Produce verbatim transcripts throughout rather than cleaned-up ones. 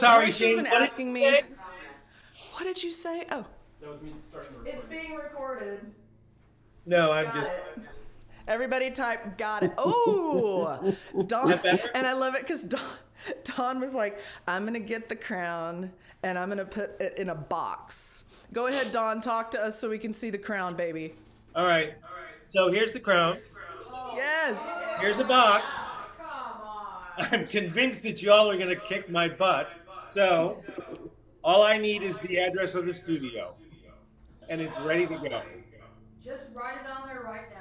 Sorry, Grace Shane. has been What asking did you me. say? What did you say? Oh. That was me starting the recording. It's being recorded. No, I'm Got just. it. Everybody type got it. Oh, Dawn. And I love it because Dawn, Dawn was like, I'm going to get the crown and I'm going to put it in a box. Go ahead, Dawn. Talk to us so we can see the crown, baby. All right. So here's the crown. Yes. Here's a box. Come on. I'm convinced that y'all are going to kick my butt. So all I need is the address of the studio. And it's ready to go. Just write it on there right now.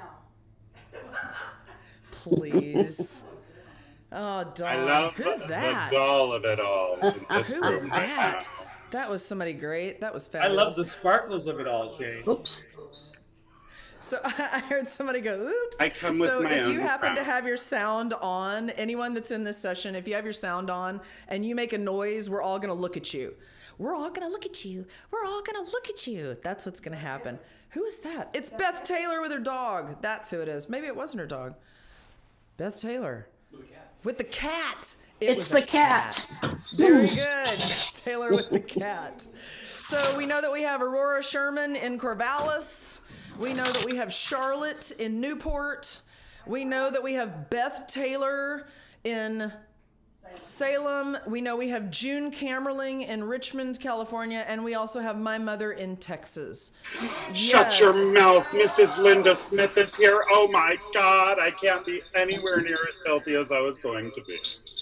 Please. Oh, Dawn. I love Who's the that? doll of it all. In this Who was room that? right That was somebody great. That was I fabulous. love the sparkles of it all, Shane. Oops. So I heard somebody go, oops. I come with so my if you own happen to crown. have your sound on, anyone that's in this session, if you have your sound on and you make a noise, we're all going to look at you. We're all going to look at you. We're all going to look at you. That's what's going to happen. Who is that? It's Beth Taylor with her dog. That's who it is. Maybe it wasn't her dog. Beth Taylor. With a cat. With the cat. It It's was the a cat. Very good. Beth Taylor with the cat. So we know that we have Aurora Sherman in Corvallis. We know that we have Charlotte in Newport. We know that we have Beth Taylor in Salem. We know we have June Camerling in Richmond, California. And we also have my mother in Texas. Shut Yes. your mouth. Missus Linda Smith is here. Oh my God. I can't be anywhere near as healthy as I was going to be.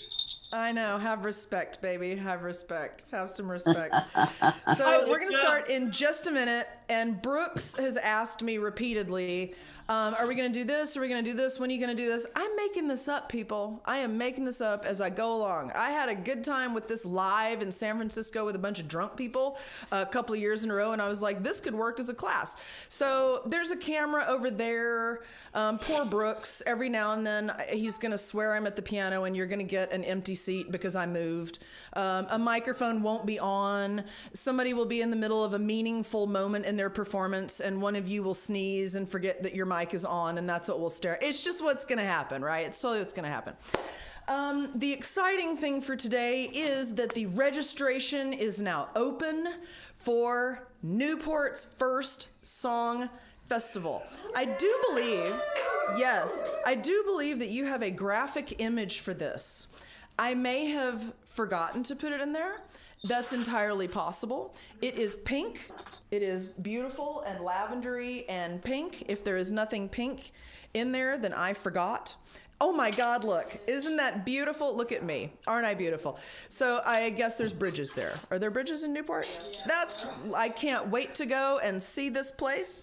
I know. Have respect, baby. Have respect. Have some respect. So we're going to start in just a minute. And Brooks has asked me repeatedly, um, are we going to do this? Are we going to do this? When are you going to do this? I'm making this up, people. I am making this up as I go along. I had a good time with this live in San Francisco with a bunch of drunk people a couple of years in a row. And I was like, this could work as a class. So there's a camera over there. Um, poor Brooks. Every now and then he's going to swear I'm at the piano and you're going to get an empty seat because I moved. Um, a microphone won't be on. Somebody will be in the middle of a meaningful moment in their performance and one of you will sneeze and forget that your mic is on and that's what will stare. It's just what's going to happen, right? It's totally what's going to happen. Um, the exciting thing for today is that the registration is now open for Newport's first song festival. I do believe, yes, I do believe that you have a graphic image for this. I may have forgotten to put it in there. That's entirely possible. It is pink. It is beautiful and lavendery and pink. If there is nothing pink in there, then I forgot. Oh my God, look. Isn't that beautiful? Look at me. Aren't I beautiful? So I guess there's bridges there. Are there bridges in Newport? That's, I can't wait to go and see this place.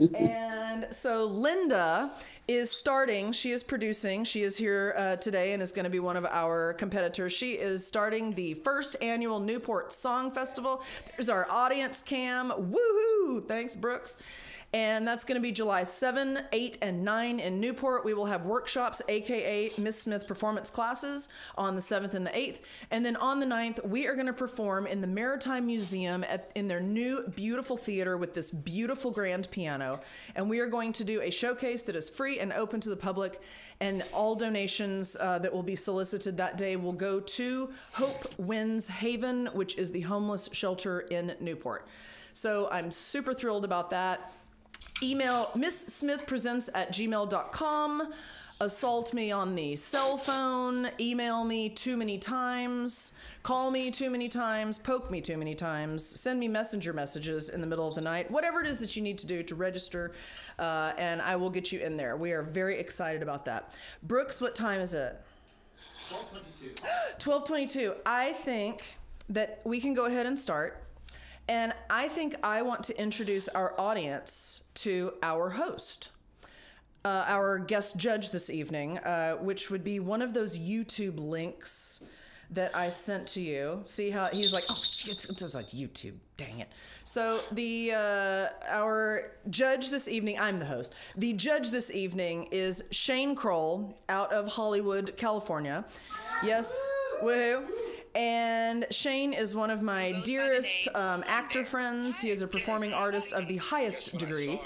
And so Linda is starting, she is producing, she is here uh, today and is going to be one of our competitors. She is starting the first annual Newport Song Festival. There's our audience cam. Woohoo! Thanks, Brooks. And that's going to be July seventh, eighth, and ninth in Newport. We will have workshops, A K A Miss Smith performance classes on the seventh and the eighth. And then on the ninth, we are going to perform in the Maritime Museum at, in their new beautiful theater with this beautiful grand piano. And we are going to do a showcase that is free and open to the public. And all donations uh, that will be solicited that day will go to Hope Winds Haven, which is the homeless shelter in Newport. So I'm super thrilled about that. Email misssmithpresents at gmail dot com. Assault me on the cell phone. Email me too many times. Call me too many times. Poke me too many times. Send me messenger messages in the middle of the night. Whatever it is that you need to do to register, uh, and I will get you in there. We are very excited about that. Brooks, what time is it? twelve twenty-two. twelve twenty-two. I think that we can go ahead and start. And I think I want to introduce our audience to our host, uh, our guest judge this evening, uh, which would be one of those YouTube links that I sent to you. See how he's like, oh, it's, it's like YouTube, dang it. So the uh, our judge this evening, I'm the host. The judge this evening is Shane Kroll out of Hollywood, California. Yes, woohoo. And Shane is one of my dearest um, actor friends. He is a performing artist of the highest degree.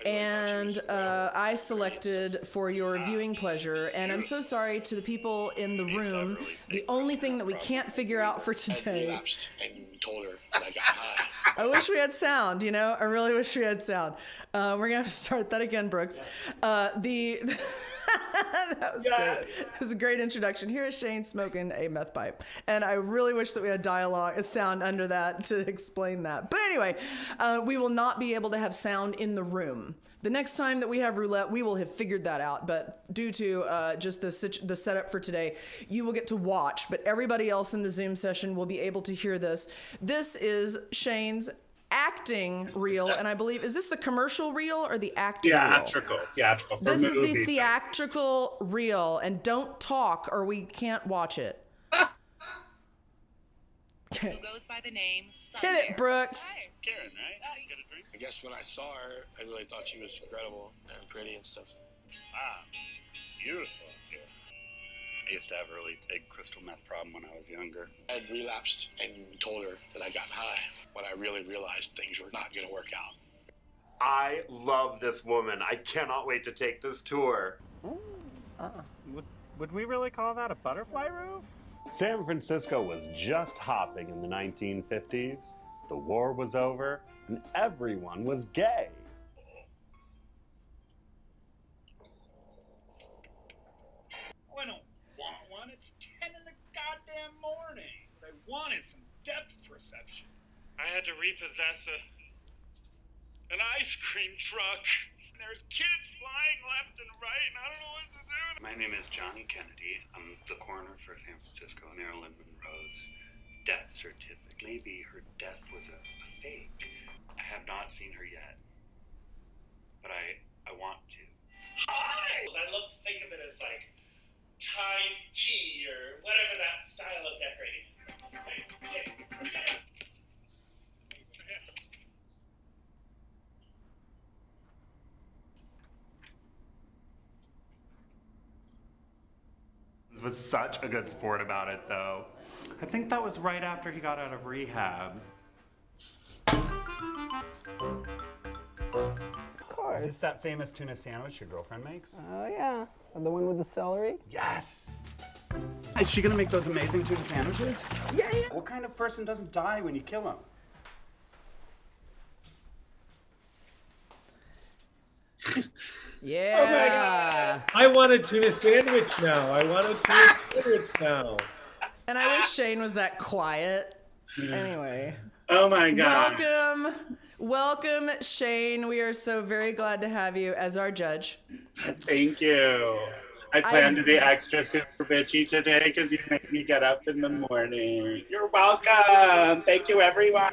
and uh, I selected for your viewing pleasure. And I'm so sorry to the people in the room. The only thing that we can't figure out for today. And told her that I got high. I wish we had sound, you know? I really wish we had sound. Uh, we're going to have to start that again, Brooks. Uh, the That was yeah. great. It was a great introduction. Here is Shane smoking a meth pipe. And I really wish that we had dialogue, a sound under that to explain that. But anyway, uh, we will not be able to have sound in the room. The next time that we have roulette, we will have figured that out. But due to uh, just the, situ- the setup for today, you will get to watch. But everybody else in the Zoom session will be able to hear this. This is Shane's acting reel, and I believe, is this the commercial reel or the acting Theatrical. reel? Theatrical. For This is movie. the theatrical reel, and don't talk or we can't watch it. Who goes by the name Sun Hit it, Bear. Brooks. Hi. Karen, right? Get a drink? I guess when I saw her, I really thought she was incredible and pretty and stuff. Ah, beautiful. Yeah. I used to have a really big crystal meth problem when I was younger. I had relapsed and told her that I got high when I really realized things were not going to work out. I love this woman. I cannot wait to take this tour. Uh, would, would we really call that a butterfly roof? San Francisco was just hopping in the nineteen fifties. The war was over, and everyone was gay. I don't want one. It's ten in the goddamn morning. What I want is some depth perception. I had to repossess a an ice cream truck. There's kids flying left and right, and I don't know what to do. My name is John Kennedy. I'm the coroner for San Francisco and Marilyn Monroe's death certificate. Maybe her death was a, a fake. I have not seen her yet, but I I want to. Hi! I'd love to think of it as like Tai Chi or whatever that style of decorating. Hey, hey, hey. Was such a good sport about it, though. I think that was right after he got out of rehab. Of course. Is this that famous tuna sandwich your girlfriend makes? Oh, yeah. The one with the celery? Yes! Is she gonna make those amazing tuna sandwiches? Yeah, yeah. What kind of person doesn't die when you kill them? Yeah. Oh my God. I want a tuna sandwich now. I want a tuna sandwich now. And I wish Shane was that quiet. Anyway. Oh my God. Welcome. Welcome, Shane. We are so very glad to have you as our judge. Thank you. I plan I- to be extra super bitchy today because you make me get up in the morning. You're welcome. Thank you, everyone.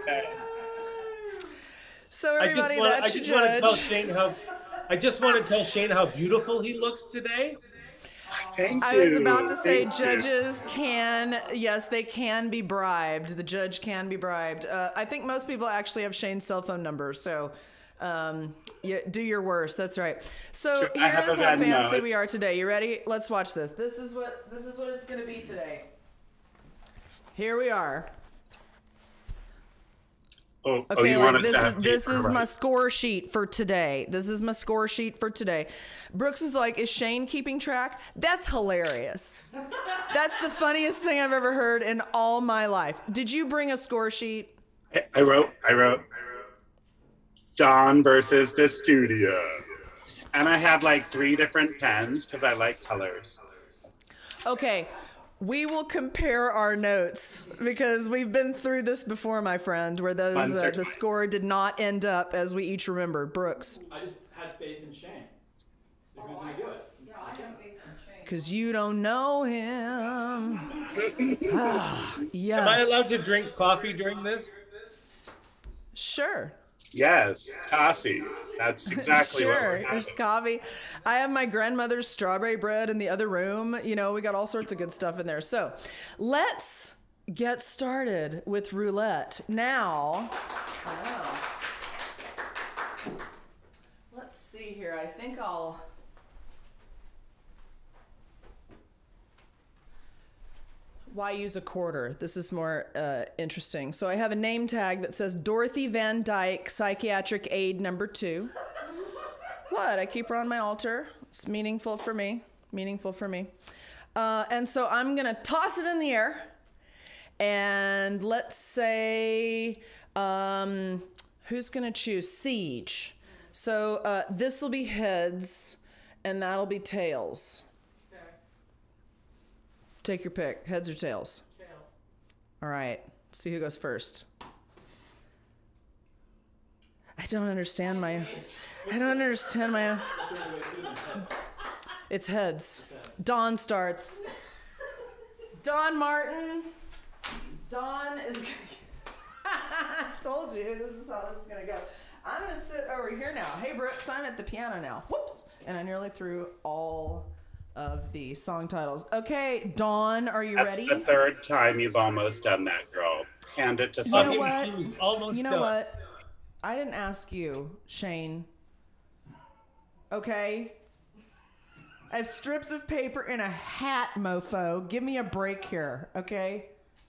So I everybody, just want, I that's your just want to tell judge. Shane how I just want to tell Shane how beautiful he looks today. Thank you. I was about to say Thank you. judges can, yes, they can be bribed. The judge can be bribed. Uh, I think most people actually have Shane's cell phone number, so um, you, do your worst. That's right. So Sure, I have here's a how bad fancy note. we are today. You ready? Let's watch this. This is what this is what it's going to be today. Here we are. Oh, oh, Okay, you like want us this to is have this paper, is my right? score sheet for today. This is my score sheet for today. Brooks was like, "Is Shane keeping track?" That's hilarious. That's the funniest thing I've ever heard in all my life. Did you bring a score sheet? I, I wrote, I wrote, John versus the studio. And I have like three different pens because I like colors. Okay, we will compare our notes because we've been through this before, my friend, where those One uh, third. the score did not end up as we each remembered. Brooks, I just had faith in Shane. Who's gonna do it? Yeah, I have faith in Shane. because you don't know him. Ah, yes. Am I allowed to drink coffee during this? Sure. Yes, coffee. That's exactly what Sure, we're having. there's coffee. I have my grandmother's strawberry bread in the other room. You know, we got all sorts of good stuff in there. So let's get started with roulette. Now, wow. Let's see here. I think I'll... Why use a quarter? This is more uh, interesting. So I have a name tag that says Dorothy Van Dyke, psychiatric aid number two. What? I keep her on my altar. It's meaningful for me. Meaningful for me. Uh, and so I'm going to toss it in the air. And let's say, um, who's going to choose? Ceej. So uh, this will be heads, and that'll be tails. Okay. Take your pick. Heads or tails? Tails. All right. See who goes first. I don't understand my... I don't understand my... It's heads. Dawn starts. Dawn Martin. Dawn is... I told you, this is how this is going to go. I'm going to sit over here now. Hey, Brooks, I'm at the piano now. Whoops. And I nearly threw all of the song titles. Okay, Dawn, are you That's ready? the third time you've almost done that, girl. Hand it to You someone. know what? Almost You know done. what? I didn't ask you, Shane. Okay? I have strips of paper in a hat, mofo. Give me a break here, okay?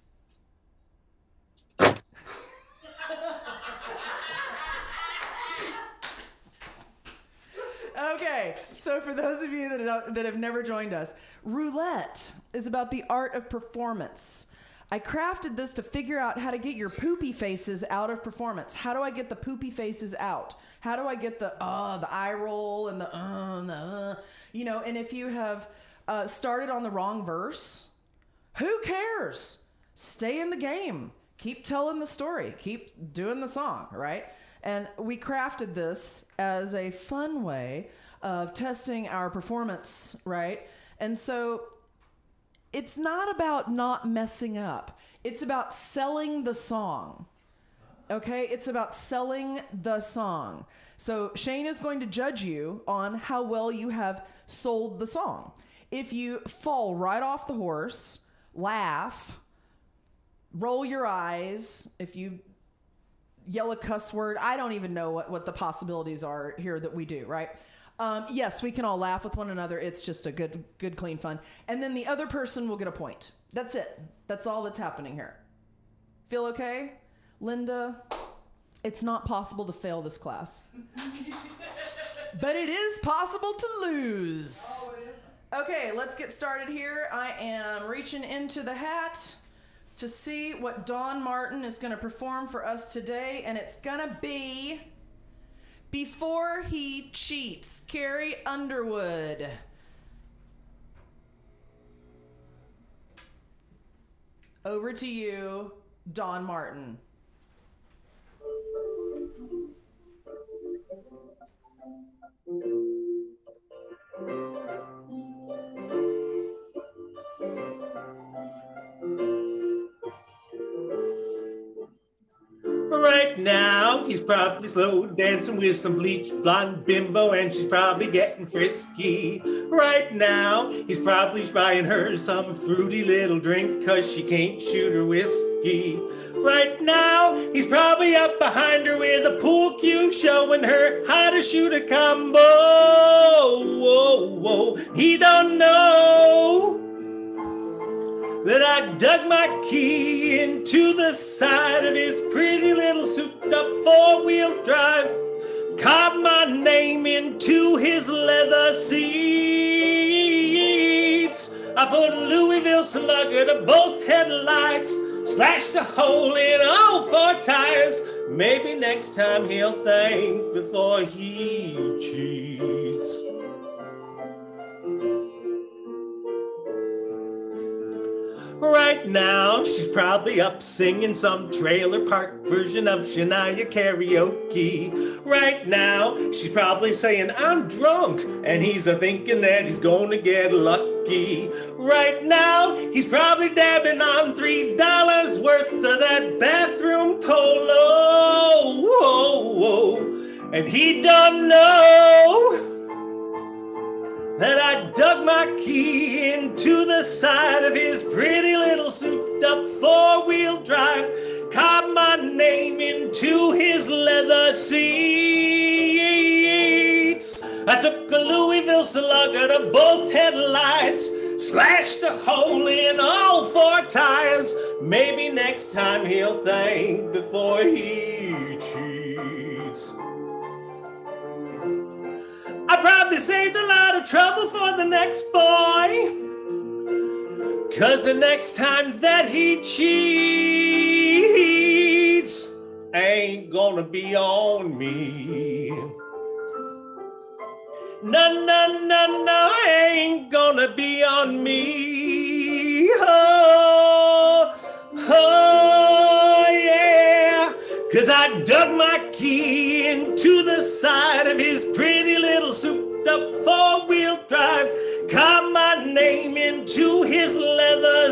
Okay, so for those of you that, don't, that have never joined us, Roulette is about the art of performance. I crafted this to figure out how to get your poopy faces out of performance. How do I get the poopy faces out? How do I get the uh, the eye roll and the uh, and the uh, you know? And if you have uh, started on the wrong verse, who cares? Stay in the game. Keep telling the story. Keep doing the song, right? And we crafted this as a fun way of testing our performance, right? And so it's not about not messing up. It's about selling the song. Okay? It's about selling the song. So Shane is going to judge you on how well you have sold the song. If you fall right off the horse, laugh, roll your eyes, if you yell a cuss word, I don't even know what, what the possibilities are here that we do, right? Um, yes, we can all laugh with one another. It's just a good, good, clean fun. And then the other person will get a point. That's it. That's all that's happening here. Feel okay? Linda, it's not possible to fail this class. But it is possible to lose. Oh, it is. Okay, let's get started here. I am reaching into the hat to see what Dawn Martin is going to perform for us today, and it's going to be Before He Cheats, Carrie Underwood. Over to you, Dawn Martin. Right now, he's probably slow dancing with some bleached blonde bimbo, and she's probably getting frisky. Right now, he's probably buying her some fruity little drink, cause she can't shoot her whiskey. Right now, he's probably up behind her with a pool cue, showing her how to shoot a combo. Whoa, whoa. He don't know that I dug my key into the side of his pretty little souped-up four-wheel drive, carved my name into his leather seats. I put a Louisville Slugger to both headlights, slashed a hole in all four tires. Maybe next time he'll think before he cheats. Right now, she's probably up singing some trailer park version of Shania karaoke. Right now, she's probably saying, I'm drunk, and he's a thinking that he's gonna get lucky. Right now, he's probably dabbing on three dollars worth of that bathroom polo. Whoa, whoa. And he don't know that I dug my key into the side of his pretty little souped-up four-wheel drive, carved my name into his leather seats. I took a Louisville Slugger to both headlights, slashed a hole in all four tires. Maybe next time he'll think before he cheats. probably saved a lot of trouble for the next boy. Cause the next time that he cheats ain't gonna be on me. No, no, no, no, ain't gonna be on me. Oh, oh, yeah. Cause I dug my key into the side of his pretty little souped up four-wheel drive, carved my name into his leather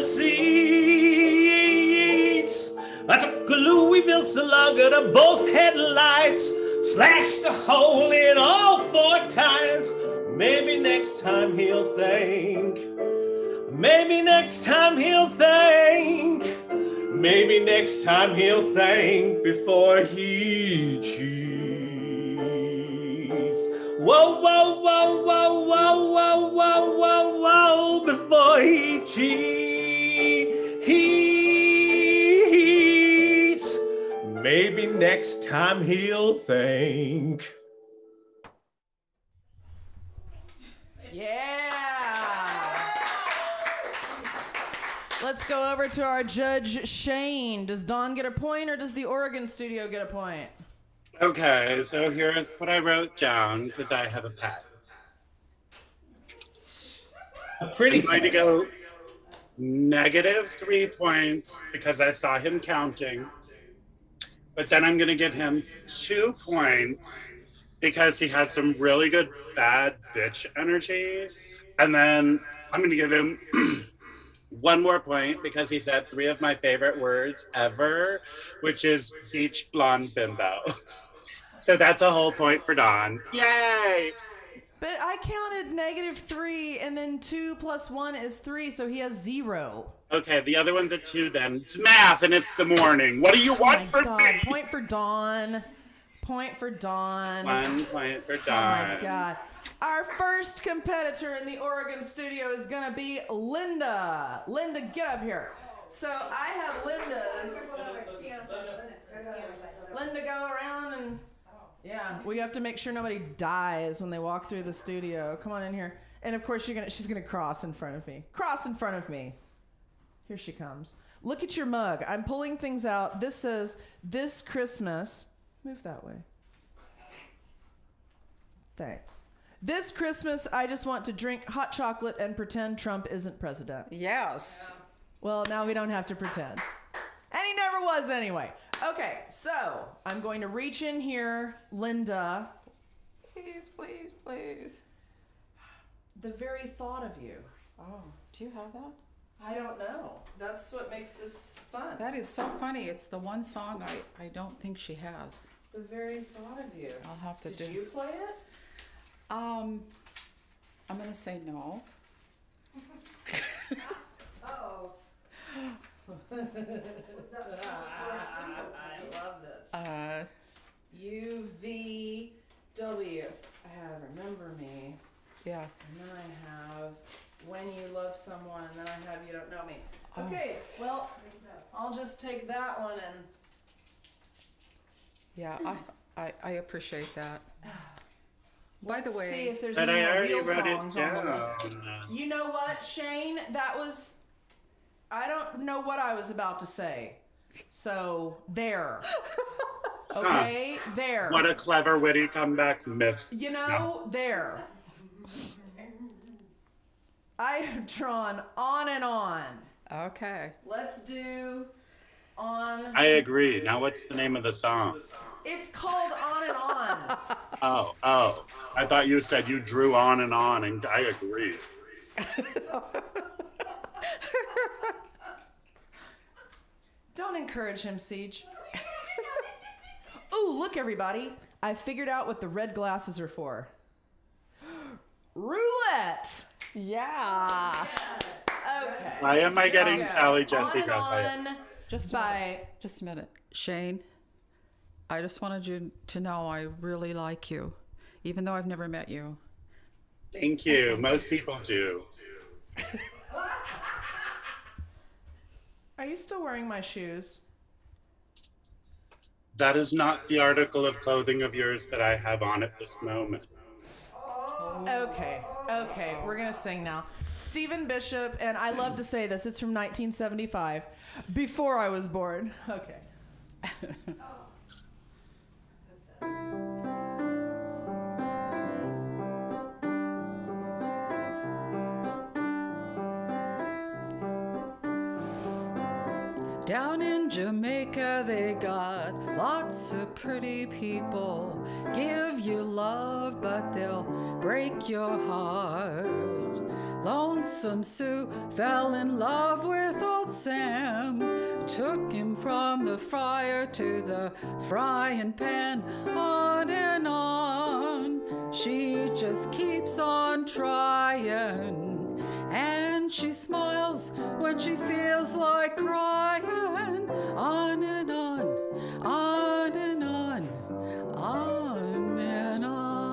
seats. I took a Louisville slugger to both headlights, slashed a hole in all four tires. Maybe next time he'll think. Maybe next time he'll think. Maybe next time he'll think before he cheats. Whoa, whoa, whoa, whoa, whoa, whoa, whoa, whoa, whoa, before he cheats. Maybe next time he'll think. Yeah. Let's go over to our judge, Shane. Does Dawn get a point or does the Oregon studio get a point? Okay, so here's what I wrote down because I have a pad. A pretty I'm going to go negative three points because I saw him counting. But then I'm going to give him two points because he had some really good bad bitch energy. And then I'm going to give him one more point because he said three of my favorite words ever, which is beach blonde bimbo. So that's a whole point for Dawn. Yay! But I counted negative three, and then two plus one is three, so he has zero. Okay, the other one's a two then. It's math and it's the morning. What do you want oh from God. me? Point for Dawn. Point for Dawn. One point for Dawn. Oh my God. Our first competitor in the Oregon studio is going to be Linda. Linda, get up here. So I have Linda's. Linda, go around and, yeah, we have to make sure nobody dies when they walk through the studio. Come on in here. And of course, you're gonna, she's going to cross in front of me. Cross in front of me. Here she comes. Look at your mug. I'm pulling things out. This says, this Christmas. Move that way. Thanks. This Christmas, I just want to drink hot chocolate and pretend Trump isn't president. Yes. Well, now we don't have to pretend. And he never was anyway. Okay, so I'm going to reach in here, Linda. Please, please, please. The very thought of you. Oh, do you have that? I don't know. That's what makes this fun. That is so funny. It's the one song I, I don't think she has. The very thought of you. I'll have to Did do. Did you play it? Um, I'm gonna say no. Uh-oh. I love this. Uh, U V W. I have Remember Me. Yeah. And then I have When You Love Someone. And then I have You Don't Know Me. Oh. Okay, well, I'll just take that one and... Yeah, I, I, I appreciate that. By the Let's way, see if there's But any I more already real wrote it songs on the list. down. You know what, Shane? That was... I don't know what I was about to say. So, there. Okay? Huh. There. What a clever, witty comeback, miss. You know, No. there. I have drawn on and on. okay. Let's do on... I agree. Now what's the name of the song? It's called On and On. Oh, oh. I thought you said you drew on and on, and I agree. Don't encourage him, Ceej. Ooh, look, everybody. I figured out what the red glasses are for. Roulette. Yeah. Okay. Why am I getting Okay. Sally On Jessica? and on Just a by... minute. Just a minute. Shane, I just wanted you to know I really like you, even though I've never met you. Thank you. Most people do. Are you still wearing my shoes? That is not the article of clothing of yours that I have on at this moment. Oh, Okay, okay, we're gonna sing now. Stephen Bishop, and I love to say this, it's from nineteen seventy-five, before I was born. Okay. Down in Jamaica, they got lots of pretty people. Give you love, but they'll break your heart. Lonesome Sue fell in love with old Sam. Took him from the fryer to the frying pan. On and on, she just keeps on trying. And she smiles when she feels like crying. On and on, on and on, on and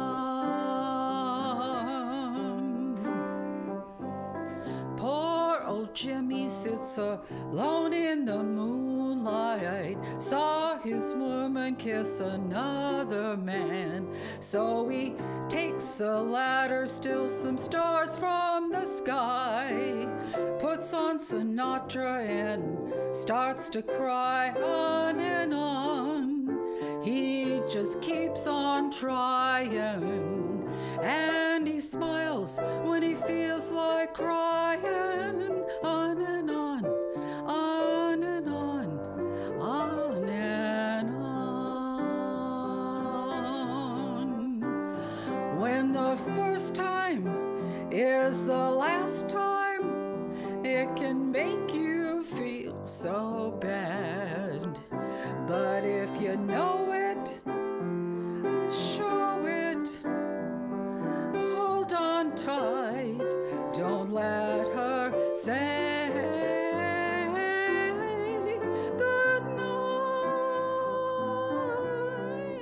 on. Poor old Jimmy sits alone in the moonlight. Saw his woman kiss another man. So he takes a ladder, steals some stars from the sky, puts on Sinatra and starts to cry. On and on, he just keeps on trying. And he smiles when he feels like crying. On and on, on and on, on and on. When the first time is the last time, it can make you feel so bad. But if you know it, show it. Hold on tight, don't let her say good night.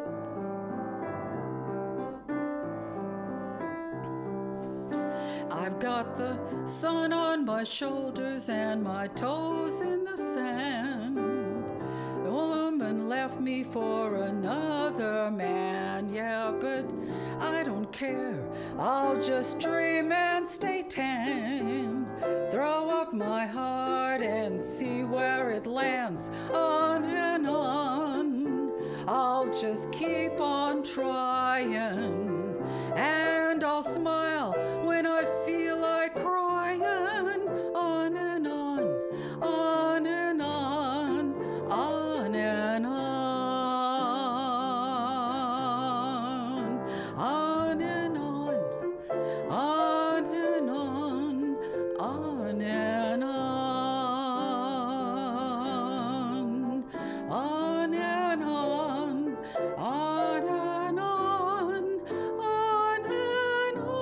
I've got the sun on my shoulders and my toes in the sand. The woman left me for another man, yeah, but I don't care. I'll just dream and stay tan. Throw up my heart and see where it lands. On and on, I'll just keep on trying. And I'll smile when I feel like crying. On and on, on and on, on and on, on and on, on and on, on and on, on and on, on and on, on and on.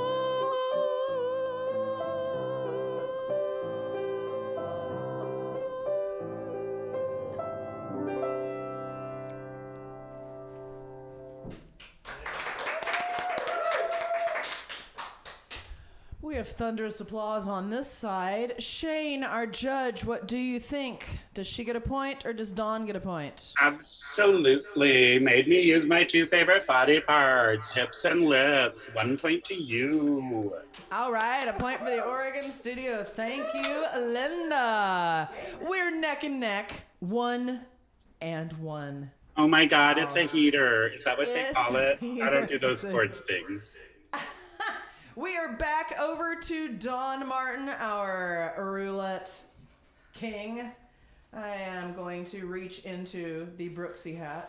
We have thunderous applause on this side. Shane, our judge, what do you think? Does she get a point or does Dawn get a point? Absolutely. Made me use my two favorite body parts, hips and lips. One point to you. All right, a point for the Oregon studio. Thank you, Linda. We're neck and neck, one and one. Oh my God, it's a heater. Is that what they It's call it? a I don't do those heater. sports things. We are back over to Dawn Martin, our roulette king. I am going to reach into the Brooksy hat.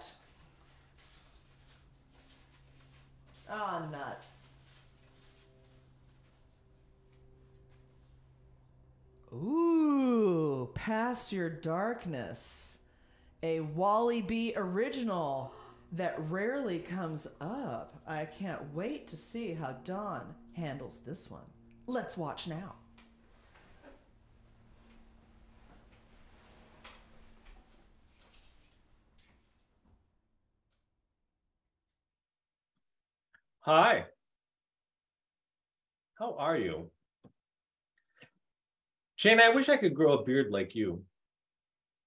Oh, nuts. Ooh, Past Your Darkness. A Wally B original that rarely comes up. I can't wait to see how Dawn handles this one. Let's watch now. Hi. How are you? Shane, I wish I could grow a beard like you.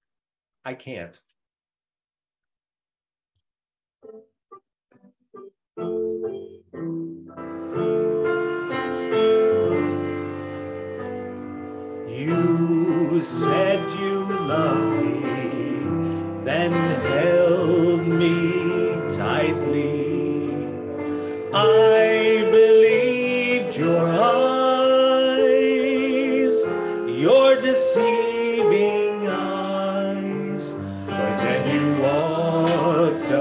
I can't. You said you loved me, then held me tightly. I believed your eyes, your deceiving eyes, but then you walked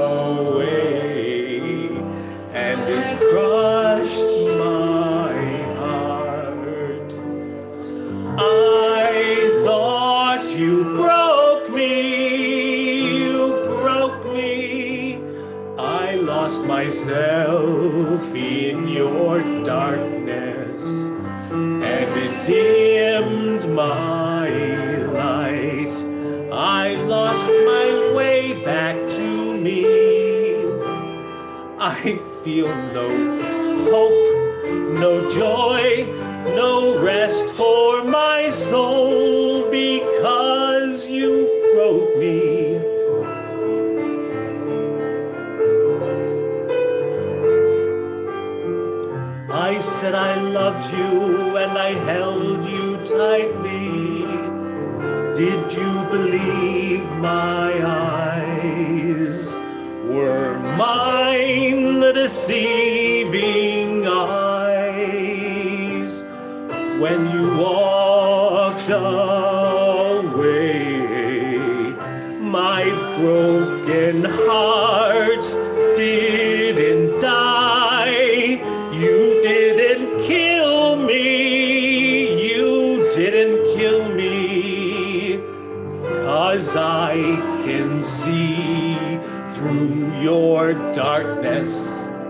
away, and it crushed my heart. I thought you broke me, you broke me. I lost myself in your darkness, and it dimmed my light. I lost my way back to me. I feel no hope, no joy, no rest for my soul, because you broke me. I said I loved you and I held you tightly. Did you believe my eyes were mine, the deceiving eyes? When you walked away, my broken heart didn't die. You didn't kill me, you didn't kill me, 'cause I can see through your darkness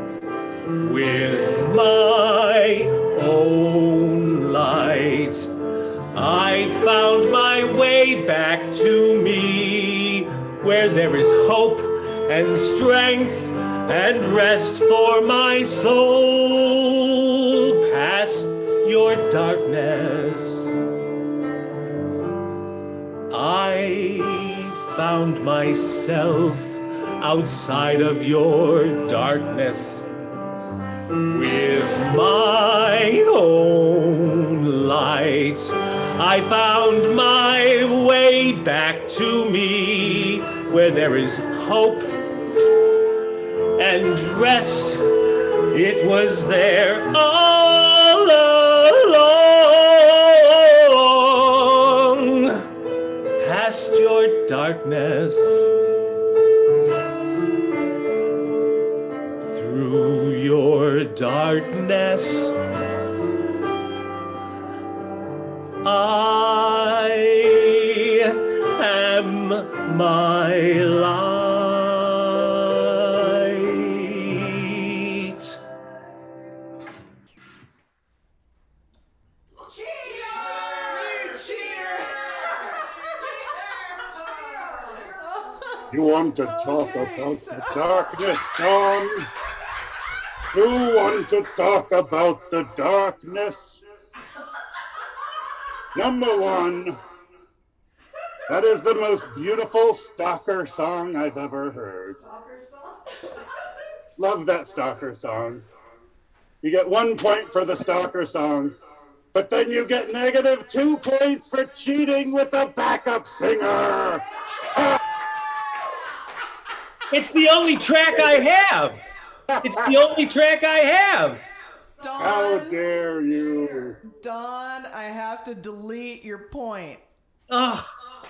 with my own light. I found my way back to me, where there is hope and strength and rest for my soul, past your darkness. I found myself outside of your darkness, with my own light. I found my way back to me, where there is hope and rest. It was there all along, past your darkness, through your darkness. I am my light. You want to talk about the darkness, Tom? You want to talk about the darkness? Number one, that is the most beautiful stalker song I've ever heard. Love that stalker song. You get one point for the stalker song, but then you get negative two points for cheating with the backup singer. It's the only track I have. It's the only track I have. Dawn, How dare you? Dawn, I have to delete your point. Ugh.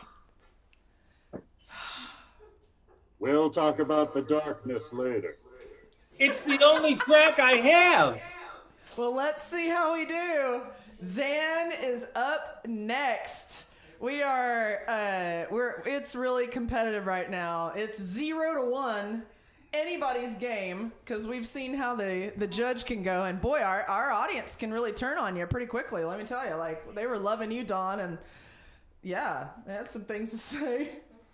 We'll talk about the darkness later. It's the only track I have. Well, let's see how we do. Zanne is up next. We are, uh, we're, it's really competitive right now. It's zero to one. Anybody's game, because we've seen how the, the judge can go, and boy, our, our audience can really turn on you pretty quickly, let me tell you. Like, they were loving you, Dawn, and yeah, they had some things to say.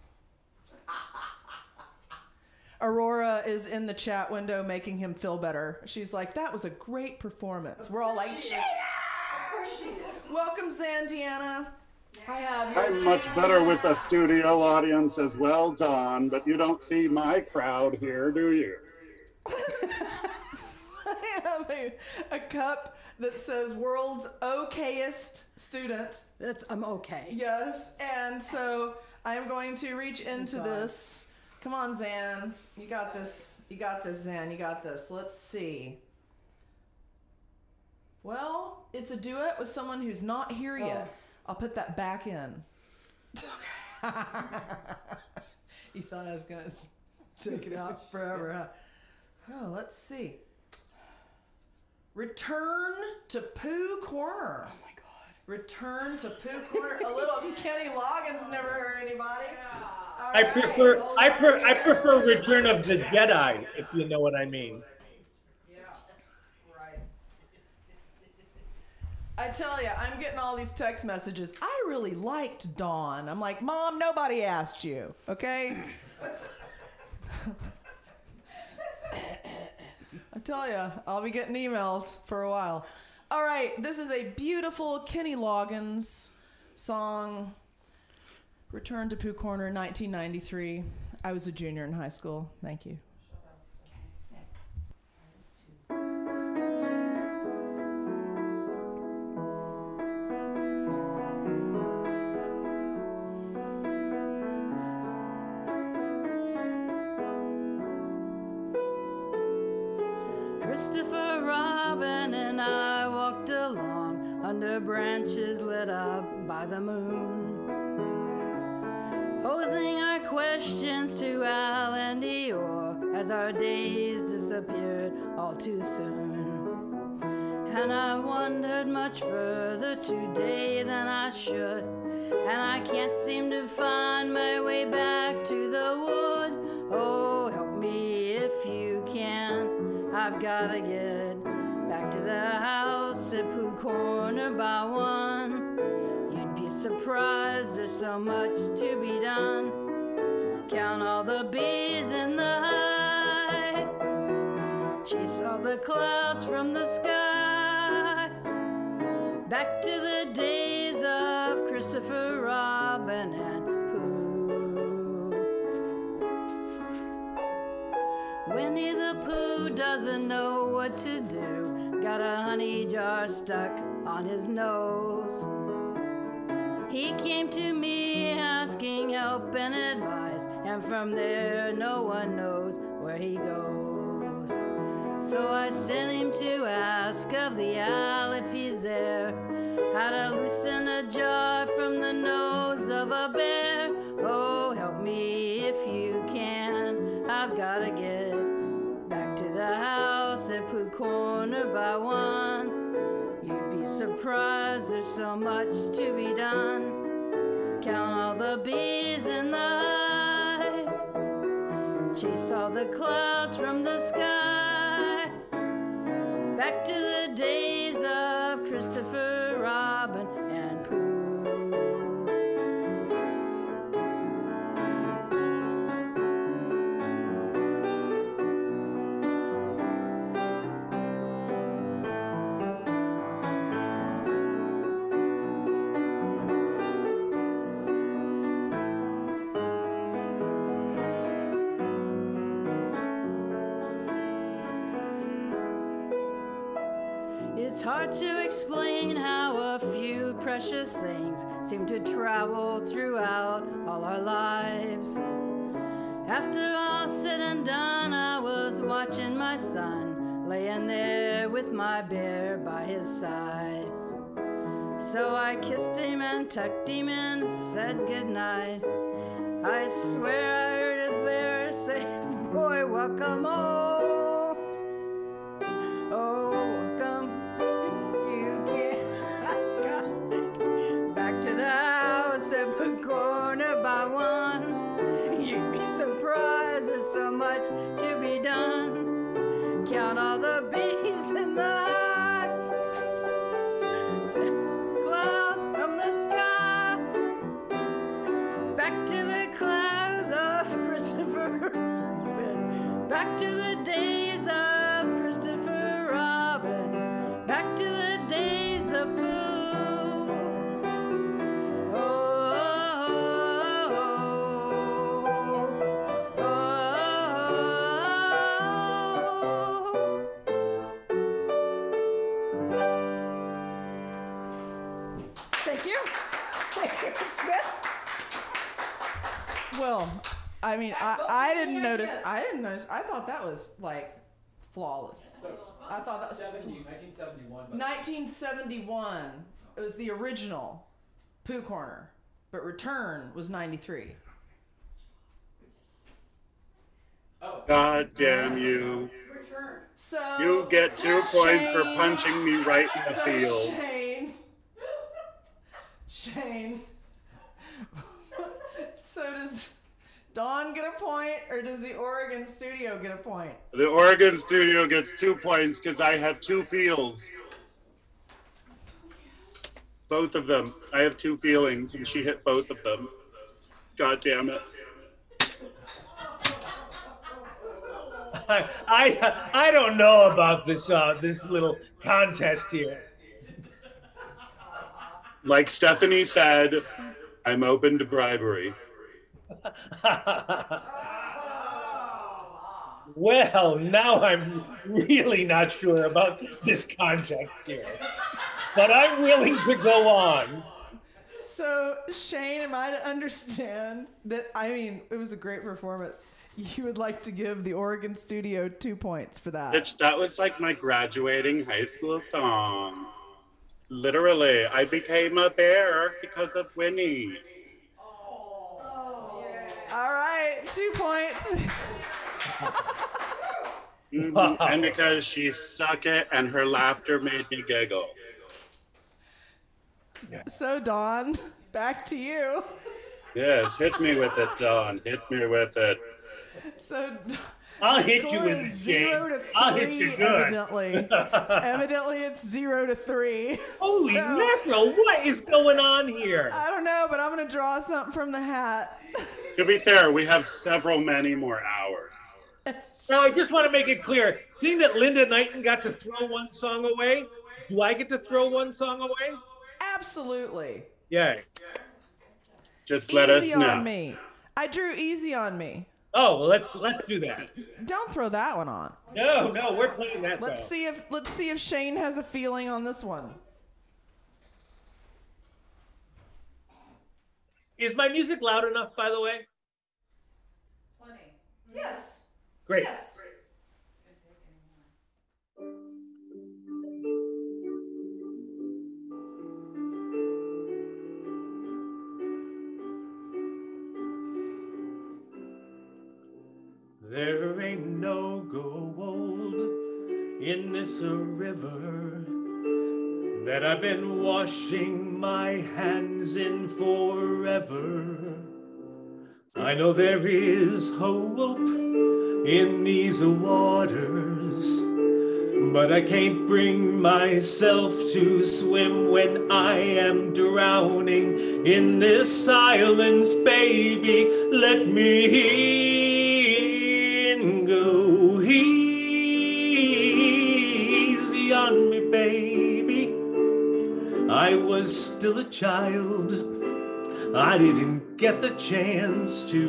Aurora is in the chat window making him feel better. She's like, that was a great performance. We're all like, Gina! Welcome, Zanne D'Anna. I have I'm much better with a studio audience as well, Don, but you don't see my crowd here, do you? I have a, a cup that says world's okayest student. That's I'm okay. Yes, and so I am going to reach into sorry. this. Come on, Zanne. You got this. You got this, Zanne. You got this. Let's see. Well, it's a duet with someone who's not here Oh. yet. I'll put that back in. You thought I was going to take it out forever, huh? Oh, let's see. Return to Pooh Corner. Oh my God. Return to Pooh Corner. A little Kenny Loggins never hurt anybody. All I right, prefer hold I on. per, I prefer Return of the Jedi, if you know what I mean. Yeah, right. I tell you, I'm getting all these text messages. I really liked Dawn. I'm like, Mom, nobody asked you, okay? I tell you, I'll be getting emails for a while. All right, this is a beautiful Kenny Loggins song. Return to Pooh Corner, nineteen ninety-three. I was a junior in high school. Thank you. Christopher Robin and I walked along under branches lit up by the moon, posing our questions to Al and Eeyore as our days disappeared all too soon. And I wandered much further today than I should, and I can't seem to find my way back to the wood. Oh, help me if you can. I've gotta get back to the house at Pooh Corner by one. You'd be surprised, there's so much to be done. Count all the bees in the hive, chase all the clouds from the sky. Back to the days of Christopher Robin and Winnie the Pooh doesn't know what to do, got a honey jar stuck on his nose. He came to me asking help and advice, and from there no one knows where he goes. So I sent him to ask of the owl if he's there, how to loosen a jar from the nose of a bear. Oh, help me if you can, I've gotta get back to the house at Pooh Corner by one. You'd be surprised, there's so much to be done. Count all the bees in the hive, chase all the clouds from the sky. Back to the days of Christopher Robin and Pooh. It's hard to explain how a few precious things seem to travel throughout all our lives. After all said and done, I was watching my son, laying there with my bear by his side. So I kissed him and tucked him and said goodnight. I swear I heard a bear say, boy, welcome home. Oh, welcome. Back to the house at Pooh Corner by one. You'd be surprised, there's so much to be done. Count all the bees in the hive, clouds from the sky. Back to the clouds of Christopher Robin. Back to the days of Christopher Robin. Back to the days of Pooh. Smith. Well, I mean, I, I didn't notice. I didn't notice. I thought that was like flawless. I thought that was nineteen seventy-one. nineteen seventy-one. It was the original Pooh Corner, but Return was ninety-three. Oh. God damn you. Return. So You get two points for Shane- punching me right in the so field. Shane. Shane. So does Dawn get a point, or does the Oregon studio get a point? The Oregon studio gets two points because I have two feels. Both of them. I have two feelings, and she hit both of them. God damn it. I, I I don't know about this uh this little contest here. Like Stephanie said, I'm open to bribery. Well, now I'm really not sure about this contest here, but I'm willing to go on. So, Shane, am I to understand that, I mean, it was a great performance. You would like to give the Oregon studio two points for that. Bitch, that was like my graduating high school song. Literally, I became a bear because of Winnie. All right, two points. Mhm, and because she stuck it and her laughter made me giggle. So, Dawn, back to you. Yes, hit me with it, Dawn. Hit me with it. So, I'll the hit you score with is it, zero Shane. to I'll hit three, you good. evidently. Evidently, it's zero to three. Holy So, mackerel, what is going on here? I don't know, but I'm going to draw something from the hat. To be fair, we have several many more hours. Now, I just want to make it clear, seeing that Linda Knighten got to throw one song away, do I get to throw one song away? Absolutely. Yeah. Just let us Easy know. on me. I drew easy on me. Oh, well, let's let's do that. Don't throw that one on. No, no, we're playing that Let's song. see if let's see if Shane has a feeling on this one. Is my music loud enough, by the way? Plenty. Yes. Great. Yes. There ain't no gold in this river that I've been washing my hands in forever. I know there is hope in these waters, but I can't bring myself to swim when I am drowning in this silence, baby. Let me in, go easy on me, baby. I was still a child. I didn't get the chance to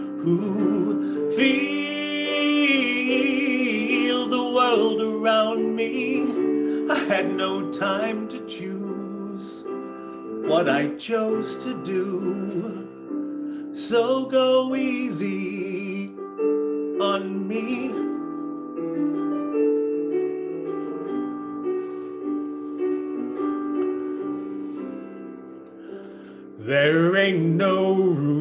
feel the world around me. I had no time to choose what I chose to do. So go easy on me. There ain't no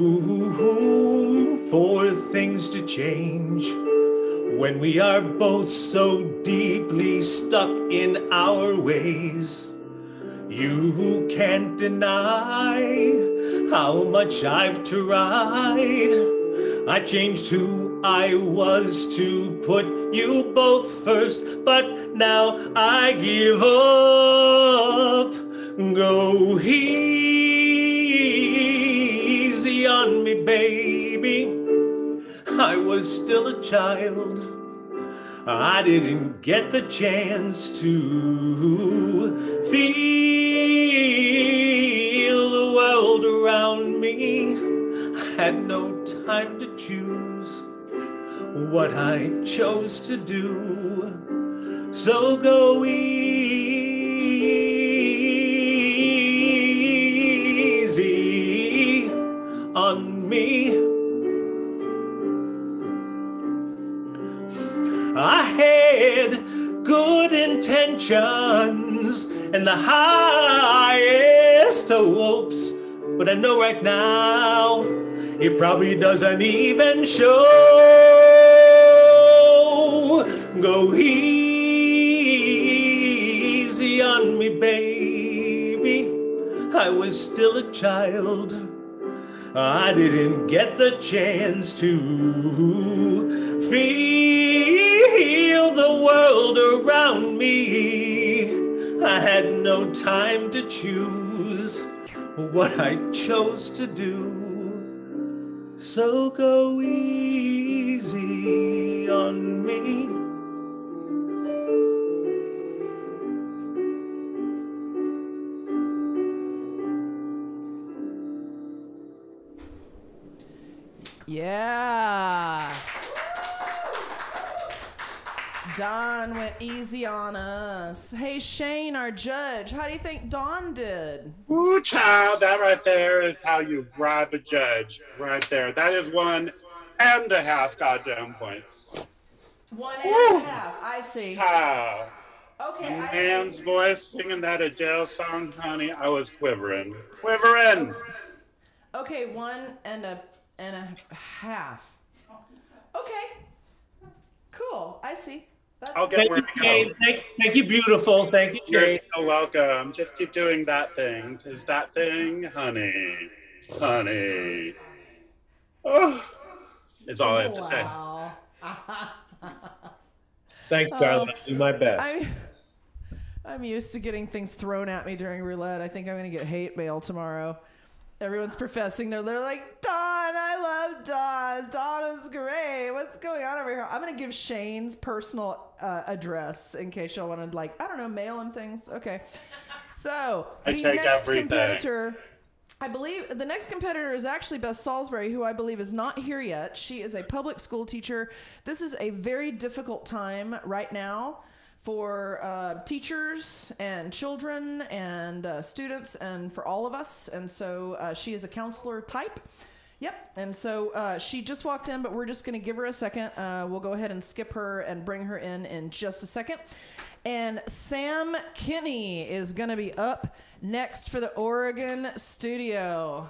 room for things to change when we are both so deeply stuck in our ways. You can't deny how much I've tried. I changed who I was to put you both first, but now I give up. Go easy on me, baby. I was still a child. I didn't get the chance to feel the world around me. I had no time to choose what I chose to do. So go easy on me. I had good intentions and the highest hopes, but I know right now it probably doesn't even show. Go easy on me, baby. I was still a child. I didn't get the chance to feel the world around me. I had no time to choose what I chose to do. So go easy on me. Yeah. Dawn went easy on us. Hey, Shane, our judge, how do you think Dawn did? Ooh, child, that right there is how you bribe a judge. Right there. That is one and a half goddamn points. One and a half. I see. Wow. Okay, I Man's see. voice singing that Adele song, honey, I was quivering. Quivering. Okay, one and a and a half. Okay. Cool. I see. That's I'll get Thank where you, I go. Jane. Thank, thank you, beautiful. Thank you, You're Jane. so welcome. Just keep doing that thing, because that thing, honey, honey, oh, is all I have to say. Wow. Thanks, darling. I'll do my best. I'm, I'm used to getting things thrown at me during roulette. I think I'm going to get hate mail tomorrow. Everyone's professing. They're, they're like, Dawn, I love Dawn. Dawn is great. What's going on over here? I'm going to give Shane's personal uh, address in case y'all want to, like, I don't know, mail him things. Okay. So, I the take next everything. competitor, I believe, the next competitor is actually Beth Salisbury, who I believe is not here yet. She is a public school teacher. This is a very difficult time right now for uh, teachers and children and uh, students and for all of us. And so uh, she is a counselor type. Yep. And so uh, she just walked in, but we're just going to give her a second. Uh, we'll go ahead and skip her and bring her in in just a second. And Sam Kinney is going to be up next for the Oregon studio.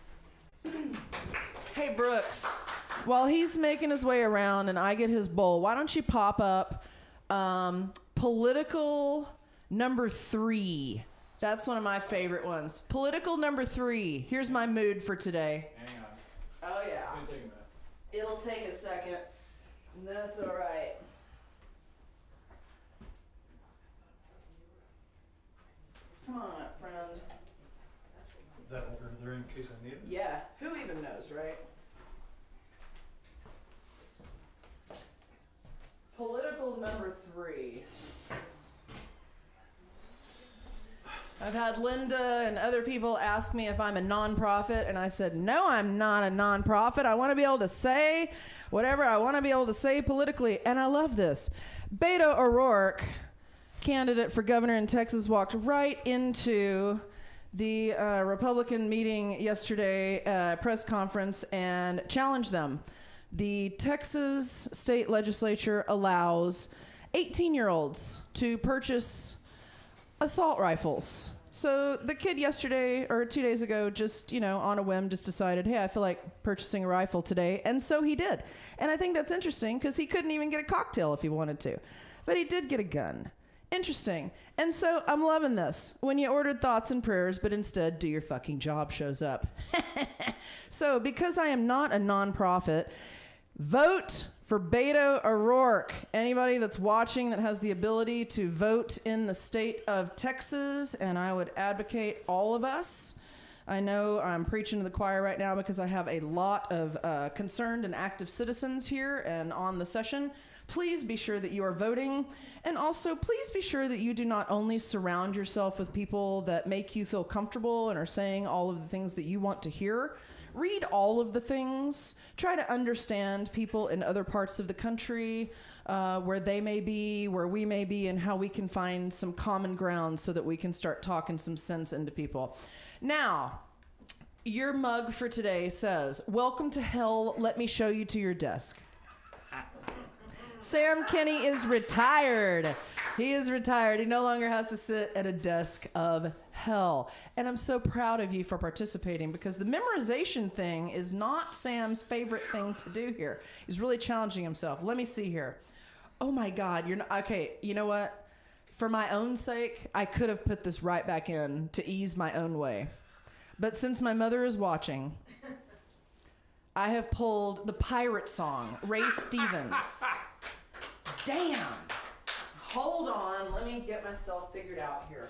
Hey, Brooks, while he's making his way around and I get his bowl, why don't you pop up um, political number three? That's one of my favorite ones. Political number three. Here's my mood for today. Hang on. Oh, yeah. It's gonna take a minute. It'll take a second. That's all right. Come on up, friend. That over there in case I need it? Yeah, who even knows, right? Political number three. I've had Linda and other people ask me if I'm a nonprofit, and I said, no, I'm not a nonprofit. I want to be able to say whatever I want to be able to say politically, and I love this. Beto O'Rourke, candidate for governor in Texas, walked right into the uh, Republican meeting yesterday, uh, press conference, and challenged them. The Texas state legislature allows eighteen-year-olds to purchase assault rifles. So the kid yesterday or two days ago just, you know, on a whim just decided, hey, I feel like purchasing a rifle today. And so he did. And I think that's interesting because he couldn't even get a cocktail if he wanted to. But he did get a gun. Interesting. And so I'm loving this. When you ordered thoughts and prayers, but instead do your fucking job shows up. So because I am not a nonprofit, vote for Beto O'Rourke. Anybody that's watching that has the ability to vote in the state of Texas, and I would advocate all of us. I know I'm preaching to the choir right now because I have a lot of uh, concerned and active citizens here and on the session. Please be sure that you are voting. And also, please be sure that you do not only surround yourself with people that make you feel comfortable and are saying all of the things that you want to hear. Read all of the things. Try to understand people in other parts of the country, uh, where they may be, where we may be, and how we can find some common ground so that we can start talking some sense into people. Now, Your mug for today says, "Welcome to hell. Let me show you to your desk." Sam Kinney is retired. He is retired. He no longer has to sit at a desk of hell. And I'm so proud of you for participating, because the memorization thing is not Sam's favorite thing to do here. He's really challenging himself. Let me see here. Oh my God. You're not, okay. You know what? For my own sake, I could have put this right back in to ease my own way. But since my mother is watching, I have pulled the pirate song, Ray Stevens. Damn. Hold on. Let me get myself figured out here.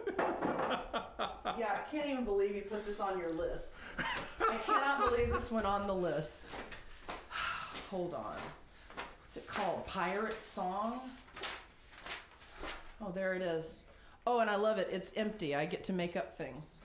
Yeah, I can't even believe you put this on your list. I cannot believe this went on the list. Hold on. What's it called? Pirate song? Oh, there it is. Oh, and I love it. It's empty. I get to make up things.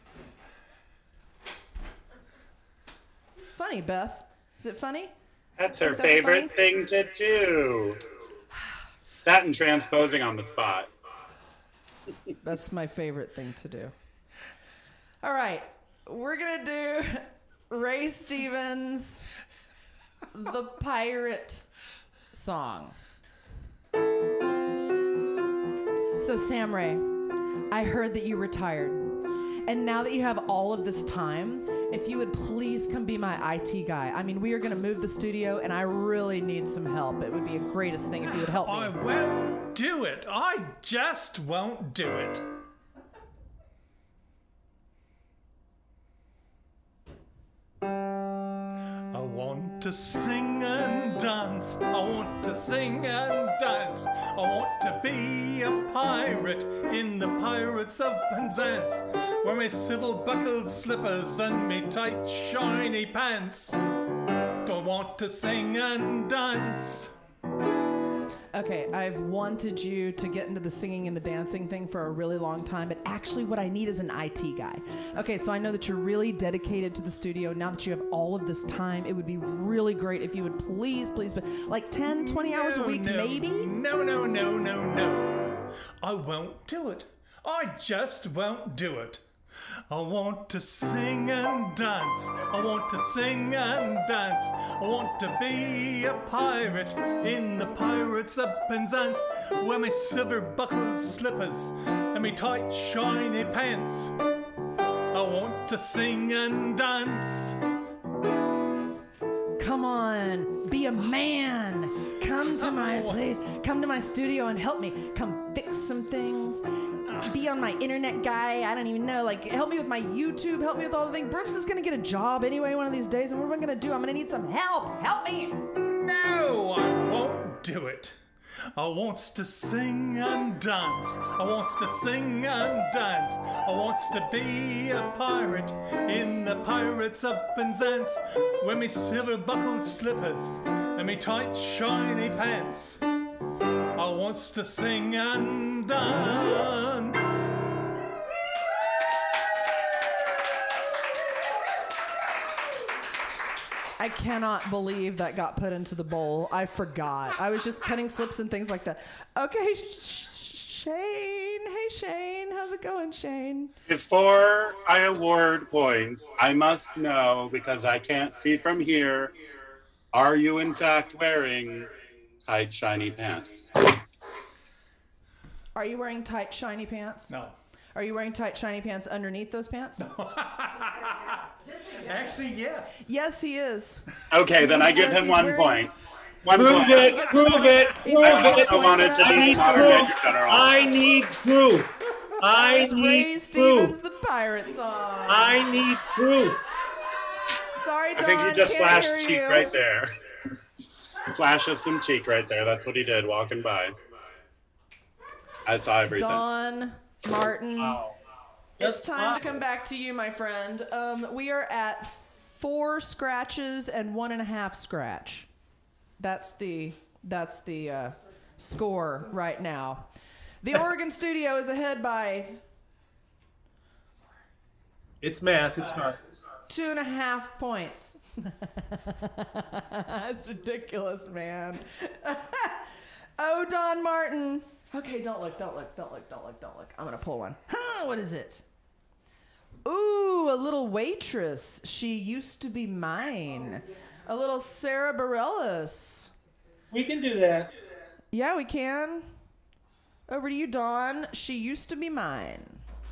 Funny, Beth. Is it funny? That's her that's favorite funny? thing to do. That and transposing on the spot. That's my favorite thing to do. All right. We're going to do Ray Stevens, the pirate song. So, Sam Ray, I heard that you retired. And now that you have all of this time, if you would please come be my I T guy. I mean, we are going to move the studio, and I really need some help. It would be a greatest thing if you would help me. I won't do it. I just won't do it. I want to sing and dance. I want to sing and dance. I want to be a pirate in the Pirates of Penzance. Wear my silver buckled slippers and me tight shiny pants. Don't want to sing and dance. Okay, I've wanted you to get into the singing and the dancing thing for a really long time, but actually what I need is an I T guy. Okay, so I know that you're really dedicated to the studio. Now that you have all of this time, it would be really great if you would please, please, but like ten, twenty hours a week, no, maybe? No, no, no, no, no. I won't do it. I just won't do it. I want to sing and dance. I want to sing and dance. I want to be a pirate in the Pirates of Penzance. Wear my silver buckled slippers and me tight shiny pants. I want to sing and dance. Come on, be a man. Come to my place. Come to my studio and help me. Come fix some things. Be on my internet guy. I don't even know. Like, help me with my YouTube. Help me with all the things. Brooks is going to get a job anyway one of these days. And what am I going to do? I'm going to need some help. Help me. No, I won't do it. I wants to sing and dance. I wants to sing and dance. I wants to be a pirate in the Pirates of Penzance. Wear me silver buckled slippers and me tight shiny pants. I wants to sing and dance. I cannot believe that got put into the bowl. I forgot. I was just cutting slips and things like that. Okay, Sh- Shane. Hey, Shane. How's it going, Shane? Before I award points, I must know, because I can't see from here, are you in fact wearing tight, shiny pants? Are you wearing tight, shiny pants? No. Are you wearing tight, shiny pants underneath those pants? No. Actually, yes. Yes, he is. Okay, then I give him one wearing... point. One Prove point. it, prove it, prove I it. also wanted to I be need Modern proof. Major General. I need proof. I That's Ray need Stevens, proof. the pirate song. I need proof. Sorry, Don. I think he just can't flashed hear cheek you. right there. Flash of some cheek right there. That's what he did walking by. I saw everything. Don Martin. Wow. It's That's time to fine. come back to you, my friend. Um, we are at four scratches and one and a half scratch. That's the that's the uh, score right now. The Oregon studio is ahead by It's math. It's hard. two and a half points. That's ridiculous, man. Oh, Don Martin. Okay, don't look, don't look, don't look, don't look, don't look. I'm gonna pull one. Huh, what is it? Ooh, a little waitress. She used to be mine. A little Sarah Bareilles. We can do that. Yeah, we can. Over to you, Dawn. She used to be mine.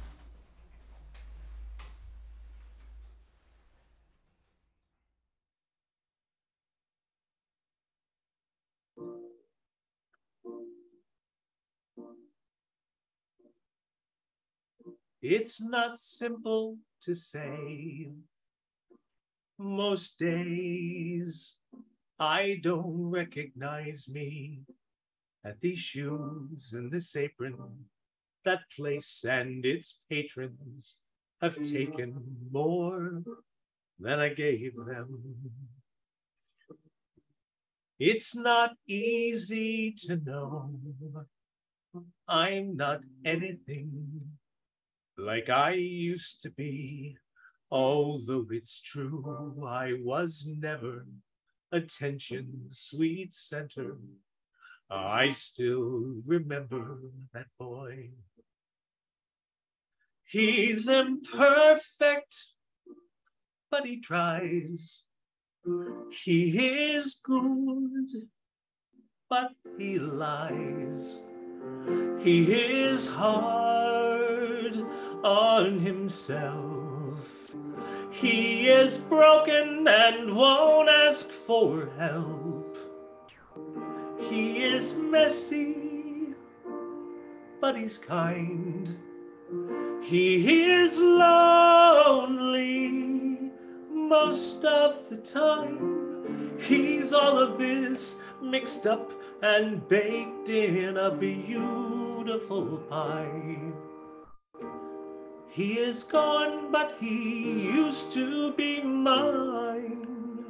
It's not simple to say. Most days I don't recognize me at these shoes and this apron. That place and its patrons have taken more than I gave them. It's not easy to know I'm not anything like I used to be, although it's true I was never attention's sweet center. I still remember that boy. He's imperfect, but he tries. He is good, but he lies. He is hard on himself. He is broken and won't ask for help. He is messy, but he's kind. He is lonely most of the time. He's all of this mixed up and baked in a beautiful pie. He is gone, but he used to be mine.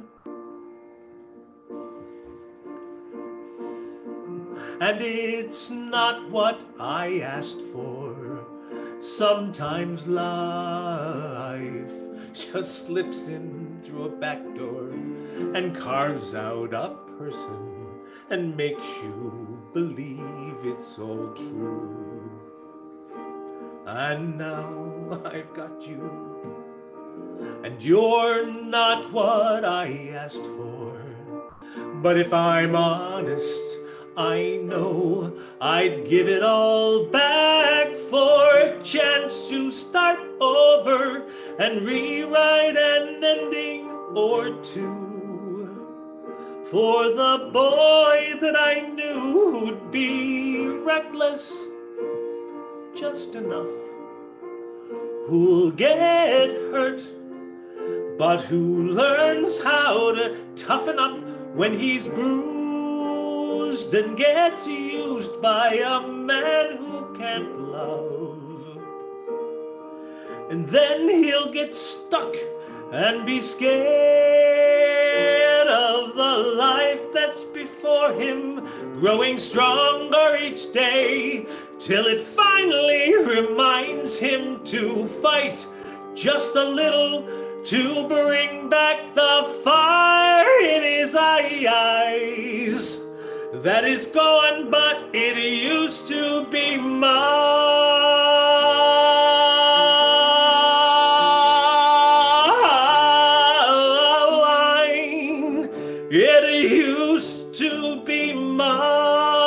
And it's not what I asked for. Sometimes life just slips in through a back door and carves out a person and makes you believe it's all true. And now I've got you, and you're not what I asked for. But if I'm honest, I know I'd give it all back for a chance to start over and rewrite an ending or two. For the boy that I knew who'd be reckless just enough, who'll get hurt, but who learns how to toughen up when he's bruised and gets used by a man who can't love. And then he'll get stuck and be scared of the life that's before him, growing stronger each day, till it finally reminds him to fight just a little to bring back the fire in his eyes. That is gone, but it used to be mine. It used to be mine.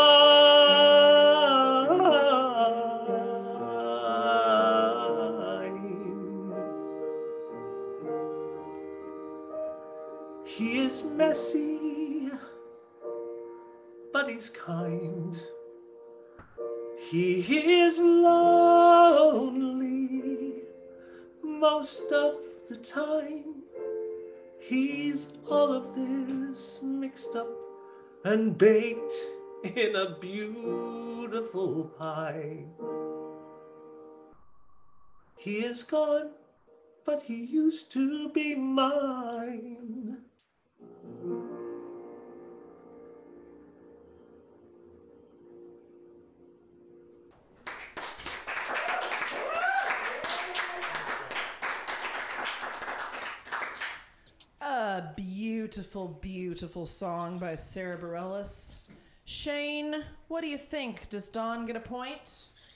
He is messy, but he's kind. He is lonely most of the time. He's all of this mixed up and baked in a beautiful pie. He is gone, but he used to be mine. A beautiful, beautiful song by Sarah Bareilles. Shane, what do you think? Does Dawn get a point?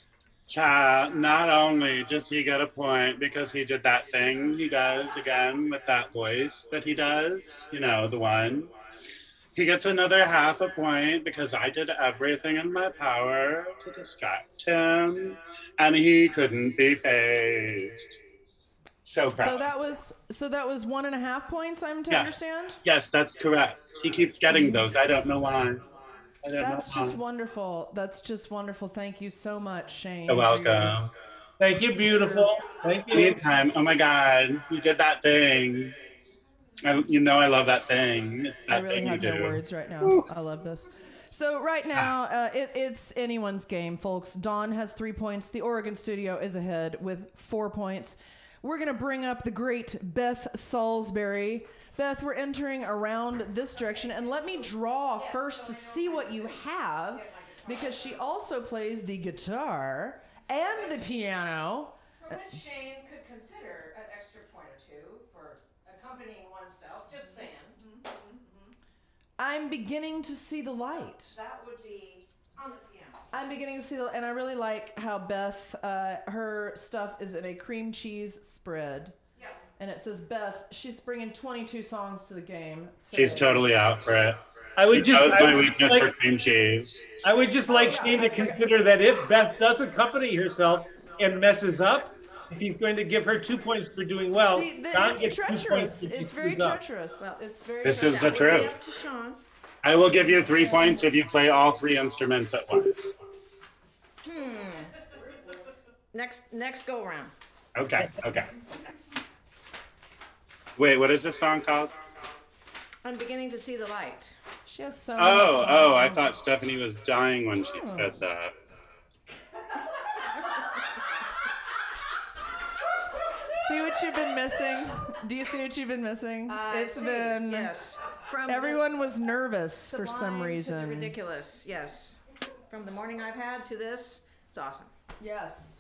Cha, not only does he get a point because he did that thing he does again with that voice that he does, you know, the one. He gets another half a point because I did everything in my power to distract him, and he couldn't be phased. So proud. So that was so that was one and a half points. I'm to Yeah. understand. Yes, that's correct. He keeps getting those. I don't know why. I don't That's know just why. wonderful. That's just wonderful. Thank you so much, Shane. You're welcome. Thank you, beautiful. Thank you. Anytime. Oh my God, you did that thing. I, you know I love that thing. It's that I really thing have you no do. words right now. I love this. So right now, uh, it, it's anyone's game, folks. Dawn has three points. The Oregon studio is ahead with four points. We're going to bring up the great Beth Salisbury. Beth, we're entering around this direction, and let me draw first to see what you have, because she also plays the guitar and the piano. For which Shane could consider an extra point or two for accompanying oneself, just saying. Mm-hmm, mm-hmm. I'm beginning to see the light. That would be on the piano. I'm beginning to see, the, and I really like how Beth, uh, her stuff is in a cream cheese spread. Yeah. And it says, Beth, she's bringing twenty-two songs to the game. She's today. totally out for it. I would She just, knows I my would weakness like, for cream cheese. I would just like Oh, yeah, Shane I to forgot. consider that if Beth does accompany herself and messes up, he's going to give her two points for doing well. See, the, John it's gets two treacherous. points if she It's very screws up. treacherous. Well, it's very This is treacherous. the That would be truth. up to Sean. I will give you three points if you play all three instruments at once. Hmm. Next, next go round. Okay, okay. Wait, what is this song called? I'm beginning to see the light. She has so many Oh, oh, I songs. thought Stephanie was dying when she Oh. said that. See what you've been missing? Do you see what you've been missing? I It's see, been yes. From everyone was nervous the for some sublime to reason. the ridiculous, yes. From the morning I've had to this, it's awesome. Yes.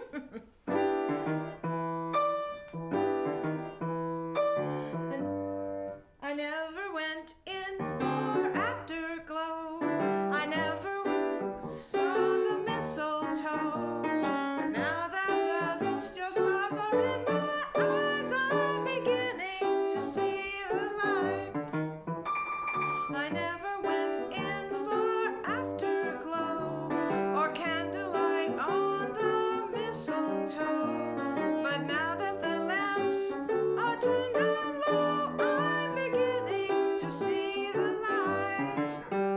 I never went in for afterglow. I never saw the mistletoe. But now that the still stars are in my eyes, I'm beginning to see the light. I never went in for afterglow or candlelight on the mistletoe. But now that the lamps are turned down low, I'm beginning to see the light.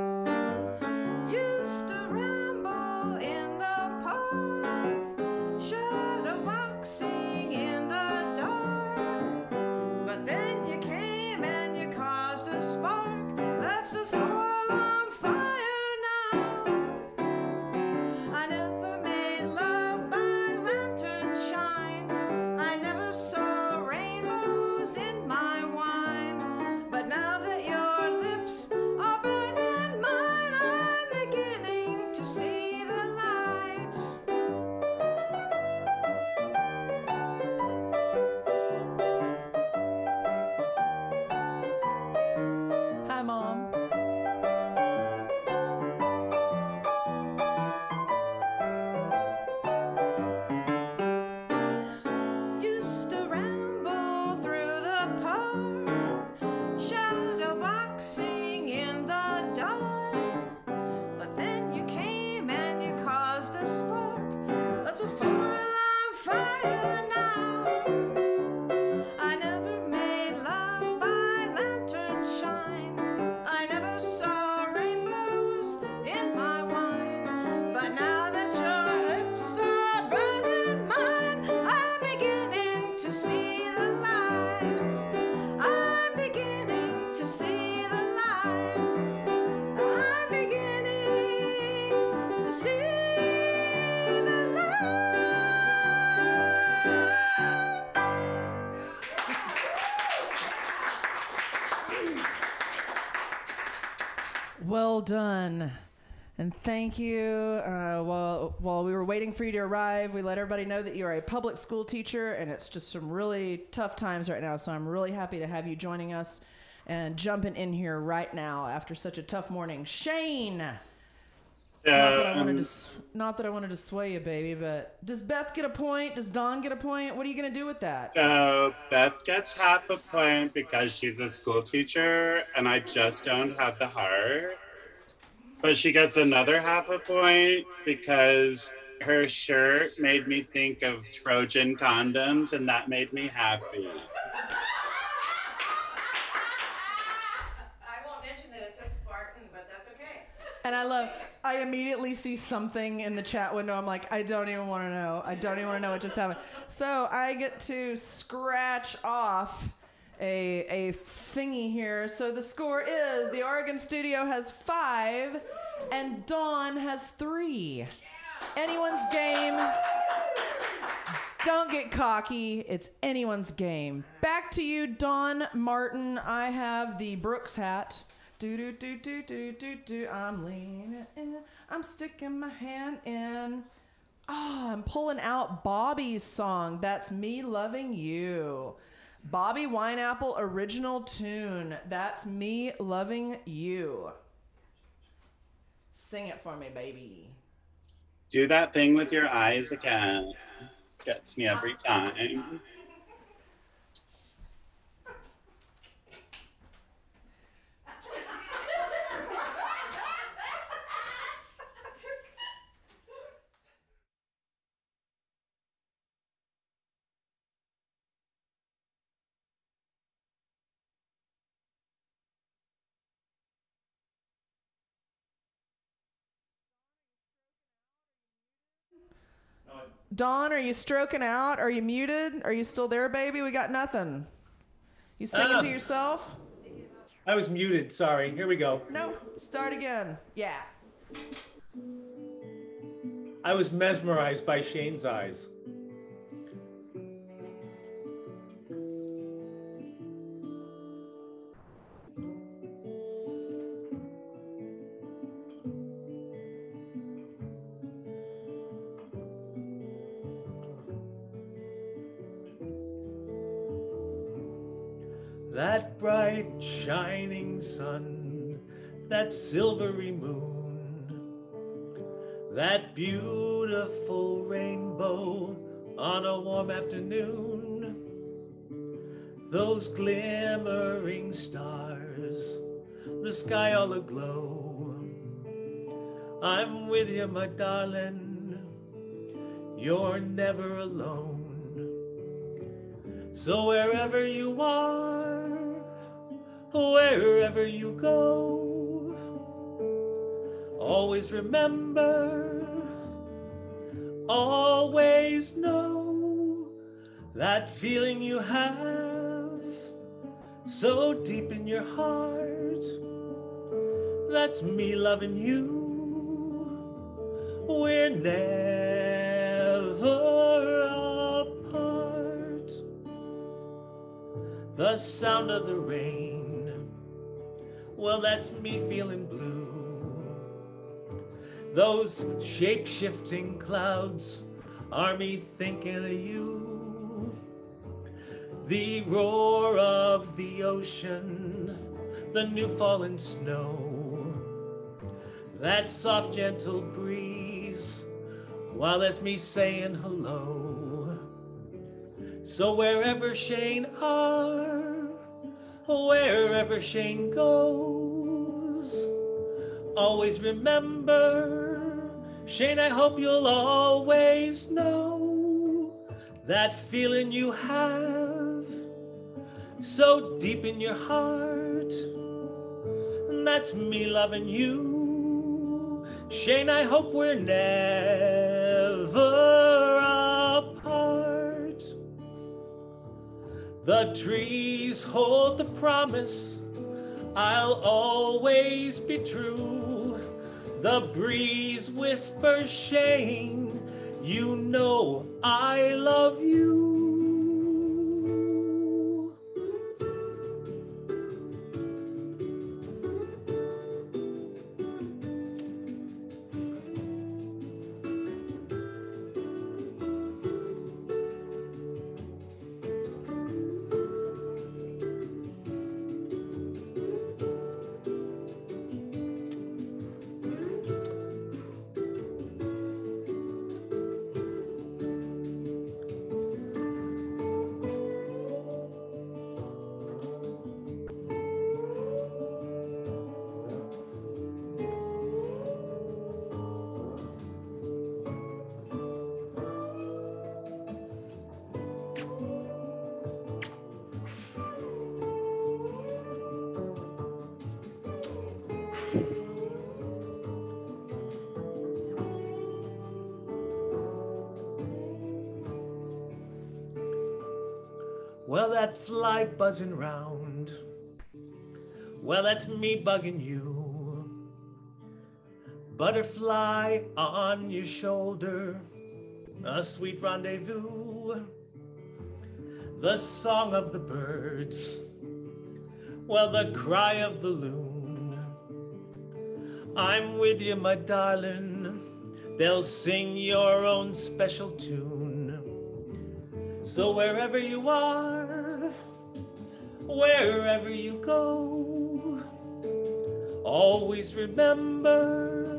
Used to ramble in the park, shadow boxing in the dark. But then you came and you caused a spark. That's a four-alarm fire now. I never made love by lantern shine. I never saw rainbows in my wine. But now that your lips are burning mine, I'm beginning to see the light. Hi, Mom. Used to ramble through the park, shadow boxing in the dark. But then you came and you caused a spark. That's a four-alarm fire now. I never made love by lantern shine. I never saw rainbows in my wine. But now that your lips are burning mine, I'm beginning to see the light. I'm beginning to see the light. I'm beginning to see the light. Well done. And thank you. Uh, while, while we were waiting for you to arrive, we let everybody know that you're a public school teacher, and it's just some really tough times right now. So I'm really happy to have you joining us and jumping in here right now after such a tough morning. Shane, Not that I wanted Um, to, s- not that I wanted to sway you, baby, but does Beth get a point? Does Dawn get a point? What are you gonna do with that? So Beth gets half a point because she's a school teacher and I just don't have the heart. But she gets another half a point because her shirt made me think of Trojan condoms and that made me happy. I won't mention that it says Spartan, but that's okay. And I love, I immediately see something in the chat window. I'm like, I don't even want to know. I don't even want to know what just happened. So I get to scratch off a, a thingy here. So the score is the Oregon studio has five and Dawn has three. Anyone's game. Don't get cocky. It's anyone's game. Back to you, Dawn Martin. I have the Brooks hat. Do do do do do do do. I'm leaning in. I'm sticking my hand in. Oh, I'm pulling out Bobby's song. That's Me Loving You. Bobby Wineapple original tune. That's Me Loving You. Sing it for me, baby. Do that thing with your eyes again. Gets me every time. Dawn, are you stroking out? Are you muted? Are you still there, baby? We got nothing. You singing Ah. to yourself? I was muted. Sorry. Here we go. No. Start again. Yeah. I was mesmerized by Shane's eyes. That bright shining sun, that silvery moon, that beautiful rainbow on a warm afternoon, those glimmering stars, the sky all aglow. I'm with you, my darling, you're never alone. So wherever you are, wherever you go, always remember, always know that feeling you have so deep in your heart. That's me loving you. We're never apart. The sound of the rain, well, that's me feeling blue. Those shape-shifting clouds are me thinking of you. The roar of the ocean, the new fallen snow, that soft gentle breeze, well, that's me saying hello. So wherever Shane are, wherever Shane goes, always remember, Shane, I hope you'll always know that feeling you have so deep in your heart. And that's me loving you. Shane, I hope we're never apart. The trees hold the promise, I'll always be true. The breeze whispers, Shane, you know I love you. that fly buzzing round, well, that's me bugging you. Butterfly on your shoulder, a sweet rendezvous. The song of the birds, well, the cry of the loon. I'm with you, my darling. They'll sing your own special tune. So wherever you are, wherever you go, always remember,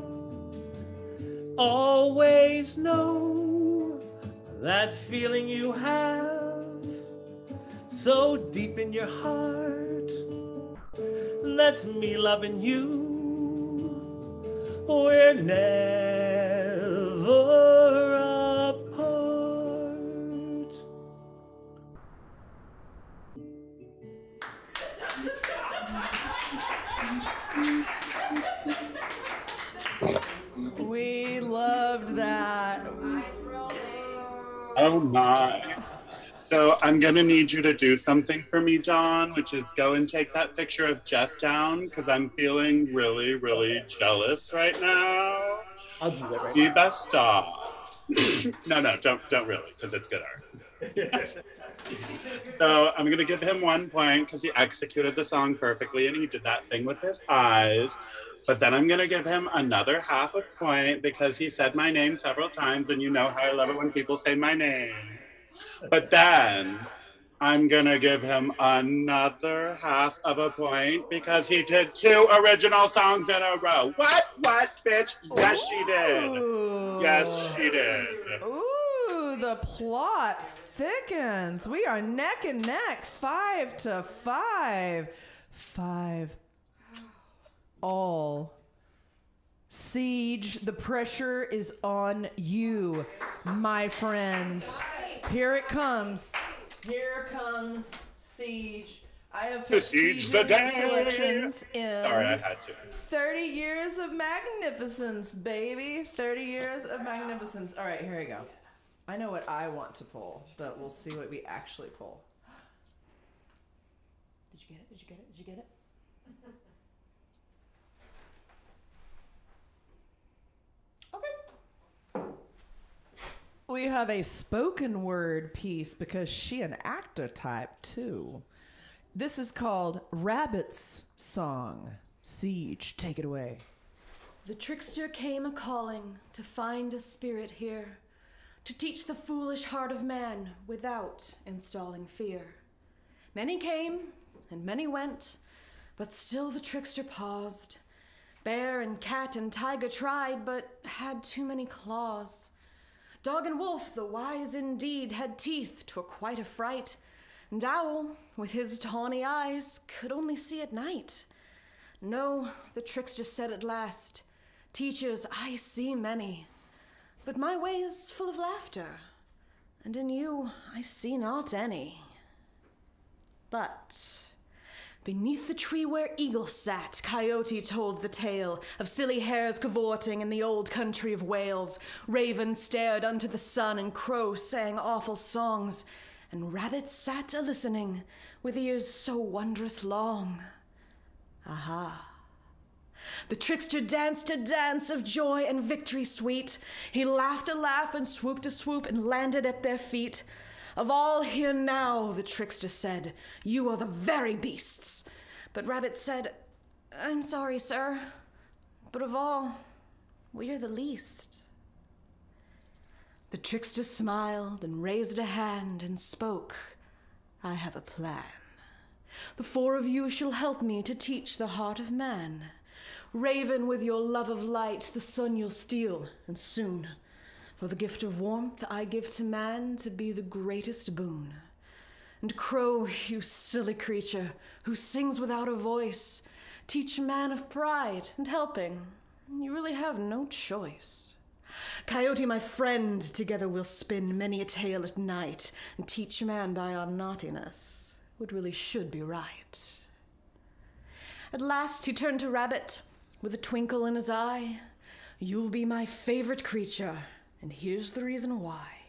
always know that feeling you have so deep in your heart. That's me loving you. We're never apart. We loved that. Oh my. So I'm gonna need you to do something for me, John, which is go and take that picture of Jeff down, because I'm feeling really, really jealous right now. I'll do that right You now. best stop. no, no, don't, don't really, because it's good art. So I'm gonna give him one point because he executed the song perfectly and he did that thing with his eyes. But then I'm gonna give him another half a point because he said my name several times, and you know how I love it when people say my name. But then I'm gonna give him another half of a point because he did two original songs in a row. What? What, bitch? Yes, she did. Yes, she did. Ooh, the plot thickens. We are neck and neck, five to five. Five. All. Ceej, the pressure is on you, my friend. Here it comes. Here comes Ceej. I have put Ceej the Ceej's day. selections in. Sorry, I had to. thirty years of magnificence, baby. thirty years of magnificence. All right, here we go. I know what I want to pull, but we'll see what we actually pull. Did you get it? Did you get it? Did you get it? Okay. We have a spoken word piece because she an actor type too. This is called Rabbit's Song. Ceej, take it away. The trickster came a-calling to find a spirit here, to teach the foolish heart of man without installing fear. Many came and many went, but still the trickster paused. Bear and cat and tiger tried, but had too many claws. Dog and wolf, the wise indeed, had teeth 'twere quite a fright, and owl, with his tawny eyes, could only see at night. No, the trickster said at last, teachers, I see many, but my way is full of laughter, and in you I see not any. But beneath the tree where eagle sat, Coyote told the tale of silly hares cavorting in the old country of Wales. Raven stared unto the sun, and crow sang awful songs, and rabbit sat a-listening with ears so wondrous long. Aha. The trickster danced a dance of joy and victory sweet. He laughed a laugh and swooped a swoop and landed at their feet. Of all here now, the trickster said, you are the very beasts. But Rabbit said, I'm sorry, sir, but of all, we are the least. The trickster smiled and raised a hand and spoke, I have a plan. The four of you shall help me to teach the heart of man. Raven, with your love of light, the sun you'll steal, and soon. For the gift of warmth I give to man to be the greatest boon. And crow, you silly creature, who sings without a voice, teach man of pride and helping. You really have no choice. Coyote, my friend, together we'll spin many a tale at night, and teach man by our naughtiness what really should be right. At last he turned to Rabbit, with a twinkle in his eye. You'll be my favorite creature, and here's the reason why.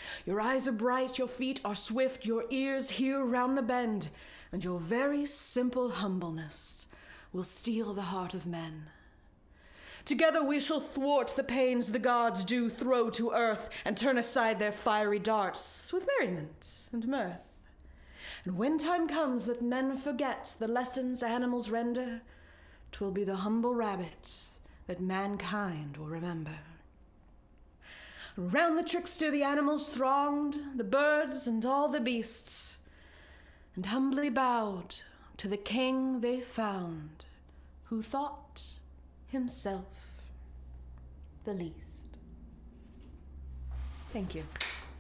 Your eyes are bright, your feet are swift, your ears hear round the bend, and your very simple humbleness will steal the heart of men. Together we shall thwart the pains the gods do throw to earth, and turn aside their fiery darts with merriment and mirth. And when time comes that men forget the lessons animals render, 'twill be the humble rabbit that mankind will remember. Round the trickster the animals thronged, the birds and all the beasts, and humbly bowed to the king they found, who thought himself the least. Thank you.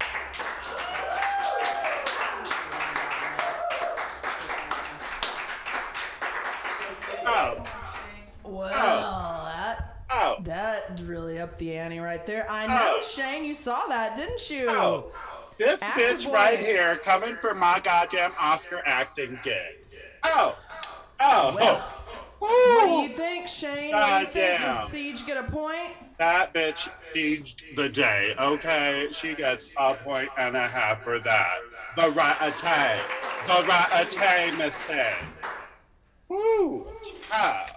Oh. Well, Oh. that Oh. that really upped the ante right there. I know, Oh. Shane, you saw that, didn't you? Oh. This Actor bitch boy. right here coming for my goddamn Oscar acting gig. Oh. Oh. Well, Ooh. what do you think, Shane? What do you think? Does Goddamn. Ceej get a point? That bitch sieged the day, okay? She gets a point and a half for that. Variety. Variety, mistake. Woo. Ah.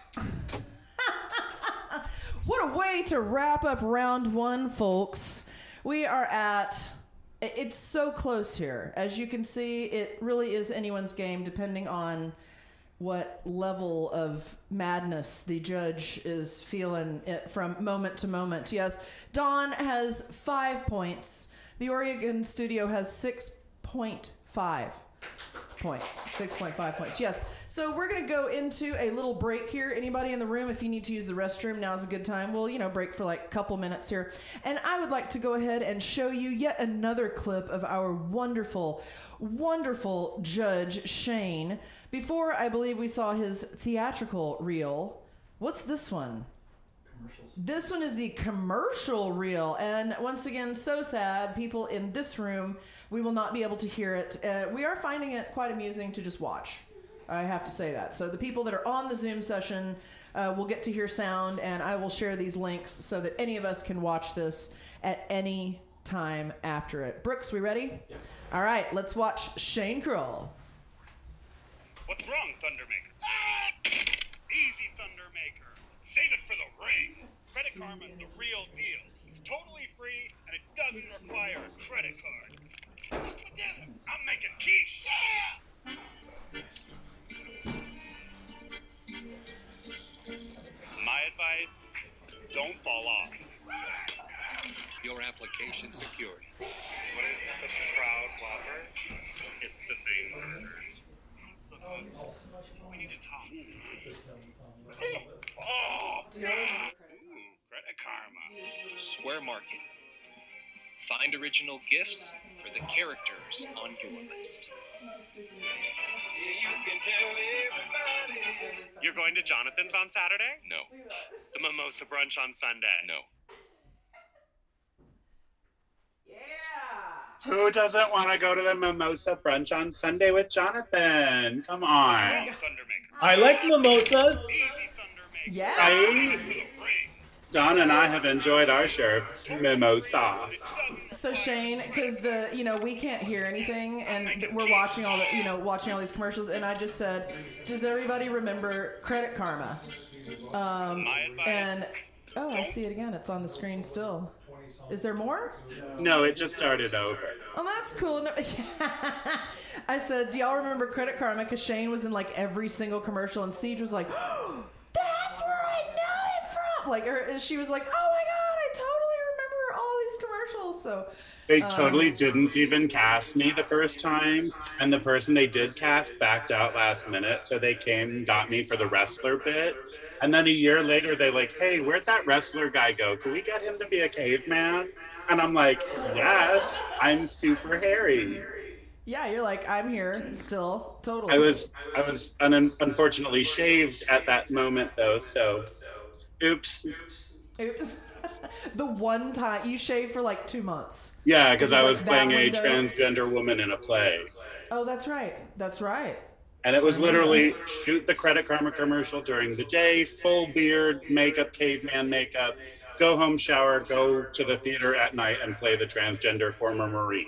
What a way to wrap up round one, folks. We are at, it's so close here. As you can see, it really is anyone's game depending on what level of madness the judge is feeling it from moment to moment. Yes, Dawn has five points. The Oregon studio has six point five points. six point five points. Yes. So we're going to go into a little break here. Anybody in the room, if you need to use the restroom, now's a good time. We'll, you know, break for like a couple minutes here. And I would like to go ahead and show you yet another clip of our wonderful, wonderful judge, Shane. Before, I believe we saw his theatrical reel. What's this one? This one is the commercial reel, and once again, so sad. People in this room, we will not be able to hear it. Uh, we are finding it quite amusing to just watch. I have to say that. So the people that are on the Zoom session uh, will get to hear sound, and I will share these links so that any of us can watch this at any time after it. Brooks, we ready? Yeah. All right, let's watch Shane Kroll. What's wrong, Thundermaker? Easy, Thundermaker. Save it for the ring. Credit Karma's the real deal. It's totally free, and it doesn't require a credit card. I'm making quiche. Yeah! My advice, don't fall off. Your application secured. What is a shroud whopper? It's the same burger. We need to talk. Oh! Ooh, Credit Karma. Swear market. Find original gifts for the characters on your list. You're going to Jonathan's on Saturday? No. The mimosa brunch on Sunday? No. Who doesn't want to go to the mimosa brunch on Sunday with Jonathan? Come on. I like mimosas. Yeah. Right? Don and I have enjoyed our share of mimosa. So Shane, because the you know we can't hear anything, and we're watching all the you know watching all these commercials, and I just said, does everybody remember Credit Karma? Um, and oh, I see it again. It's on the screen still. Is there more? No, it just started over. Oh, that's cool. No, I said, do y'all remember Credit Karma? Because Shane was in like every single commercial, and Ceej was like, oh, that's where I know it from. Like, her, she was like, oh my god, I totally remember all these commercials. So They um, totally didn't even cast me the first time, and the person they did cast backed out last minute, so they came and got me for the wrestler bit. And then a year later, they like, hey, where'd that wrestler guy go? Can we get him to be a caveman? And I'm like, yes, I'm super hairy. yeah, you're like, I'm here still, totally. I was, I was un- unfortunately shaved at that moment though, so oops. Oops. The one time you shaved for like two months. Yeah, because I was like playing that a window. transgender woman in a play. Oh, that's right. That's right. And it was literally shoot the Credit Karma commercial during the day, full beard, makeup, caveman makeup, go home, shower, go to the theater at night, and play the transgender former Marine.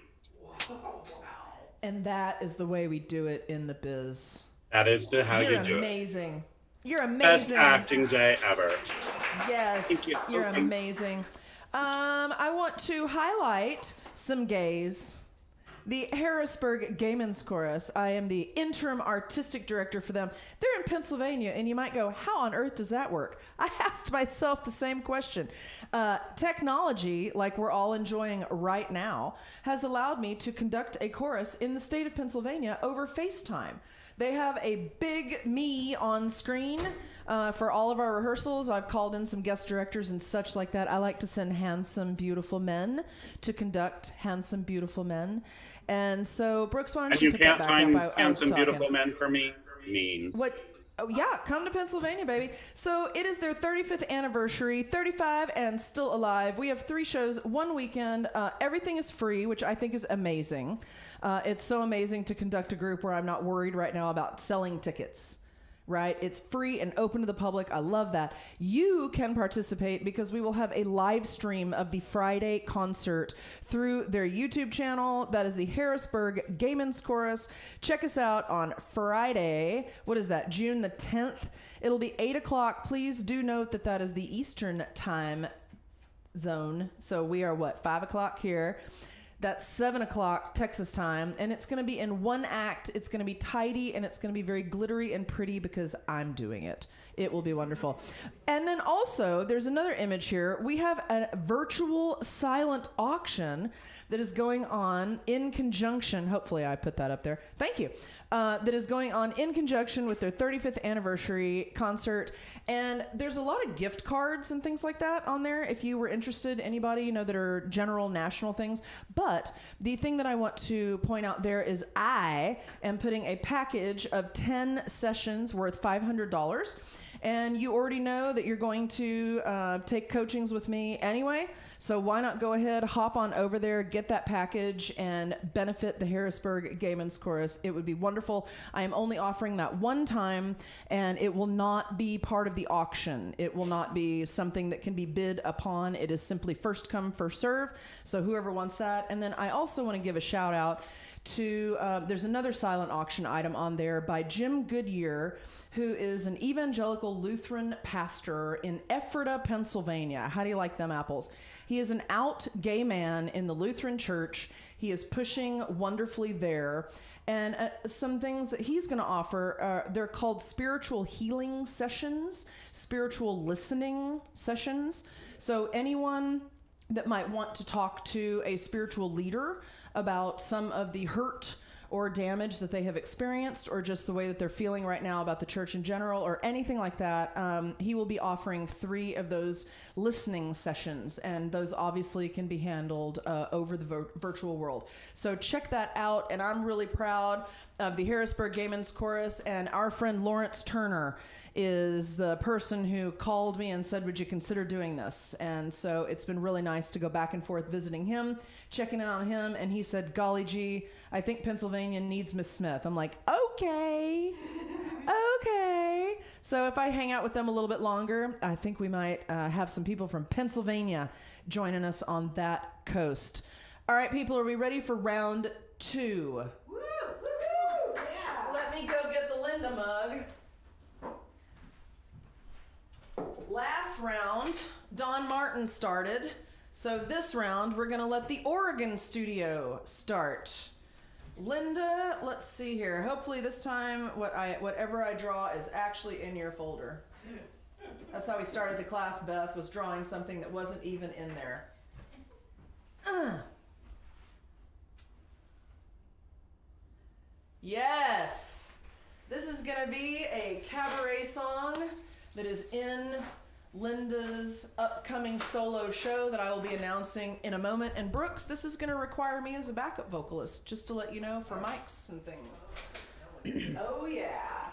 And that is the way we do it in the biz. That is the how You're you do amazing. it. You're amazing. Best acting day ever. Yes, Thank you. you're amazing. Um, I want to highlight some gays. The Harrisburg Gay Men's Chorus. I am the interim artistic director for them. They're in Pennsylvania, and you might go, how on earth does that work? I asked myself the same question. Uh, technology, like we're all enjoying right now, has allowed me to conduct a chorus in the state of Pennsylvania over FaceTime. They have a big me on screen uh, for all of our rehearsals. I've called in some guest directors and such like that. I like to send handsome, beautiful men to conduct handsome, beautiful men. And so, Brooks, why don't And you, you put can't that back find up? I, I was handsome, talking. beautiful men for me? Mean. What? Oh, yeah, come to Pennsylvania, baby. So it is their thirty-fifth anniversary, thirty-five and still alive. We have three shows, one weekend. Uh, everything is free, which I think is amazing. Uh, it's so amazing to conduct a group where I'm not worried right now about selling tickets. Right? It's free and open to the public. I love that. You can participate because we will have a live stream of the Friday concert through their YouTube channel. That is the Harrisburg Gay Men's Chorus. Check us out on Friday. What is that? June the tenth. It'll be eight o'clock. Please do note that that is the Eastern time zone. So we are what? five o'clock here. That's seven o'clock Texas time, and it's going to be in one act. It's going to be tidy, and it's going to be very glittery and pretty because I'm doing it. It will be wonderful. And then also, there's another image here. We have a virtual silent auction that is going on in conjunction. Hopefully I put that up there. Thank you. Uh, that is going on in conjunction with their thirty-fifth anniversary concert. And there's a lot of gift cards and things like that on there if you were interested, anybody, you know, that are general national things. But the thing that I want to point out there is I am putting a package of ten sessions worth five hundred dollars. And you already know that you're going to uh, take coachings with me anyway. So why not go ahead, hop on over there, get that package, and benefit the Harrisburg Gay Men's Chorus. It would be wonderful. I am only offering that one time, and it will not be part of the auction. It will not be something that can be bid upon. It is simply first come, first serve. So whoever wants that. And then I also want to give a shout out to, uh, there's another silent auction item on there by Jim Goodyear, who is an evangelical Lutheran pastor in Ephrata, Pennsylvania. How do you like them apples? He is an out gay man in the Lutheran church. He is pushing wonderfully there. And uh, some things that he's going to offer, uh, they're called spiritual healing sessions, spiritual listening sessions. So anyone that might want to talk to a spiritual leader about some of the hurt or damage that they have experienced, or just the way that they're feeling right now about the church in general, or anything like that, um, he will be offering three of those listening sessions, and those obviously can be handled uh, over the vir- virtual world. So check that out, and I'm really proud of the Harrisburg Gay Men's Chorus, and our friend Lawrence Turner is the person who called me and said, would you consider doing this? And so it's been really nice to go back and forth visiting him, checking in on him, and he said, golly gee, I think Pennsylvania needs Miss Smith. I'm like, okay, okay. So if I hang out with them a little bit longer, I think we might uh, have some people from Pennsylvania joining us on that coast. All right, people, are we ready for round two? Woo, woo-hoo, yeah. Let me go get the Linda mug. Last round, Don Martin started. So this round, we're going to let the Oregon studio start. Linda, let's see here. Hopefully this time, what I whatever I draw is actually in your folder. That's how we started the class, Beth, was drawing something that wasn't even in there. Uh. Yes! This is going to be a cabaret song that is in Linda's upcoming solo show that I will be announcing in a moment. And Brooks, this is going to require me as a backup vocalist, just to let you know, for mics and things. Oh, yeah.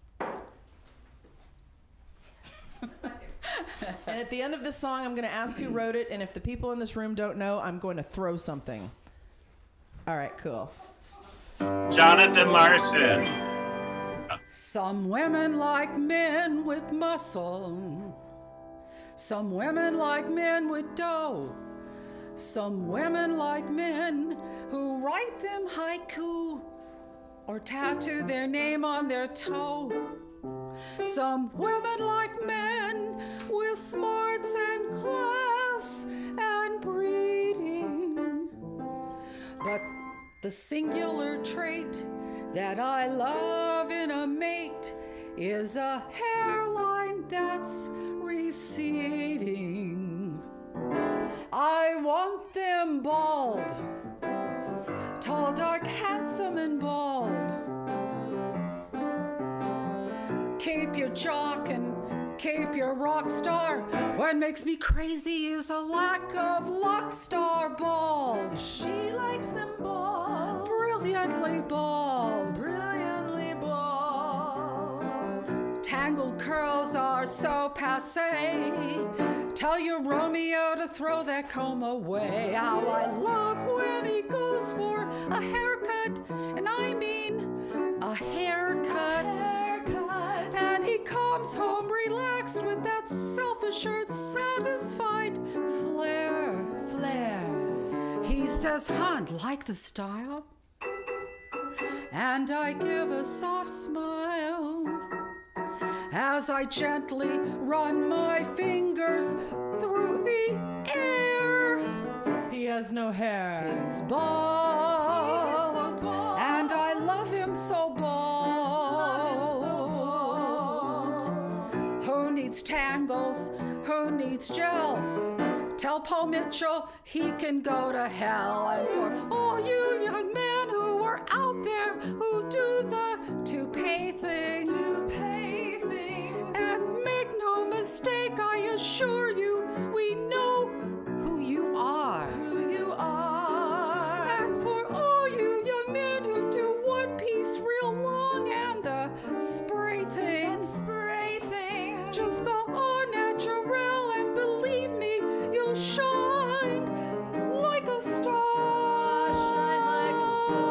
And at the end of this song, I'm going to ask who wrote it, and if the people in this room don't know, I'm going to throw something. All right, cool. Jonathan Larson. Some women like men with muscle. Some women like men with dough. Some women like men who write them haiku or tattoo their name on their toe. Some women like men with smarts and class and breeding. But the singular trait that I love in a mate is a hairline that's receding. I want them bald, tall, dark, handsome, and bald. Keep your jock and keep your rock star. What makes me crazy is a lack of luck star bald. She likes them bald. Brilliantly bald. Brilliantly bald. Tangled curls are so passe. Tell your Romeo to throw that comb away. How I love when he goes for a haircut, and I mean a haircut. A haircut. And he comes home relaxed with that self-assured, satisfied flair. Flair. He says, "Hon, like the style?" And I give a soft smile as I gently run my fingers through the air. He has no hair. He's bald, He is so bald. and I love him so bald. Love him so bald. Who needs tangles? Who needs gel? Tell Paul Mitchell he can go to hell. And for all you young men who are out there who do the toupee thing, Toupee thing. and make no mistake, I assure you, we know who you are. Who you are. And for all you young men who do one piece real long and the spray thing, And spray thing. just go on natural and believe me, you'll shine like a star. Shine like a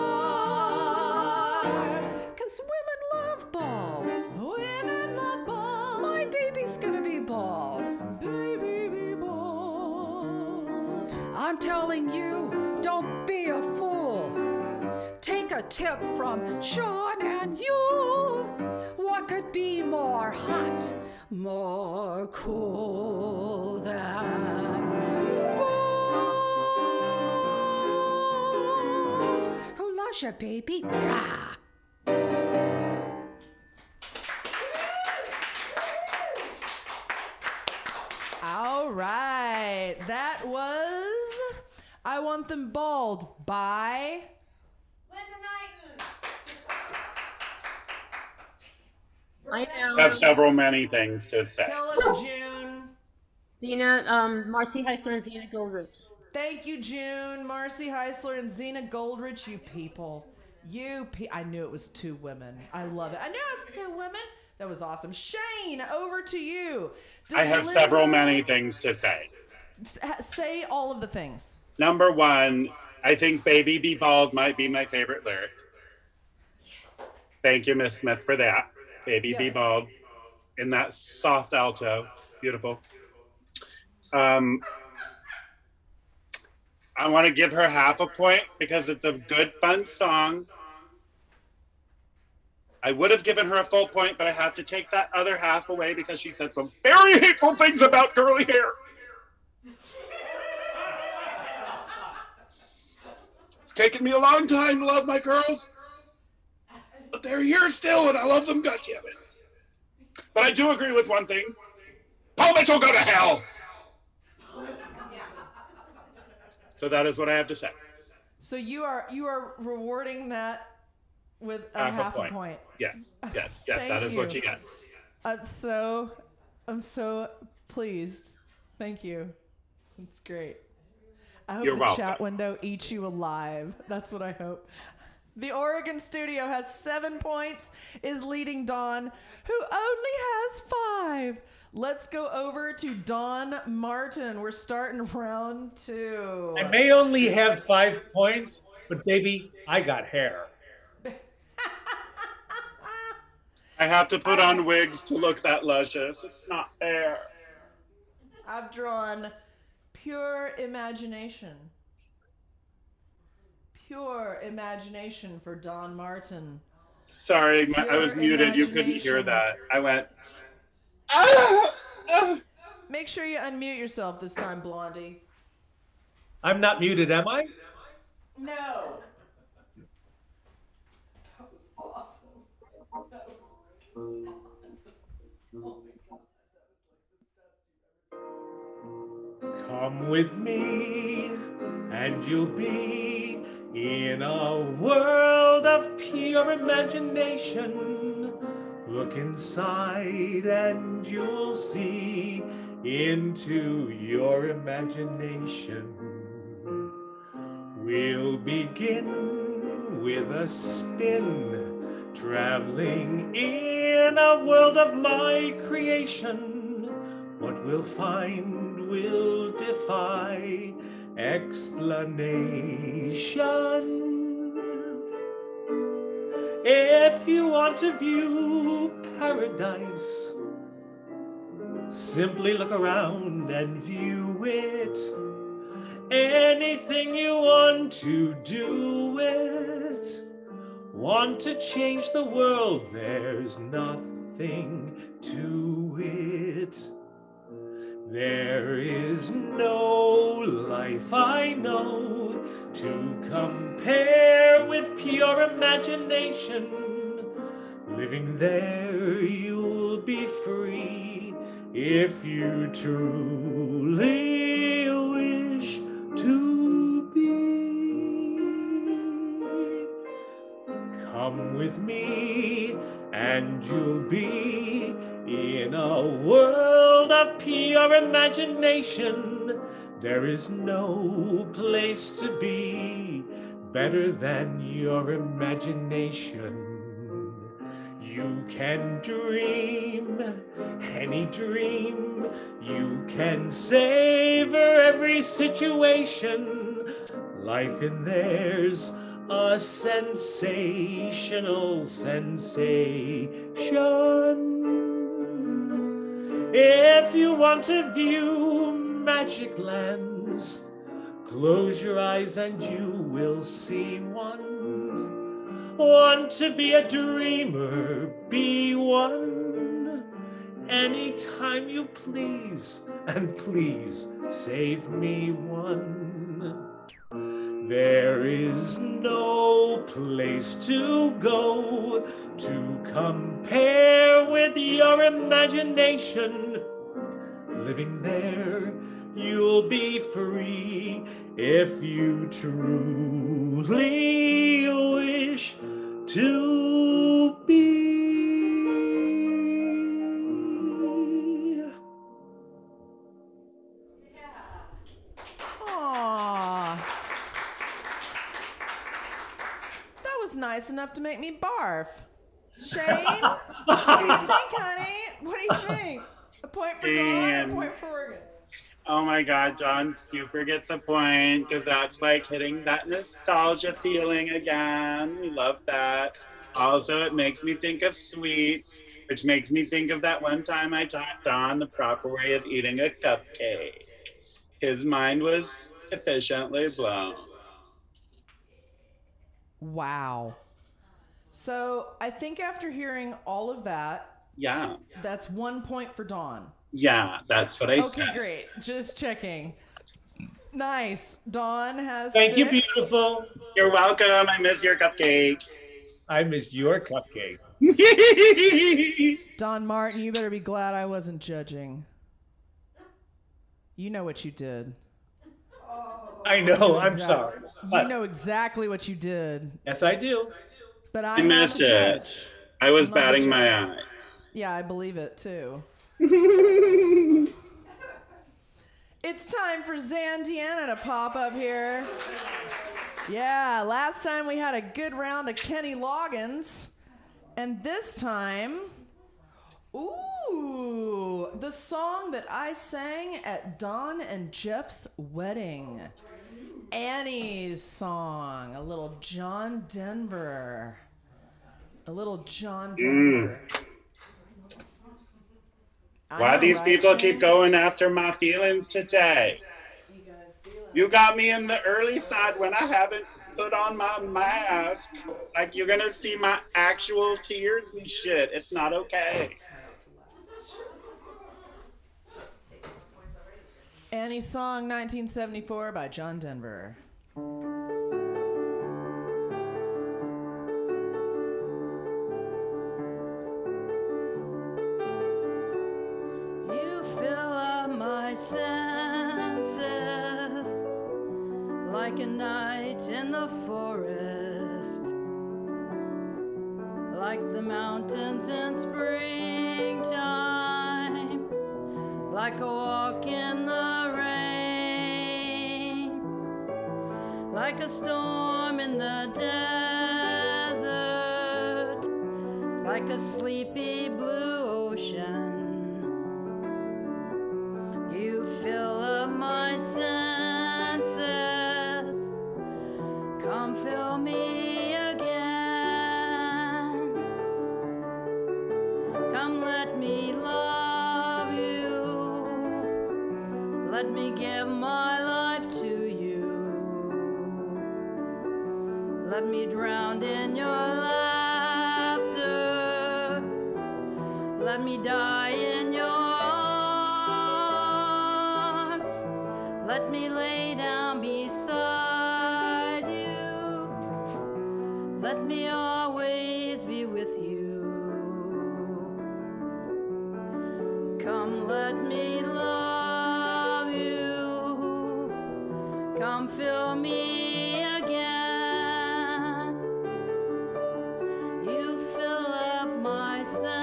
star. Cause women love bald. Women love bald. My baby's gonna be bald. Baby be bald. I'm telling you, don't be a fool. Take a tip from Sean and Yule. What could be more hot, more cool than bald? Who loves you, baby? Rah. All right. That was I Want Them Bald by I know. Have several many things to say. Tell us, June. Zena, um, Marcy Heisler and Zena Goldrich. Thank you, June, Marcy Heisler, and Zena Goldrich. You people. You pe- I knew it was two women. I love it. I knew it was two women. That was awesome. Shane, over to you. Does I have Linda several many things to say. s- Say all of the things. Number one, I think Baby Be Bald might be my favorite lyric. Thank you, Miss Smith, for that. Baby Be Yes. Bald. In that soft alto. Beautiful. Um, I want to give her half a point because it's a good, fun song. I would have given her a full point, but I have to take that other half away because she said some very hateful things about curly hair. It's taken me a long time to love my curls, but they're here still, and I love them, goddammit. But I do agree with one thing. Paul Mitchell, go to hell! So that is what I have to say. So you are you are rewarding that with a Half, half, a, point. a point. Yes, yes, yes, Thank that is what you. you get. I'm so I'm so pleased. Thank you. It's great. I hope You're the welcome. chat window eats you alive. That's what I hope. The Oregon studio has seven points, is leading Dawn, who only has five. Let's go over to Dawn Martin. We're starting round two. I may only have five points, but baby, I got hair. I have to put on wigs to look that luscious. It's not fair. I've drawn pure imagination. Pure imagination for Don Martin. Sorry, my, I was Pure muted. You couldn't hear imagination. that. I went, ah, ah. Make sure you unmute yourself this time, Blondie. I'm not muted, am I? No. That was awesome. That was freaking awesome. Oh my god. Come with me, and you'll be in a world of pure imagination. Look inside, and you'll see into your imagination. We'll begin with a spin, traveling in a world of my creation. What we'll find will defy explanation. If you want to view paradise, simply look around and view it. Anything you want to do it. Want to change the world, there's nothing to it. There is no life I know to compare with pure imagination. Living there, you'll be free if you truly wish to be. Come with me, and you'll be in a world of pure imagination. There is no place to be better than your imagination. You can dream any dream. You can savor every situation. Life in there's a sensational sensation. If you want to view magic lands, close your eyes and you will see one. Want to be a dreamer, be one. Anytime you please, and please save me one. There is no place to go to compare with your imagination. Living there, you'll be free if you truly wish to be. Aww. That was nice enough to make me barf. Shane, what do you think, honey? What do you think? A point for Dawn or a point for Oregon? Oh my God, John super gets a point because that's like hitting that nostalgia feeling again. We love that. Also, it makes me think of sweets, which makes me think of that one time I taught Don the proper way of eating a cupcake. His mind was efficiently blown. Wow. So I think after hearing all of that, Yeah. that's one point for Dawn. Yeah, that's what I okay, said. great. Just checking. Nice. Dawn has Thank six. you, beautiful. You're welcome. I miss your cupcakes. I missed your cupcake. Don Martin, you better be glad I wasn't judging. You know what you did. I know. I'm Exact- sorry. You But know exactly what you did. yes, I do. But I I'm not missed the it. judge. I was I'm not the batting my judge. eye. Yeah, I believe it too. It's time for Zanne D'Anna to pop up here. Yeah, last time we had a good round of Kenny Loggins. And this time, ooh, the song that I sang at Don and Jeff's wedding. Annie's song, a little John Denver. A little John Denver. Mm. Why know, these right, people Shane? keep going after my feelings today? You got me in the early side when I haven't put on my mask. Like, you're gonna see my actual tears and shit. It's not okay. Annie's Song, nineteen seventy-four by John Denver. You fill up my senses like a night in the forest, like the mountains in springtime, like a walk in the rain, like a storm in the desert, like a sleepy blue ocean. You fill up my senses, come fill me again, come let me love you, let me give my life to you, let me drown in your laughter, let me die in your arms, let me lay down beside you, let me always be with you. Come let me love you, come fill me again. You fill up my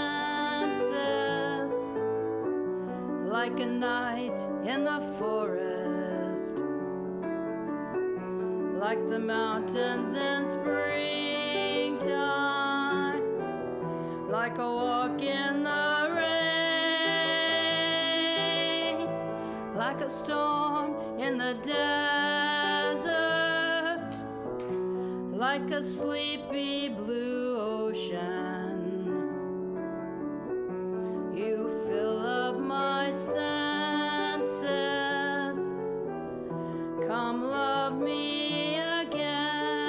senses like a night in the forest, like the mountains in springtime, like a walk in the rain, like a storm in the desert, like a sleepy blue ocean. You fill up my senses, come love me again.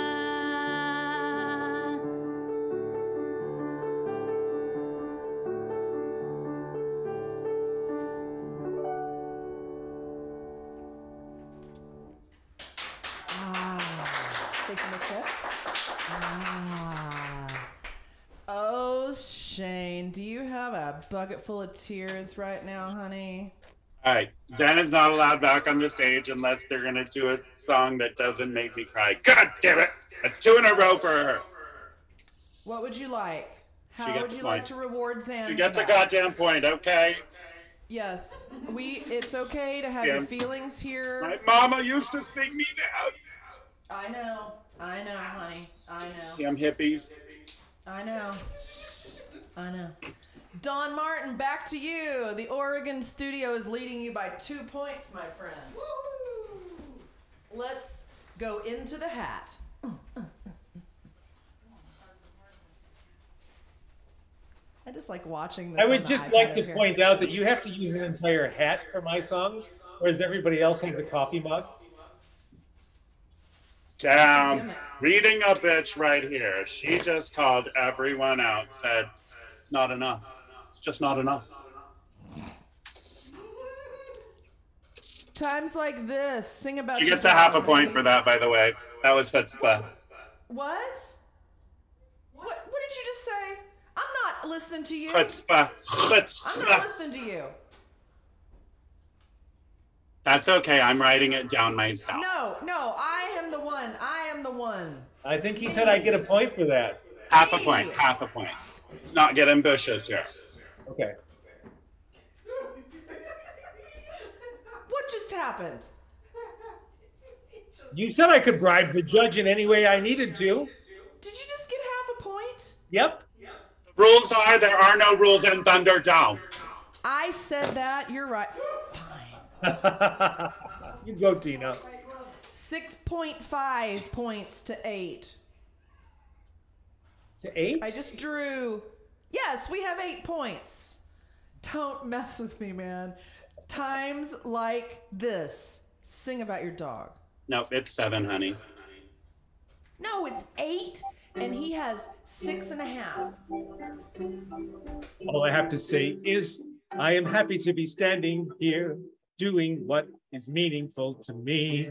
Taking a sip. Ah. Oh, Shane, do you have a bucket full of tears right now, honey? All right, Zanne's not allowed back on the stage unless they're gonna do a song that doesn't make me cry. God damn it! That's two in a row for her. What would you like? How gets would a you point. like to reward Zanne? She for gets a that? goddamn point, okay? Yes, we. It's okay to have Yeah. your feelings here. My mama used to sing me down. I know, I know, honey, I know. Damn hippies. I know. I know. Don Martin, back to you. The Oregon studio is leading you by two points, my friend. Woo! Let's go into the hat. I just like watching this. I on would the just iPad like over to here. point out that you have to use an entire hat for my songs, whereas everybody else has a coffee mug. Damn. Reading a bitch right here. She just called everyone out, said, not enough. It's just not enough. Times like this, sing about She your gets a half a dog, point baby. for that, by the way. That was chutzpah. What? What? What did you just say? I'm not listening to you. Chutzpah. I'm not Chutzpah. listening to you. That's okay. I'm writing it down myself. No, no, I am the one. I am the one. I think he said I get a point for that. Half a point. Half a point. Let's not get ambitious here. Okay. What just happened? You said I could bribe the judge in any way I needed to. Did you just get half a point? Yep. Rules are there are no rules in Thunderdome. I said that. You're right. You go, Tina. six point five points to eight. To eight? I just drew. Yes, we have eight points. Don't mess with me, man. Times like this. Sing about your dog. Nope, it's seven, honey. No, it's eight, and he has six and a half. All I have to say is I am happy to be standing here doing what is meaningful to me.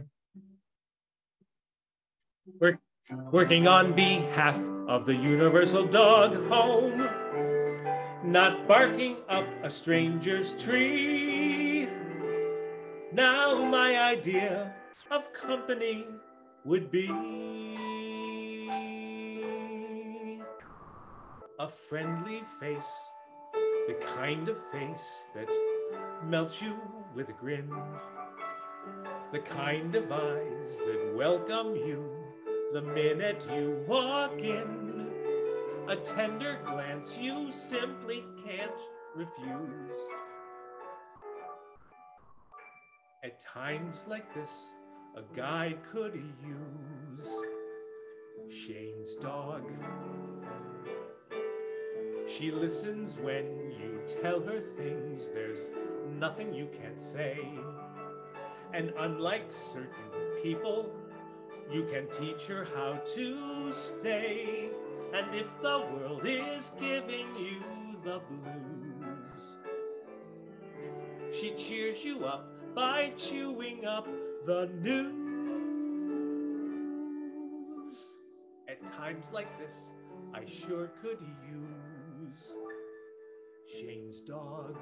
Work, working on behalf of the Universal Dog Home, not barking up a stranger's tree. Now my idea of company would be a friendly face, the kind of face that melts you with a grin, the kind of eyes that welcome you the minute you walk in, a tender glance you simply can't refuse. At times like this, a guide could use Shane's dog. She listens when you tell her things, there's nothing you can't say. And unlike certain people, you can teach her how to stay. And if the world is giving you the blues, she cheers you up by chewing up the news. At times like this, I sure could use Shane's dog.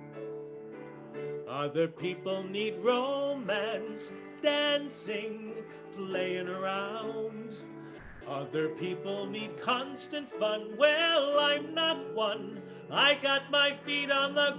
Other people need romance, dancing, playing around. Other people need constant fun. Well, I'm not one. I got my feet on the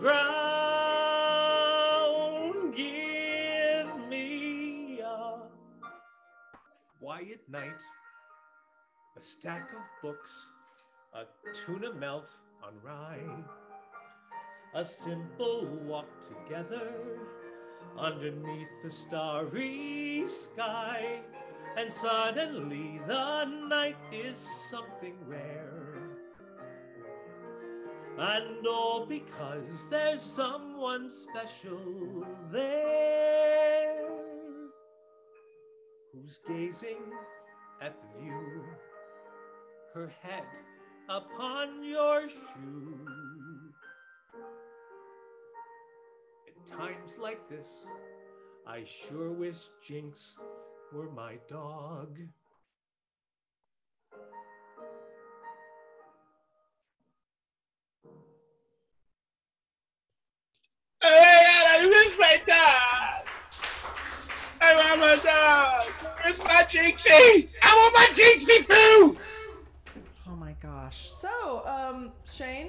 ground. Give me a quiet night, a stack of books, a tuna melt on rye, a simple walk together underneath the starry sky, and suddenly the night is something rare. And all because there's someone special there who's gazing at the view, her head upon your shoe. At times like this, I sure wish Jinx were my dog. Oh my God, I miss my dog. I want my dog. Where's my Jinxie? I want my Jinxie poo. Oh my gosh. So, um, Shane?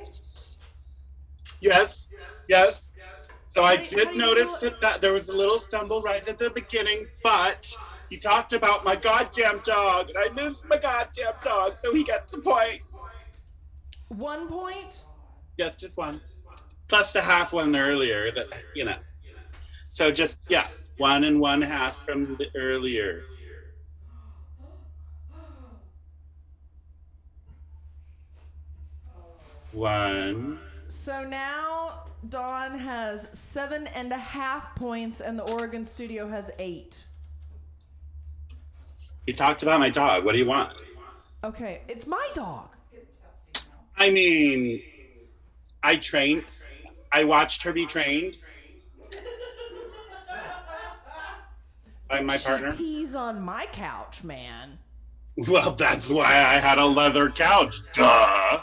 Yes, yes. So I How do you- how did do you notice feel- that, that there was a little stumble right at the beginning, but he talked about my goddamn dog, and I miss my goddamn dog, so he gets a point. One point? Yes, just one. Plus the half one earlier, that, you know. So just, yeah, one and one half from the earlier. One. So now Dawn has seven and a half points, and the Oregon studio has eight. He talked about my dog. What do you want? Okay, it's my dog. I mean, I trained. I watched her be trained by my partner. She pees on my couch, man. Well, that's why I had a leather couch. Duh.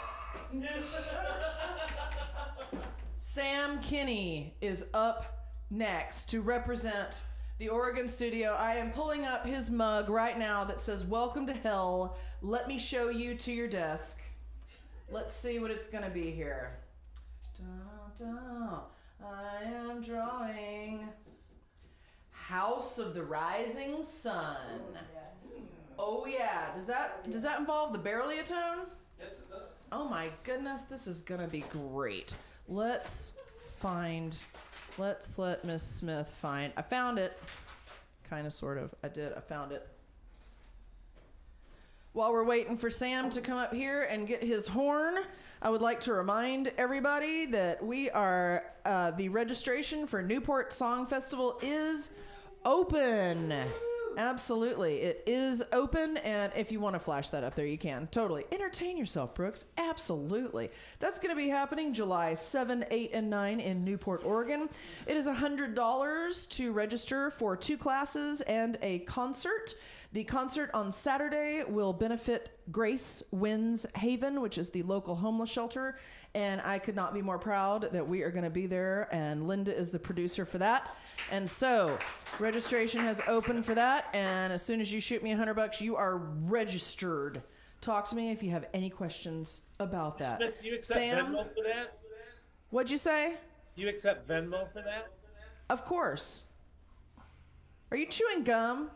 Sam Kinney is up next to represent the Oregon studio. I am pulling up his mug right now that says, "Welcome to hell. Let me show you to your desk." Let's see what it's going to be here. Da, da. I am drawing House of the Rising Sun. Oh yeah. Does that does that involve the barreliatone? Yes, it does. Oh my goodness, this is gonna be great. Let's find, let's let Miss Smith find, I found it. Kind of, sort of, I did, I found it. While we're waiting for Sam to come up here and get his horn, I would like to remind everybody that we are, uh, the registration for Newport Song Festival is open. Absolutely. It is open, and if you want to flash that up there, you can. Totally. Entertain yourself, Brooks. Absolutely. That's going to be happening July seventh, eighth, and ninth in Newport, Oregon. It is one hundred dollars to register for two classes and a concert. The concert on Saturday will benefit Grace Wins Haven, which is the local homeless shelter. And I could not be more proud that we are going to be there. And Linda is the producer for that. And so registration has opened for that. And as soon as you shoot me a hundred bucks, you are registered. Talk to me if you have any questions about that. Smith, do you accept Sam, Venmo for that? What'd you say? Do you accept Venmo for that? Of course. Are you chewing gum?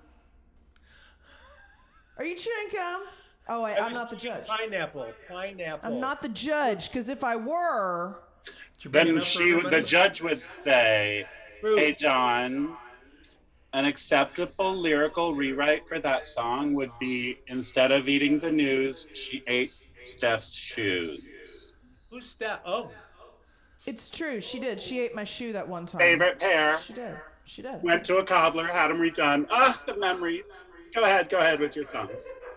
Are you chewing gum? Oh, wait, I'm not the judge. Pineapple, pineapple. I'm not the judge, because if I were... Then she, the judge would say, hey, John, an acceptable lyrical rewrite for that song would be, instead of eating the news, she ate Steph's shoes. Who's Steph? Oh. It's true. She did. She ate my shoe that one time. Favorite pair. She did. She did. Went to a cobbler, had them redone. Ah, the memories. Go ahead. Go ahead with your song.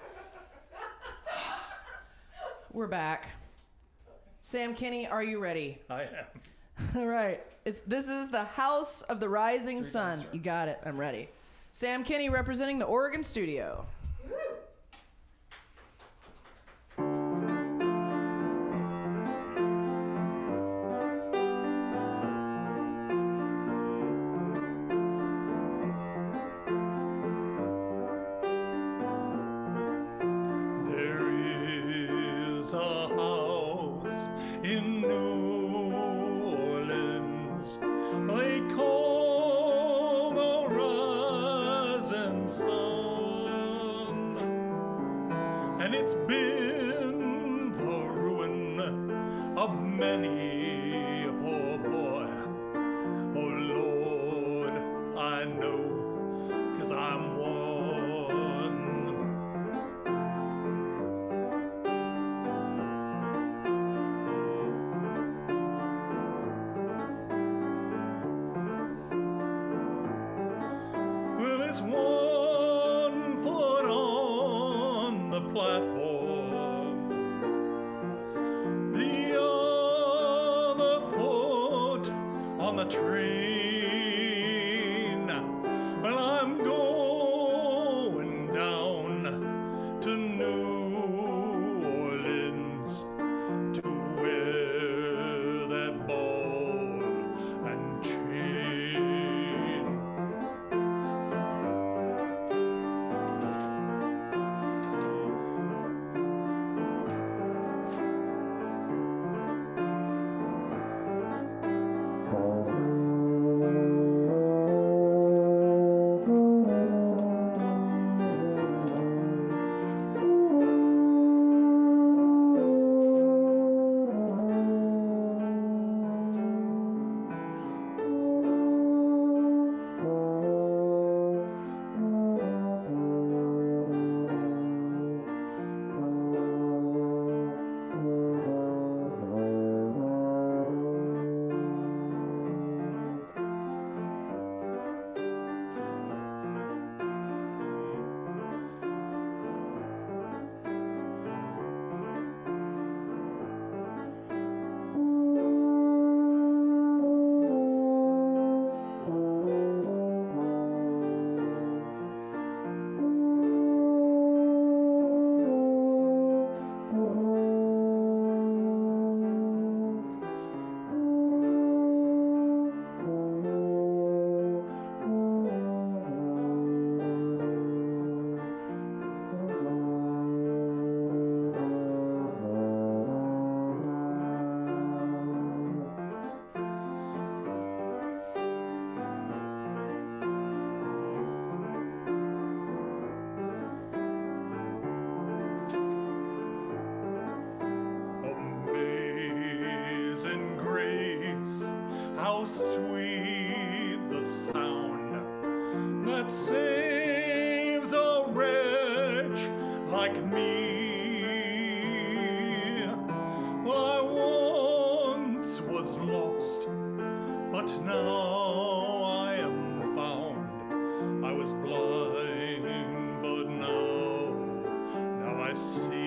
We're back. Sam Kinney, are you ready? I am. All right. It's, this is the House of the Rising Sun. You got it. I'm ready. Sam Kinney representing the Oregon studio. A house in New Orleans they call the rising sun, and it's been the ruin of many a poor boy. Oh Lord, I know, 'cause I'm one. It's one foot on the platform, the other foot on the train. Well, I'm going down to New Orleans to wear that ball and chain. How sweet the sound that saves a wretch like me. how I am found. I was blind, but now, now I see.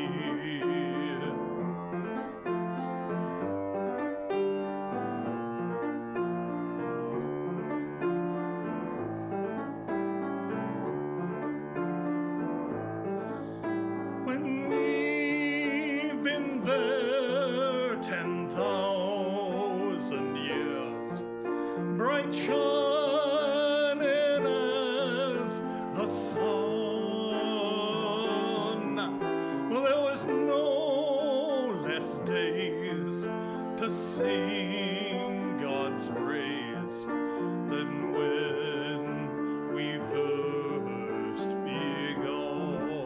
When we've been there ten thousand years, bright shining as the sun, well, there was no less days to sing God's praise than when we first begun.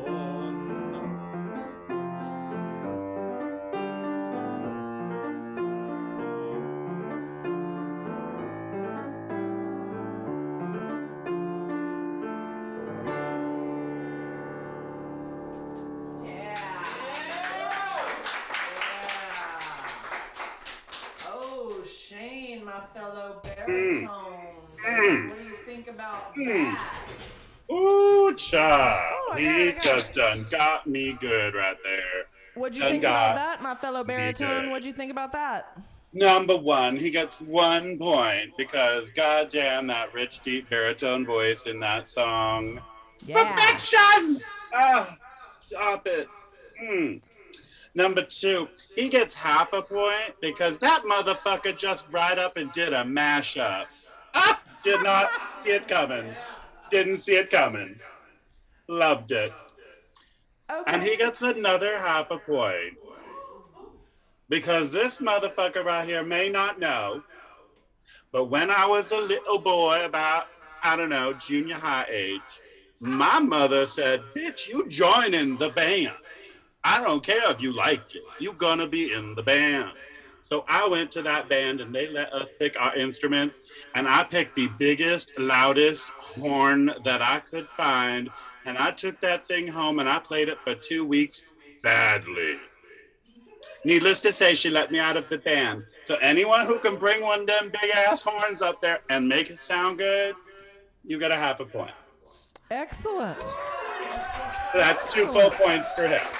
Oh, Shane, my fellow baritone. Mm. What do you think about Mm. that? Ooh, child. Oh, I he got it, I got just done got me good right there. What'd you Done think got about that, my fellow me baritone? good. What'd you think about that? Number one, he gets one point because goddamn that rich, deep baritone voice in that song. Yeah. Perfection! Ah, stop it. Mm. Number two, he gets half a point because that motherfucker just right up and did a mashup. Ah, did not see it coming. Didn't see it coming. Loved it. Okay. And he gets another half a point because this motherfucker right here may not know, but when I was a little boy, about, I don't know, junior high age, my mother said, bitch, you join in the band. I don't care if you like it. You gonna be in the band. So I went to that band and they let us pick our instruments. And I picked the biggest, loudest horn that I could find. And I took that thing home and I played it for two weeks badly. Needless to say, she let me out of the band. So anyone who can bring one of them big ass horns up there and make it sound good, you get a half a point. Excellent. That's two full points for him.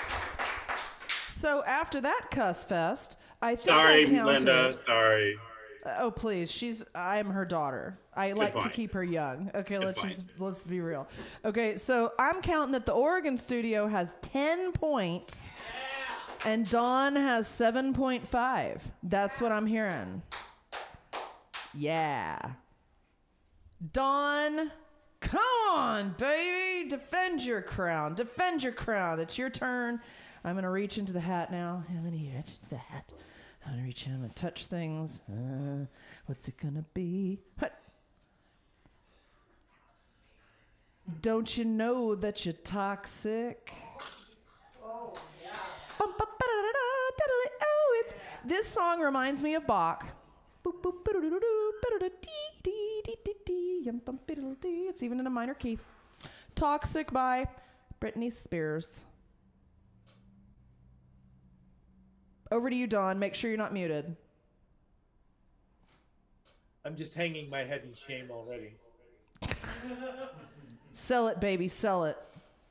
So after that cuss fest, I think Sorry, I counted. Linda. Sorry. Uh, oh please, she's. I'm her daughter. I Good like to point. keep her young. Okay, Good let's point. just let's be real. Okay, so I'm counting that the Oregon studio has ten points, and Dawn has seven point five. That's what I'm hearing. Yeah. Dawn, come on, baby, defend your crown. Defend your crown. It's your turn. I'm gonna reach into the hat now. I'm gonna reach into the hat. I'm gonna reach in. I'm gonna touch things. Uh, what's it gonna be? What? Don't you know that you're toxic? Oh yeah. Oh, it's this song reminds me of Bach. It's even in a minor key. Toxic by Britney Spears. Over to you, Dawn. Make sure you're not muted. I'm just hanging my head in shame already. Sell it, baby. Sell it.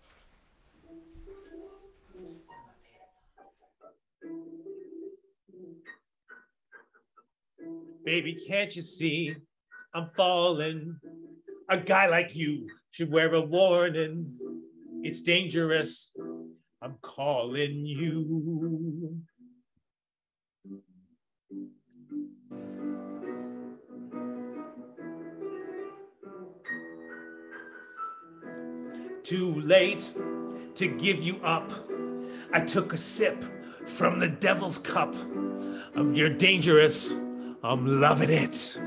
Baby, can't you see I'm falling? A guy like you should wear a warning. It's dangerous. I'm calling you. Too late to give you up. I took a sip from the devil's cup of your dangerous. I'm loving it.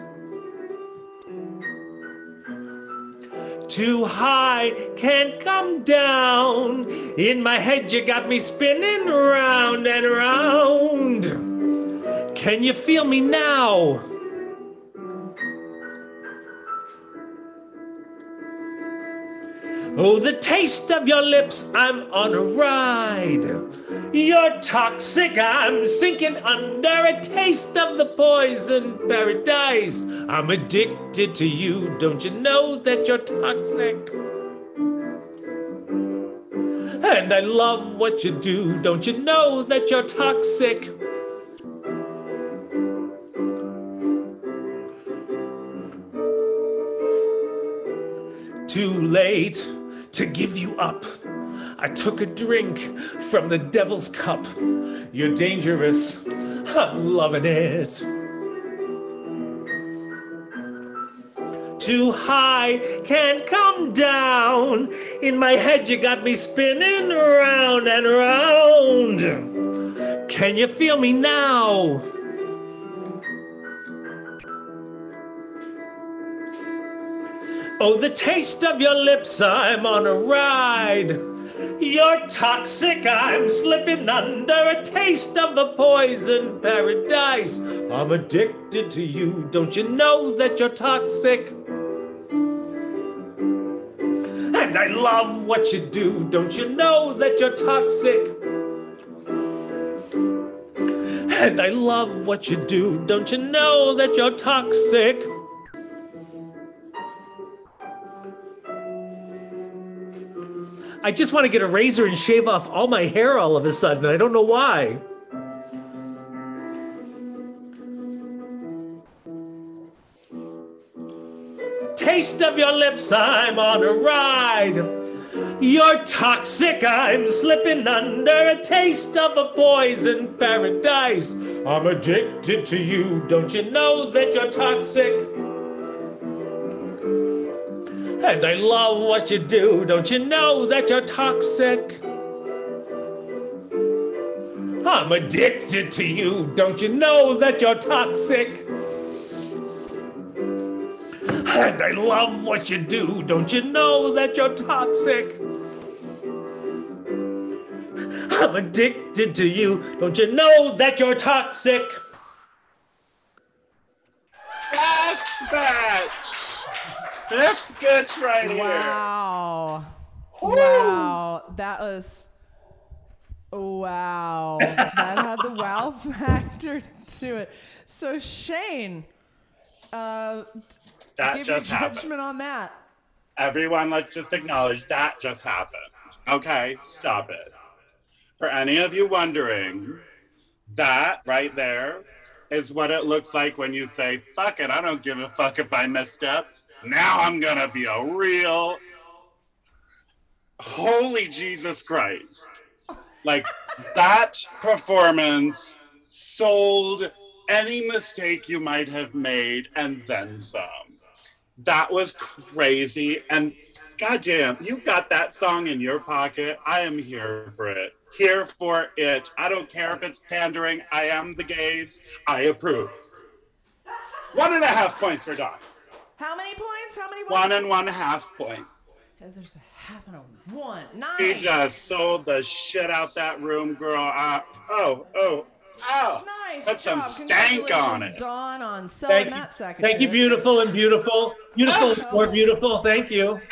Too high, can't come down. In my head, you got me spinning round and round. Can you feel me now? Oh, the taste of your lips, I'm on a ride. You're toxic, I'm sinking under a taste of the poison paradise. I'm addicted to you, don't you know that you're toxic? And I love what you do, don't you know that you're toxic? Too late to give you up. I took a drink from the devil's cup. You're dangerous, I'm loving it. Too high, can't come down. In my head you got me spinning round and round. Can you feel me now? Oh, the taste of your lips, I'm on a ride. You're toxic, I'm slipping under a taste of the poison paradise. I'm addicted to you, don't you know that you're toxic? And I love what you do, don't you know that you're toxic? And I love what you do, don't you know that you're toxic? I just want to get a razor and shave off all my hair all of a sudden. I don't know why. Taste of your lips, I'm on a ride. You're toxic, I'm slipping under a taste of a poison paradise. I'm addicted to you, don't you know that you're toxic? And I love what you do, don't you know that you're toxic? I'm addicted to you, don't you know that you're toxic? And I love what you do, don't you know that you're toxic? I'm addicted to you, don't you know that you're toxic? That's that! That's good right wow. here. Wow. That was, wow. That had the wow factor to it. So Shane, uh, that give just your happened. judgment on that. Everyone, let's just acknowledge that just happened. Okay, stop it. For any of you wondering, that right there is what it looks like when you say, fuck it, I don't give a fuck if I messed up. Now I'm gonna be a real, holy Jesus Christ. Like, that performance sold any mistake you might have made and then some. That was crazy. And goddamn, you got that song in your pocket. I am here for it. Here for it. I don't care if it's pandering. I am the gays. I approve. One and a half points for Dawn. How many points? How many? One and one half points. There's a half and a one. Nice. He just sold the shit out that room, girl. Uh, oh, oh, oh. Nice Put some job. stank on it. Dawn on selling Thank you. that second. Thank you, shit. beautiful and beautiful. Beautiful and more beautiful. Thank you.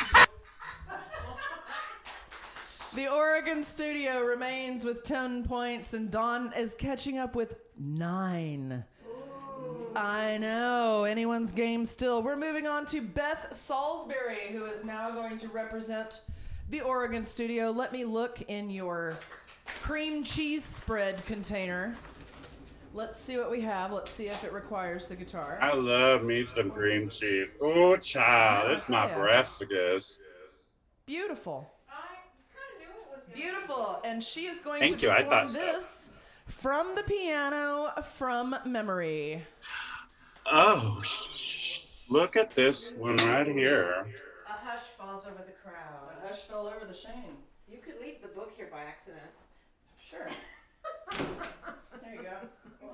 The Oregon studio remains with ten points, and Dawn is catching up with nine. I know, anyone's game still. We're moving on to Beth Salisbury, who is now going to represent the Oregon studio. Let me look in your cream cheese spread container. Let's see what we have. Let's see if it requires the guitar. I love me some cream cheese. Oh, child, it's my breakfast. Beautiful. Beautiful. And she is going Thank to you, I perform thought so. this from the piano from memory. Oh, look at this one right here. A hush falls over the crowd. A hush fell over the Shane. You could leave the book here by accident. Sure. There you go.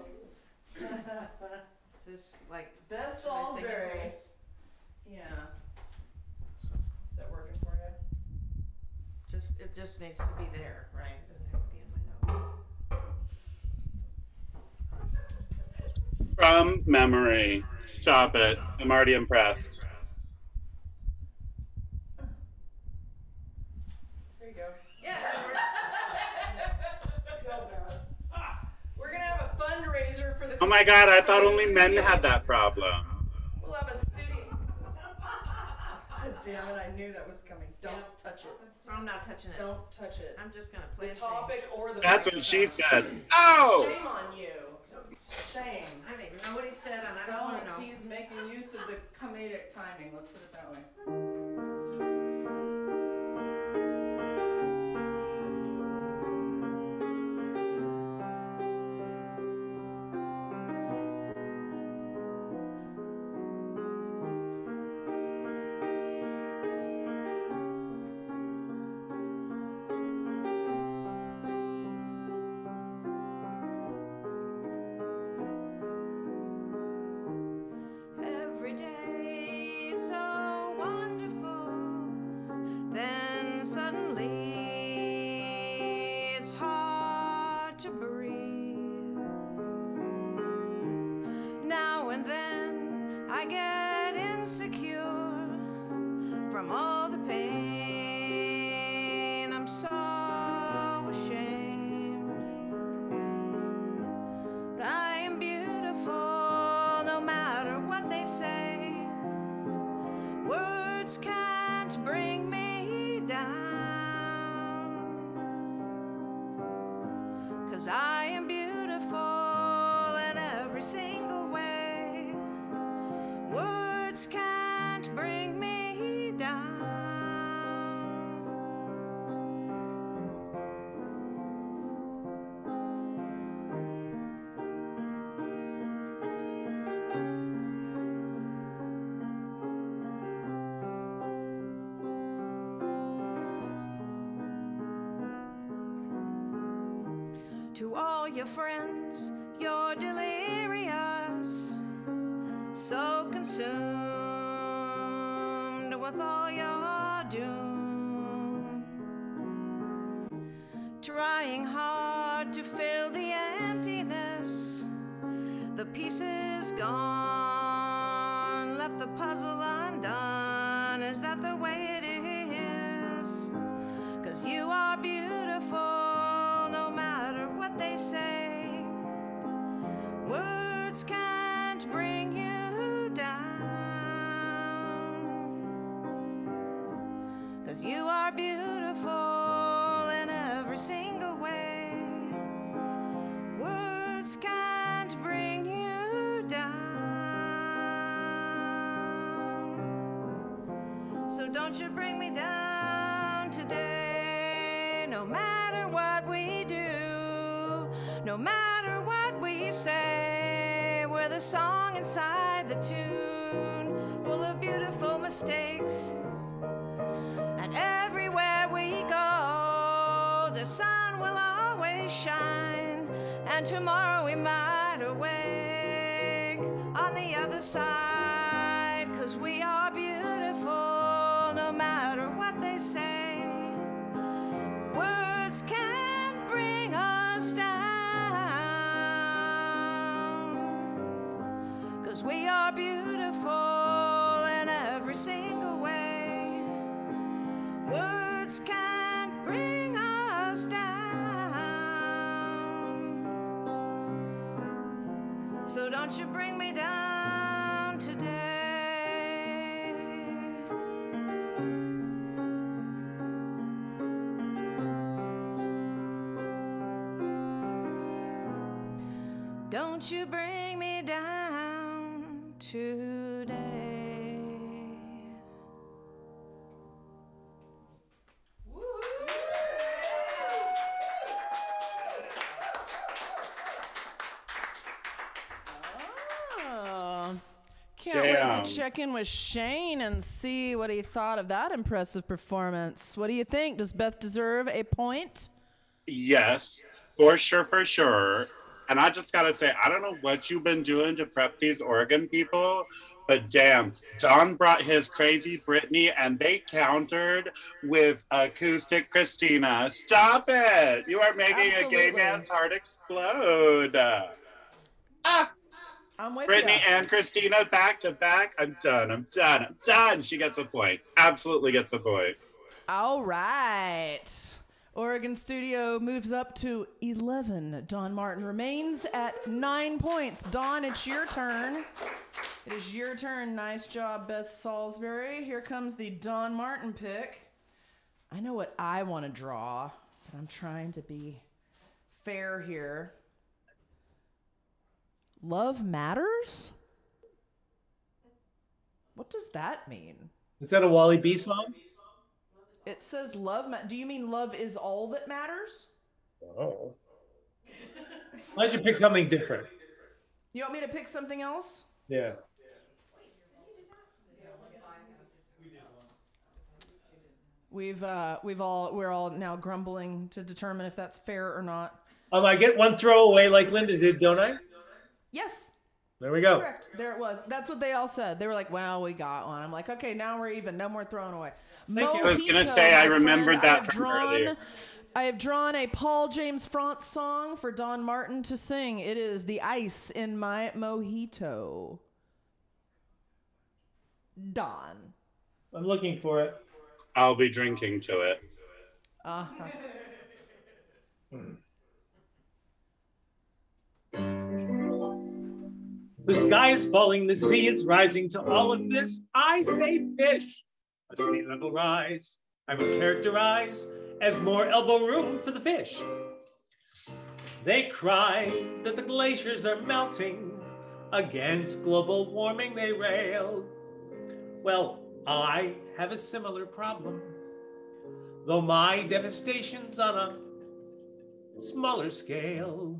Is this like Beth Can I sing it to Salisbury. us? Yeah. Is that working for you? Just it just needs to be there, right? It doesn't have to be in my notes. From memory. Stop it. I'm already impressed. There you go. Yeah. We're gonna have a fundraiser for the. Oh my God, I thought only men had that problem. We'll have a studio. God damn it, I knew that was coming. Don't yep. touch it. I'm not touching it. Don't touch it. I'm just gonna play the topic or the. That's what she said. Oh! Shame on you. Shame. I don't even know what he said, and I don't, don't want to know. He's making use of the comedic timing. Let's put it that way. To all your friends, you're delirious, so consumed with all your doom, trying hard to fill the emptiness, the pieces gone, left the puzzle undone. Is that the way it is? 'Cause you are beautiful they say. Words can't bring you down, 'cause you are beautiful in every single way. Words can't bring you down, so don't you bring me down today, no matter what we do. No matter what we say, we're the song inside the tune, full of beautiful mistakes. And everywhere we go, the sun will always shine. And tomorrow we might awake on the other side. 'Cause we are beautiful, no matter what they say. Words can't bring us down. We are beautiful in every single way. Words can't bring us down, so don't you bring me down today. Don't you bring me down today. Oh, can't Damn. wait to check in with Shane and see what he thought of that impressive performance. What do you think? Does Beth deserve a point? Yes, for sure, for sure. And I just gotta say, I don't know what you've been doing to prep these Oregon people, but damn, Don brought his crazy Britney and they countered with acoustic Christina. Stop it! You are making Absolutely. a gay man's heart explode. Ah! I'm with Britney ya. and Christina back to back. I'm done, I'm done, I'm done. She gets a point. Absolutely gets a point. All right. Oregon Studio moves up to eleven. Don Martin remains at nine points. Don, it's your turn. It is your turn. Nice job, Beth Salisbury. Here comes the Don Martin pick. I know what I want to draw, but I'm trying to be fair here. Love matters? What does that mean? Is that a Wally B song? It says love. Ma- Do you mean love is all that matters? Oh. Why'd you pick something different? You want me to pick something else? Yeah. We've uh, we've all we're all now grumbling to determine if that's fair or not. Um, I get one throwaway like Linda did, don't I? Yes. There we go. Correct. There it was. That's what they all said. They were like, "Well, we got one." I'm like, "Okay, now we're even. No more throwing away." Thank you. I was gonna say I remembered that from drawn, earlier. I have drawn a Paul James France song for Don Martin to sing. It is "The Ice in My Mojito." Don. I'm looking for it. I'll be drinking to it. Uh-huh. The sky is falling, the sea is rising. To all of this, I say fish. A sea level rise, I would characterize as more elbow room for the fish. They cry that the glaciers are melting. Against global warming they rail. Well, I have a similar problem, though my devastation's on a smaller scale.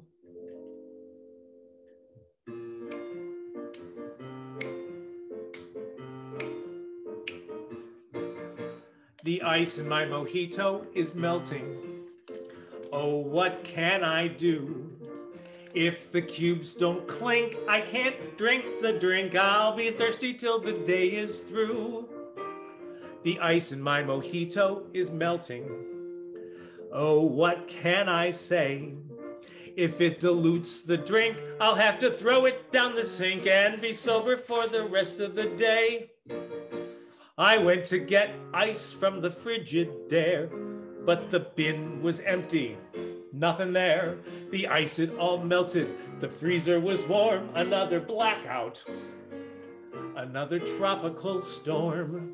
The ice in my mojito is melting. Oh, what can I do? If the cubes don't clink, I can't drink the drink. I'll be thirsty till the day is through. The ice in my mojito is melting. Oh, what can I say? If it dilutes the drink, I'll have to throw it down the sink and be sober for the rest of the day. I went to get ice from the Frigidaire, but the bin was empty. Nothing there. The ice had all melted. The freezer was warm. Another blackout. Another tropical storm.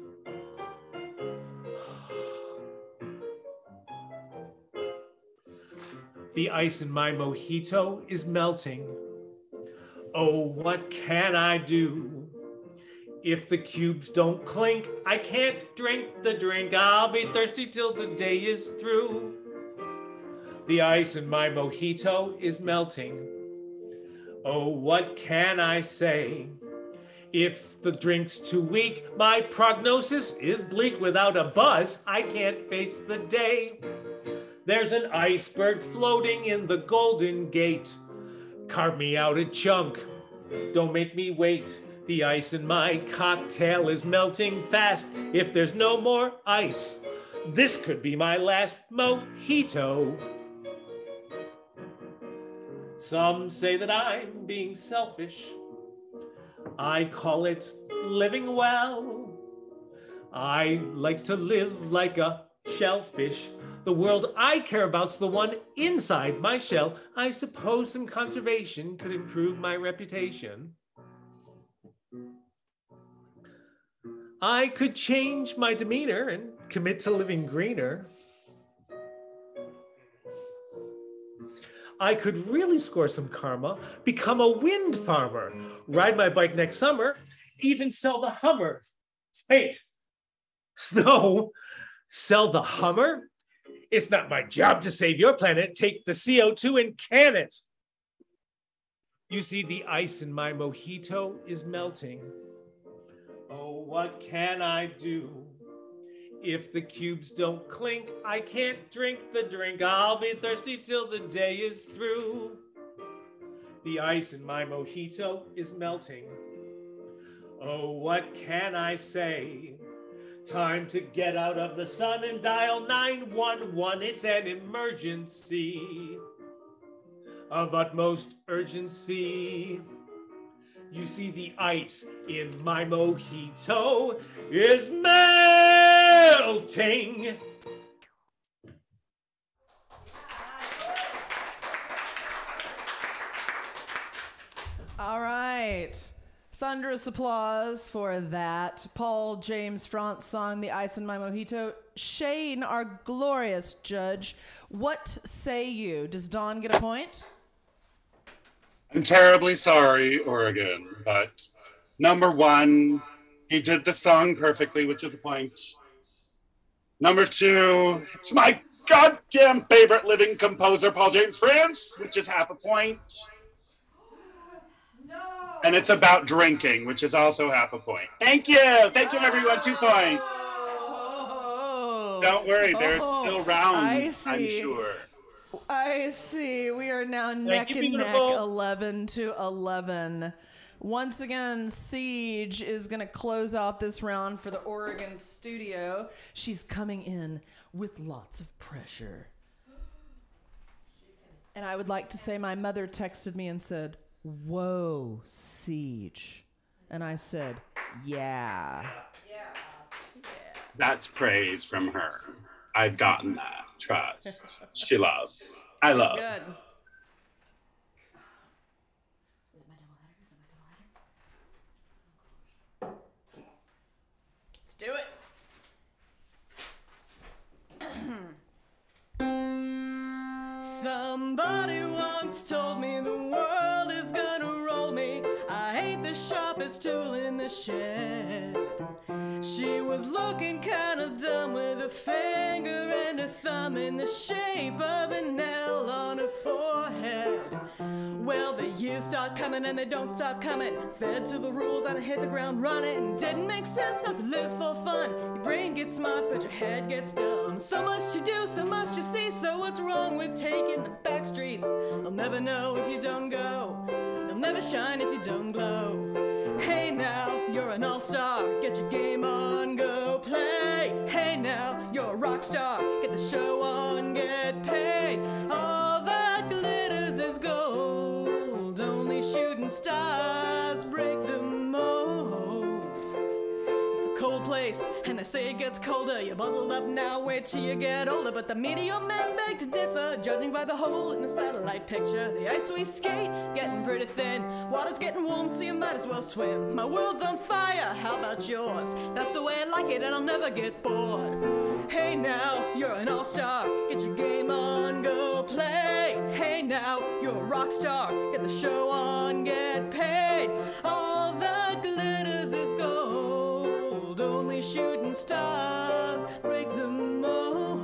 The ice in my mojito is melting. Oh, what can I do? If the cubes don't clink, I can't drink the drink. I'll be thirsty till the day is through. The ice in my mojito is melting. Oh, what can I say? If the drink's too weak, my prognosis is bleak. Without a buzz, I can't face the day. There's an iceberg floating in the Golden Gate. Carve me out a chunk. Don't make me wait. The ice in my cocktail is melting fast. If there's no more ice, this could be my last mojito. Some say that I'm being selfish. I call it living well. I like to live like a shellfish. The world I care about's the one inside my shell. I suppose some conservation could improve my reputation. I could change my demeanor and commit to living greener. I could really score some karma, become a wind farmer, ride my bike next summer, even sell the Hummer. Wait, no, sell the Hummer? It's not my job to save your planet. Take the C O two and can it. You see, the ice in my mojito is melting. Oh, what can I do? If the cubes don't clink, I can't drink the drink. I'll be thirsty till the day is through. The ice in my mojito is melting. Oh, what can I say? Time to get out of the sun and dial nine one one. It's an emergency of utmost urgency. You see, the ice in my mojito is melting. ting. All right. Thunderous applause for that. Paul James Frantz song, The Ice in My Mojito. Shane, our glorious judge, what say you? Does Dawn get a point? I'm terribly sorry, Oregon, but number one, he did the song perfectly, which is a point. Number two, it's my goddamn favorite living composer, Paul James Frantz, which is half a point. And it's about drinking, which is also half a point. Thank you. Thank you, everyone. Two points. Don't worry. There's Oh, still rounds, I see. I'm sure. I see. We are now neck you, and neck, beautiful. eleven to eleven. Once again, Ceej is going to close out this round for the Oregon studio. She's coming in with lots of pressure. And I would like to say my mother texted me and said, "Whoa, Ceej." And I said, yeah. That's praise from her. I've gotten that. Trust. She loves. I love. Good. Let's do it. Somebody once told me the world is gonna roll me. I ain't the sharpest tool in the shed. She was looking kind of dumb with a finger and a thumb in the shape of an L on her forehead. Well, the years start coming and they don't stop coming. Fed to the rules and I hit the ground running. Didn't make sense not to live for fun. Your brain gets smart but your head gets dumb. So much to do, so much to see. So what's wrong with taking the back streets? You'll never know if you don't go. You'll never shine if you don't glow. Hey now, you're an all-star. Get your game on, go play. Hey now, you're a rock star. Get the show on, get paid. All that glitters is gold. Only shooting stars break the mold. It's a cold place, and they say it gets colder. You're bundled up now, wait till you get older. But the meteor men beg to differ, judging by the hole in the satellite picture. The ice we skate, getting pretty thin. Water's getting warm, so you might as well swim. My world's on fire, how about yours? That's the way I like it, and I'll never get bored. Hey now, you're an all-star. Get your game on, go play. Hey now, you're a rock star. Get the show on, get paid. All that glitters is gold. Only shooting stars break the mold.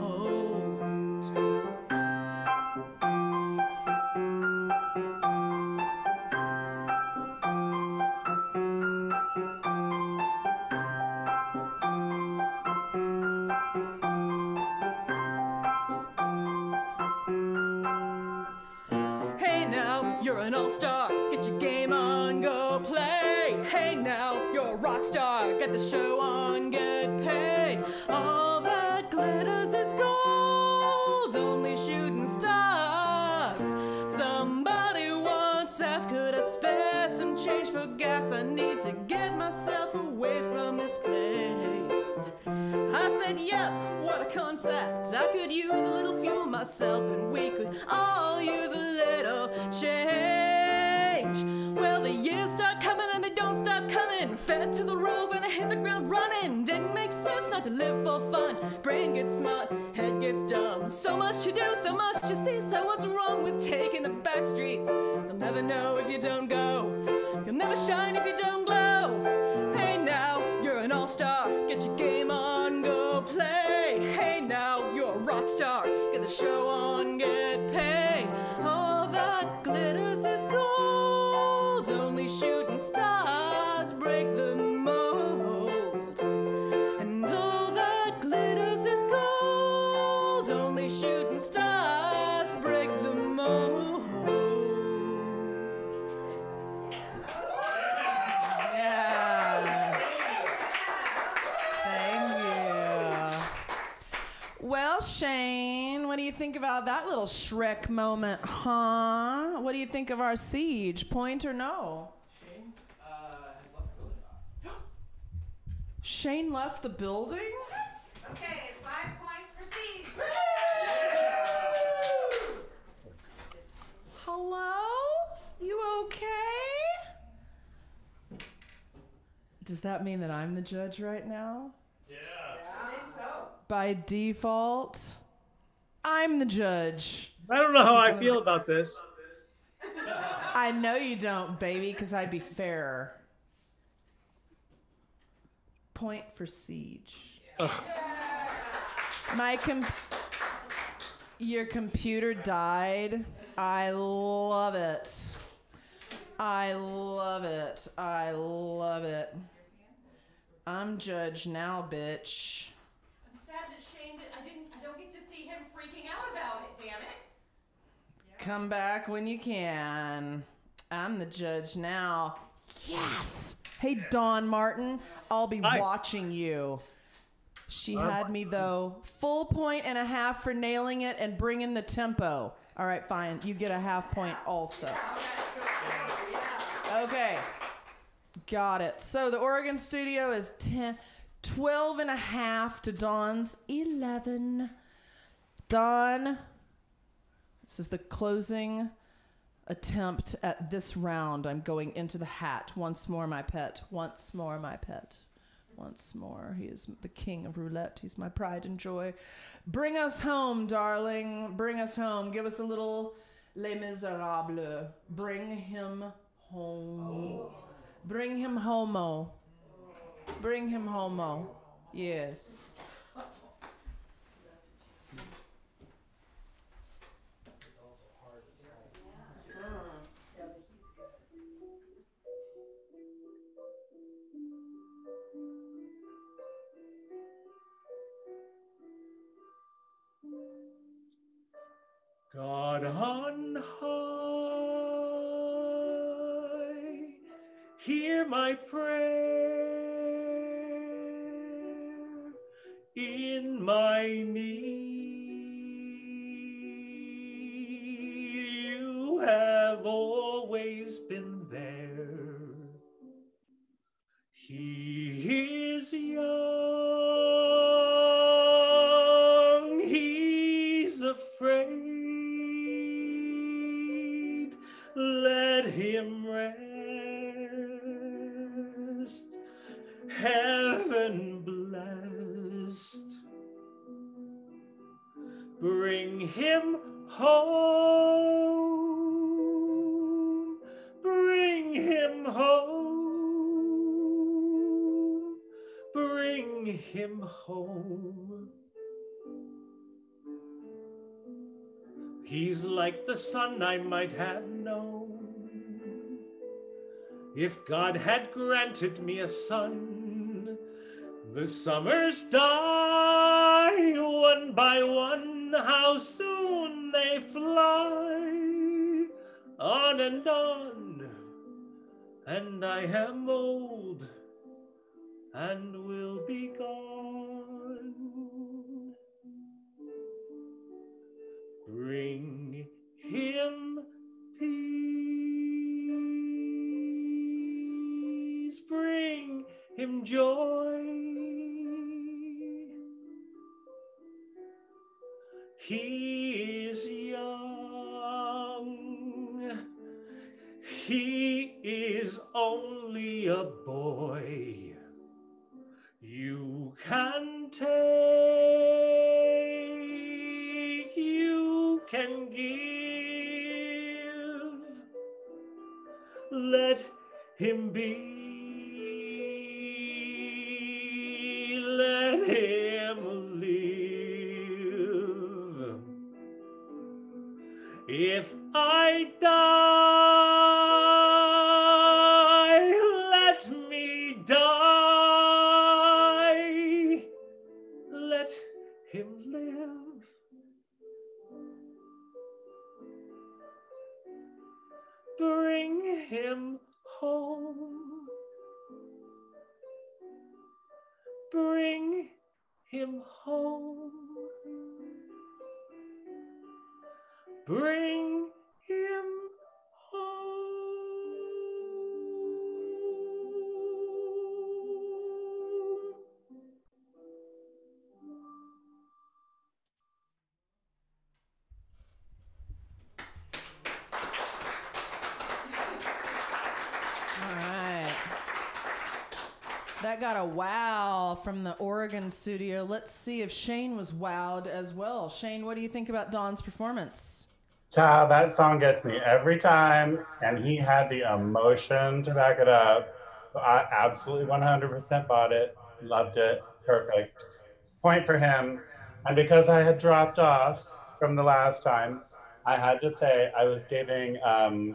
Hey now, you're an all-star. Get your game on, go play. Hey now, you're a rock star. Get the show on, get paid. All that glitters is gold. Only shooting stars. Somebody once asked, could I spare some change for gas? I need to get myself away from this place. I said, yep, what a concept. I could use a little fuel myself, and we could all use a little change. Well, the years start coming and they don't stop coming. Fed to the rules and I hit the ground running. Didn't make sense not to live for fun. Brain gets smart, head gets dumb. So much to do, so much to see. So what's wrong with taking the back streets? You'll never know if you don't go. You'll never shine if you don't glow. Hey now, you're an all-star. Get your game on, go play. Hey now, you're a rock star. Get the show on, get paid. All that glitters is gold. Only shooting stars break the mold. And all that glitters is gold. Only shooting stars break the mold. Yes. Thank you. Well, Shane, what do you think about that little Shrek moment, huh? What do you think of our Ceej? Point or no? Shane uh, has left the building. Shane left the building? Okay, Does that mean that I'm the judge right now? Yeah. I think so. By default, I'm the judge. I don't know how I feel about this. I know you don't, baby, because I'd be fairer. Point for Ceej. My com- Your computer died. I love it. I love it. I love it. I'm judge now, bitch. I'm sad that Shane did, I didn't I don't get to see him freaking out about it, damn it. Come back when you can. I'm the judge now. Yes. Hey, Dawn Martin, I'll be Hi. watching you. She Dawn had me, though. Full point and a half for nailing it and bringing the tempo. All right, fine. You get a half point also. Okay. Got it. So the Oregon studio is ten, twelve and a half to Dawn's eleven. Dawn, this is the closing attempt at this round. I'm going into the hat. Once more, my pet. Once more, my pet. Once more. He is the king of roulette. He's my pride and joy. Bring us home, darling. Bring us home. Give us a little Les Miserables. Bring him home. Bring him homo. Bring him homo. Yes. God on high, hear my prayer in my need. You have always been there. He is young, he's afraid. Let him rest, heaven blessed. Bring him home, bring him home, bring him home. He's like the sun I might have known if God had granted me a son. The summers die one by one, how soon they fly, on and on, and I am old and will be gone. Bring him peace, bring him joy. He is young, he is only a boy. You can take, you can give. Let him be, let him live. If I die, let me die. Let him live. Bring him home. Bring him home. Bring him home. All right. That got a wow from the Oregon studio. Let's see if Shane was wowed as well. Shane, what do you think about Dawn's performance? Child, that song gets me every time, and he had the emotion to back it up. So I absolutely one hundred percent bought it, loved it, perfect. Point for him. And because I had dropped off from the last time, I had to say I was giving um,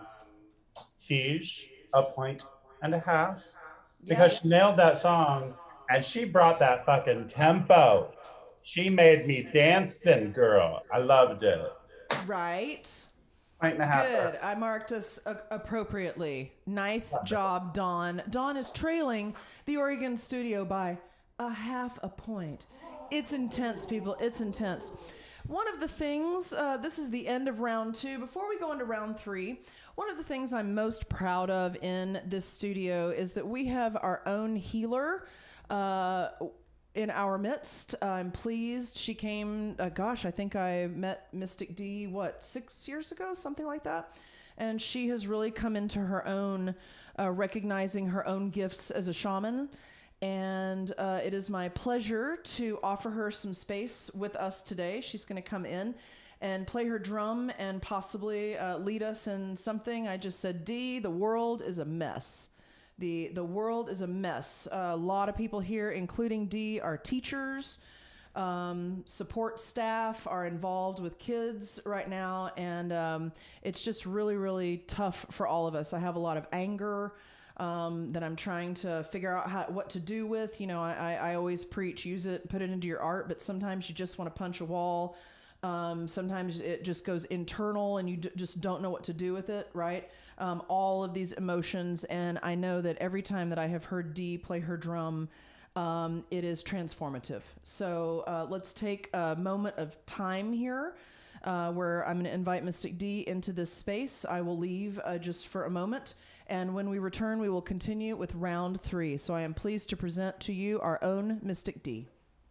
Ceej a point and a half because Yes. she nailed that song and she brought that fucking tempo. She made me dancing, girl. I loved it. Right. Point and a half. Good. I marked us uh, appropriately. Nice job, Dawn. Dawn is trailing the Oregon studio by a half a point. It's intense, people. It's intense. One of the things, uh, this is the end of round two. Before we go into round three, one of the things I'm most proud of in this studio is that we have our own healer uh, in our midst. I'm pleased she came, uh, gosh, I think I met Mystic D, what, six years ago? Something like that. And she has really come into her own, uh, recognizing her own gifts as a shaman. And uh, it is my pleasure to offer her some space with us today. She's going to come in and play her drum and possibly uh, lead us in something. I just said, D, the world is a mess. The, the world is a mess. Uh, a lot of people here, including D, are teachers, um, support staff, are involved with kids right now. And um, it's just really, really tough for all of us. I have a lot of anger Um, that I'm trying to figure out how, what to do with. You know, I, I always preach, use it, put it into your art, but sometimes you just want to punch a wall. Um, sometimes it just goes internal and you d- just don't know what to do with it, right? Um, all of these emotions. And I know that every time that I have heard Dee play her drum, um, it is transformative. So uh, let's take a moment of time here uh, where I'm going to invite Mystic D into this space. I will leave uh, just for a moment. And when we return, we will continue with round three. So I am pleased to present to you our own Mystic D.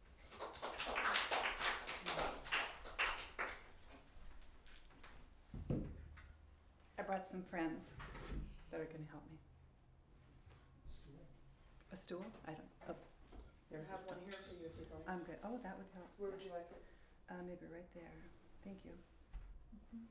I brought some friends that are going to help me. A stool? I don't. Oh, there's a stool. here for you if you'd like. I'm good. Oh, that would help. Where would you like it? Uh, maybe right there. Thank you. Mm-hmm.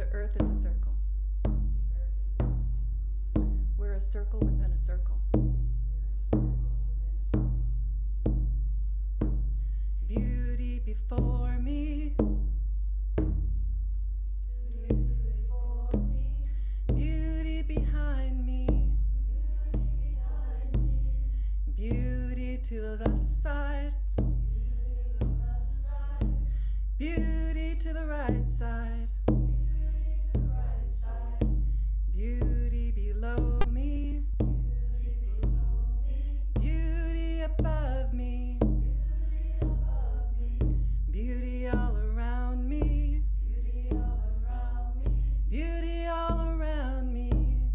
The earth is a circle. We're a circle within a circle. Beauty before me. Beauty behind me. Beauty to the left side. Beauty to the right side. Beauty below me. Beauty above me. Beauty all around me. Beauty all around me.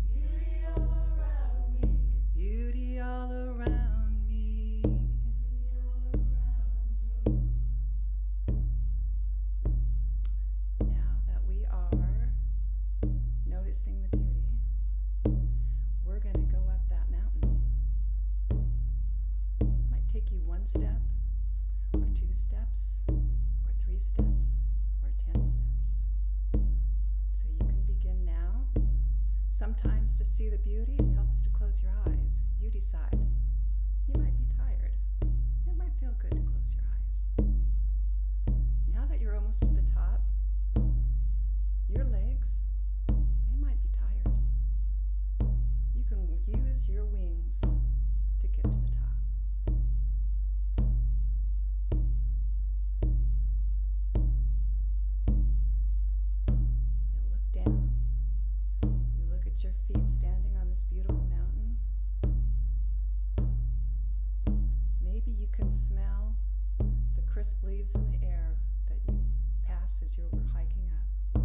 Beauty all around me. Now that we are noticing the beauty, we're going to go up that mountain. Might take you one step, or two steps, or three steps, or ten steps. So you can begin now. Sometimes to see the beauty, it helps to close your eyes. You decide. You might be tired. It might feel good to close your eyes. Now that you're almost to the top, your legs, they might be tired. You can use your wings to get to the top. You look down. You look at your feet standing on this beautiful mountain. Maybe you can smell the crisp leaves in the air that you pass as you were hiking up.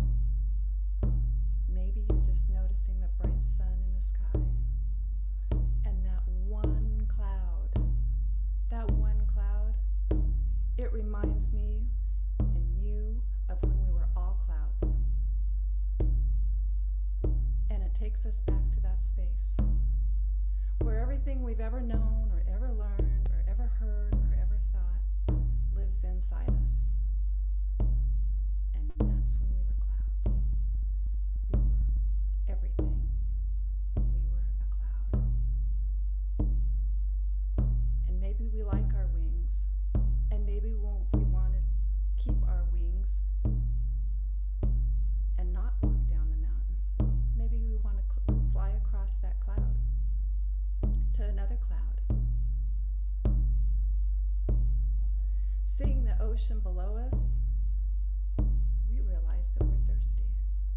Maybe you're just noticing the bright sun in the sky. And that one cloud, that one cloud, it reminds me and you of when we were all clouds. And it takes us back to that space where everything we've ever known or ever learned or ever heard or ever thought lives inside us. And that's when we were clouds. We were everything when we were a cloud. And maybe we like our wings, and maybe we won't, we want to keep our wings and not walk down the mountain. Maybe we want to cl- fly across that cloud to another cloud. Seeing the ocean below us, we realize that we're thirsty.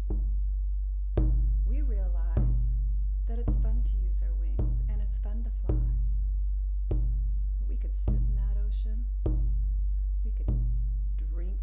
We realize that it's fun to use our wings and it's fun to fly. But we could sit in that ocean, we could drink,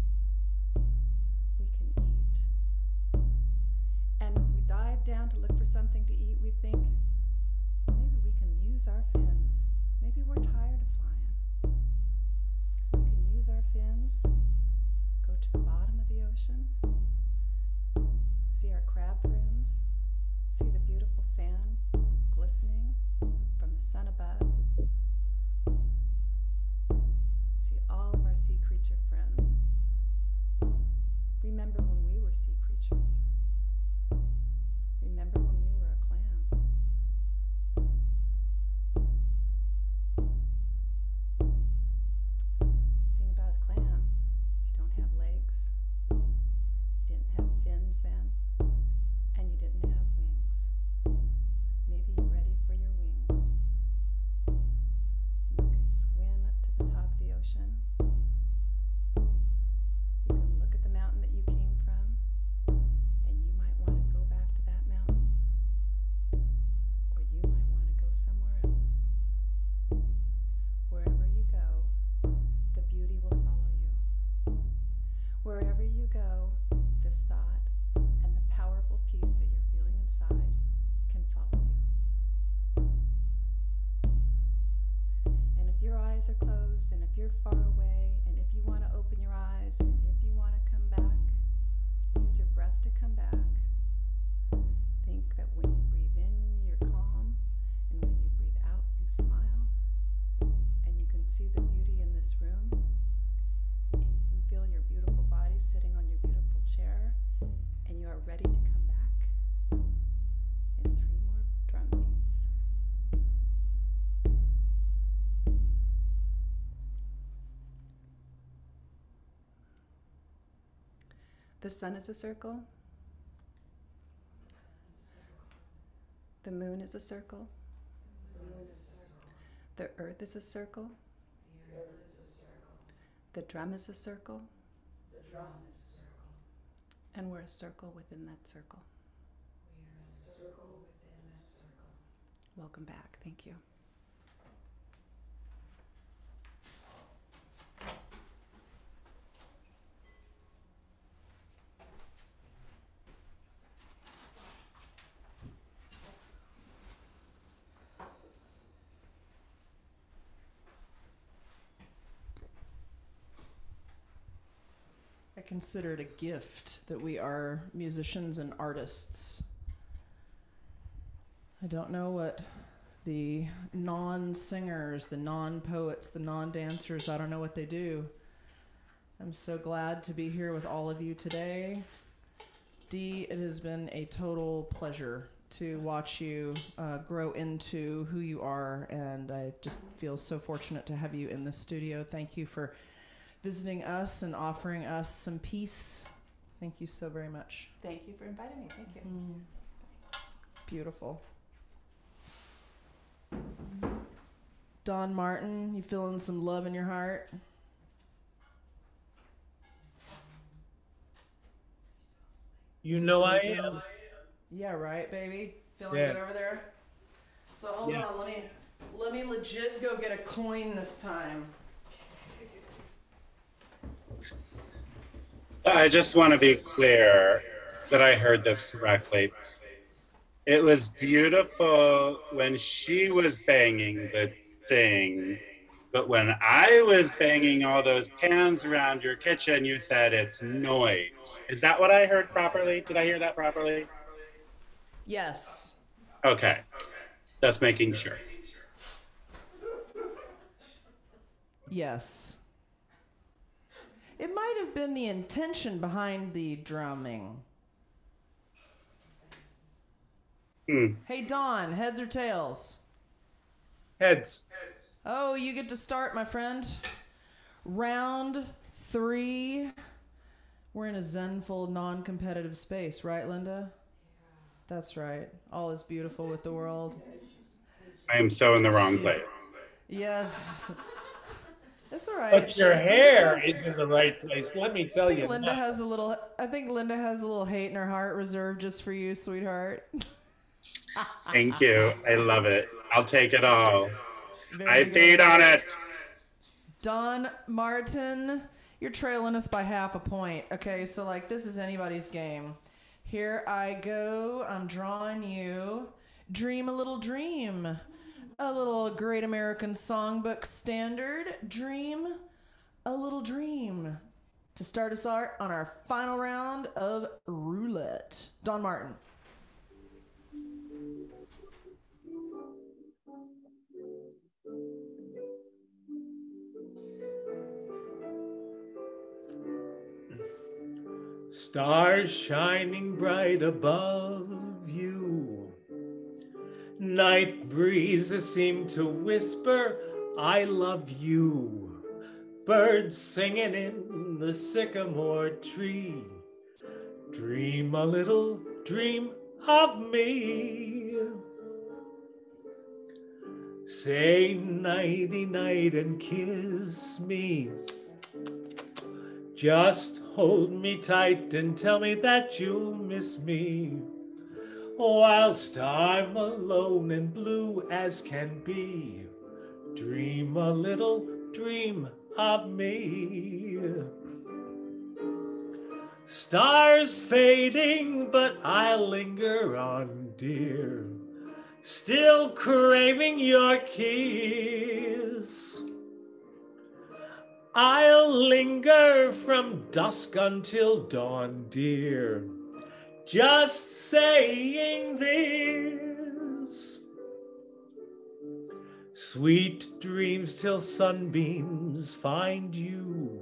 we can eat. And as we dive down to look for something to eat, we think, maybe we can use our fins. Maybe we're tired of flying. We can use our fins, go to the bottom of the ocean, see our crab friends, see the beautiful sand glistening from the sun above, see all of our sea creature friends. Remember when we were sea creatures. Remember when we were a clam. Thing about a clam is you don't have legs, you didn't have fins then, and you didn't have wings. Maybe you're ready for your wings. And you can swim up to the top of the ocean. You can look at the mountain that you came from, and you might want to go back to that mountain, or you might want to go somewhere else. Wherever you go, the beauty will follow you. Wherever you go, this thought and the powerful peace that you're feeling inside can follow you. And if your eyes are closed, and if you're far away, and if you want to open your eyes, and if you want to come back, use your breath to come back. Think that when you breathe in, you're calm, and when you breathe out, you smile. And you can see the beauty in this room, and you can feel your beautiful body sitting on your beautiful chair, and The sun is a circle. The moon is a circle. The earth is a circle. The drum is a circle. And we're a circle within that circle. Welcome back. Thank you. I consider it a gift that we are musicians and artists. I don't know what the non-singers, the non-poets, the non-dancers, I don't know what they do. I'm so glad to be here with all of you today. Dee, it has been a total pleasure to watch you uh, grow into who you are, and I just feel so fortunate to have you in the studio. Thank you for visiting us and offering us some peace. Thank you so very much. Thank you for inviting me. Thank you. Mm. Beautiful. Don Martin, you feeling some love in your heart? You know I am. Yeah, right, baby. Feeling Yeah. good over there? So hold Yeah. on, let me let me legit go get a coin this time. I just want to be clear that I heard this correctly. It was beautiful when she was banging the thing, but when I was banging all those pans around your kitchen, you said it's noise. Is that what I heard properly? Did I hear that properly? Yes. Okay. That's making sure. Yes. It might have been the intention behind the drumming. Hmm. Hey, Don, heads or tails? Heads. Oh, you get to start, my friend. Round three. We're in a zenful, non-competitive space, right, Linda? That's right. All is beautiful with the world. I am so in the wrong place. Yes. That's all right. But your hair is in the right place. Let me tell I think you. Linda that. has a little. I think Linda has a little hate in her heart reserved just for you, sweetheart. Thank you. I love it. I'll take it all. Very I good. feed on it. Don Martin, you're trailing us by half a point. Okay, so like this is anybody's game. Here I go. I'm drawing you. Dream a little dream. A little Great American Songbook standard. Dream a little dream. To start us out on our final round of Roulette. Don Martin. Stars shining bright above you. Night breezes seem to whisper, I love you. Birds singing in the sycamore tree. Dream a little dream of me. Say nighty night and kiss me. Just hold me tight and tell me that you'll miss me. Whilst I'm alone and blue as can be. Dream a little dream of me. Stars fading, but I'll linger on, dear. Still craving your kiss. I'll linger from dusk until dawn, dear. Just saying this. Sweet dreams till sunbeams find you.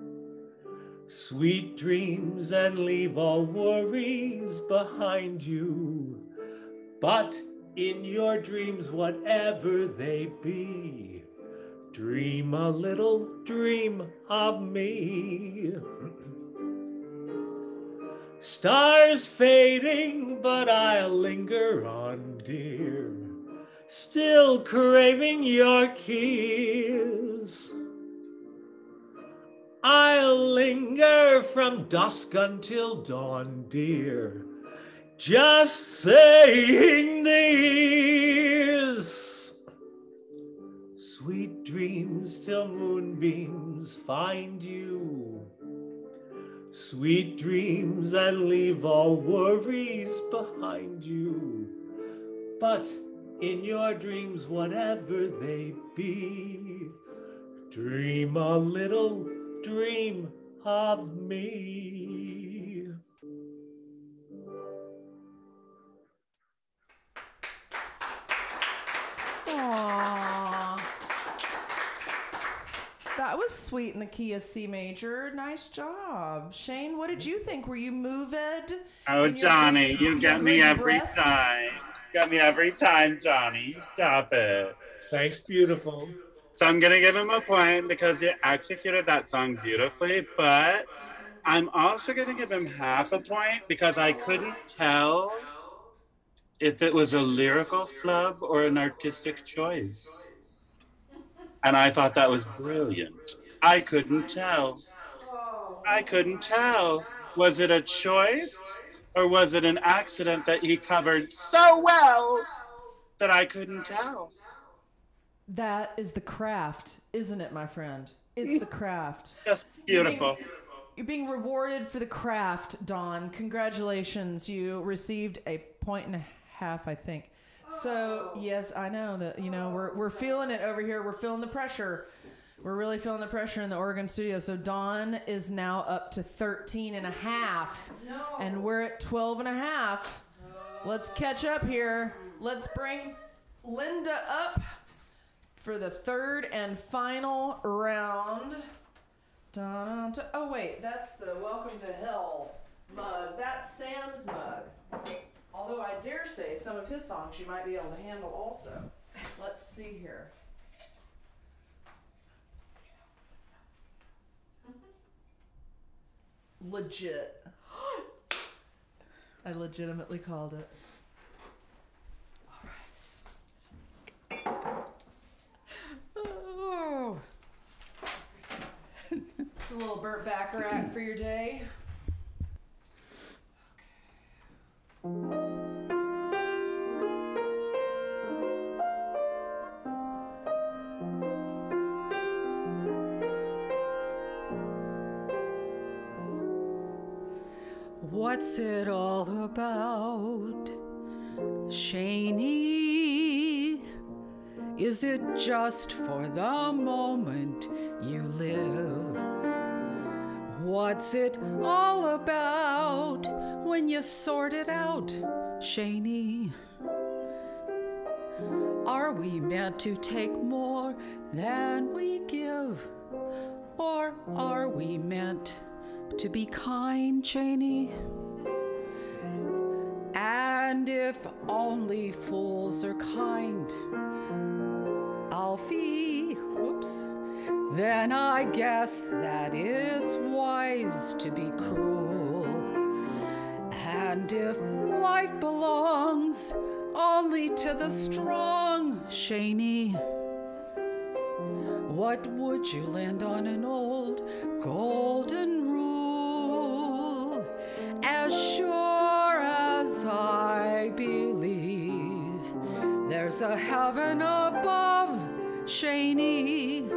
Sweet dreams and leave all worries behind you. But in your dreams, whatever they be, dream a little dream of me. Stars fading, but I'll linger on, dear, still craving your kiss. I'll linger from dusk until dawn, dear, just saying this. Sweet dreams till moonbeams find you. Sweet dreams and leave all worries behind you. But in your dreams, whatever they be, dream a little dream of me. Aww. That was sweet in the key of C major. Nice job. Shane, what did you think? Were you moved? Oh, Johnny, green, you get me every breast? time. You get me every time, Johnny. Stop it. Thanks, beautiful. So I'm going to give him a point because he executed that song beautifully, but I'm also going to give him half a point because I couldn't tell if it was a lyrical flub or an artistic choice. And I thought that was brilliant. I couldn't tell. I couldn't tell. Was it a choice or was it an accident that he covered so well that I couldn't tell? That is the craft, isn't it, my friend? It's the craft. Just beautiful. You're being, you're being rewarded for the craft, Dawn. Congratulations. You received a point and a half, I think. So, yes, I know that, you know, we're we're feeling it over here. We're feeling the pressure. We're really feeling the pressure in the Oregon studio. So Dawn is now up to thirteen and a half. No. And we're at twelve and a half. No. Let's catch up here. Let's bring Linda up for the third and final round. Dun, dun, oh, wait, that's the Welcome to Hell mug. That's Sam's mug. Although I dare say some of his songs you might be able to handle also. Let's see here. Legit. I legitimately called it. All right. Oh. It's a little Burt Bacharach for your day. What's it all about, Shaney? Is it just for the moment you live? What's it all about when you sort it out, Shaney? Are we meant to take more than we give? Or are we meant to be kind, Shaney? And if only fools are kind, Alfie, whoops, then I guess that it's wise to be cruel. And if life belongs only to the strong, Shaney, what would you lend on an old golden rule? As sure as I believe there's a heaven above, Shaney,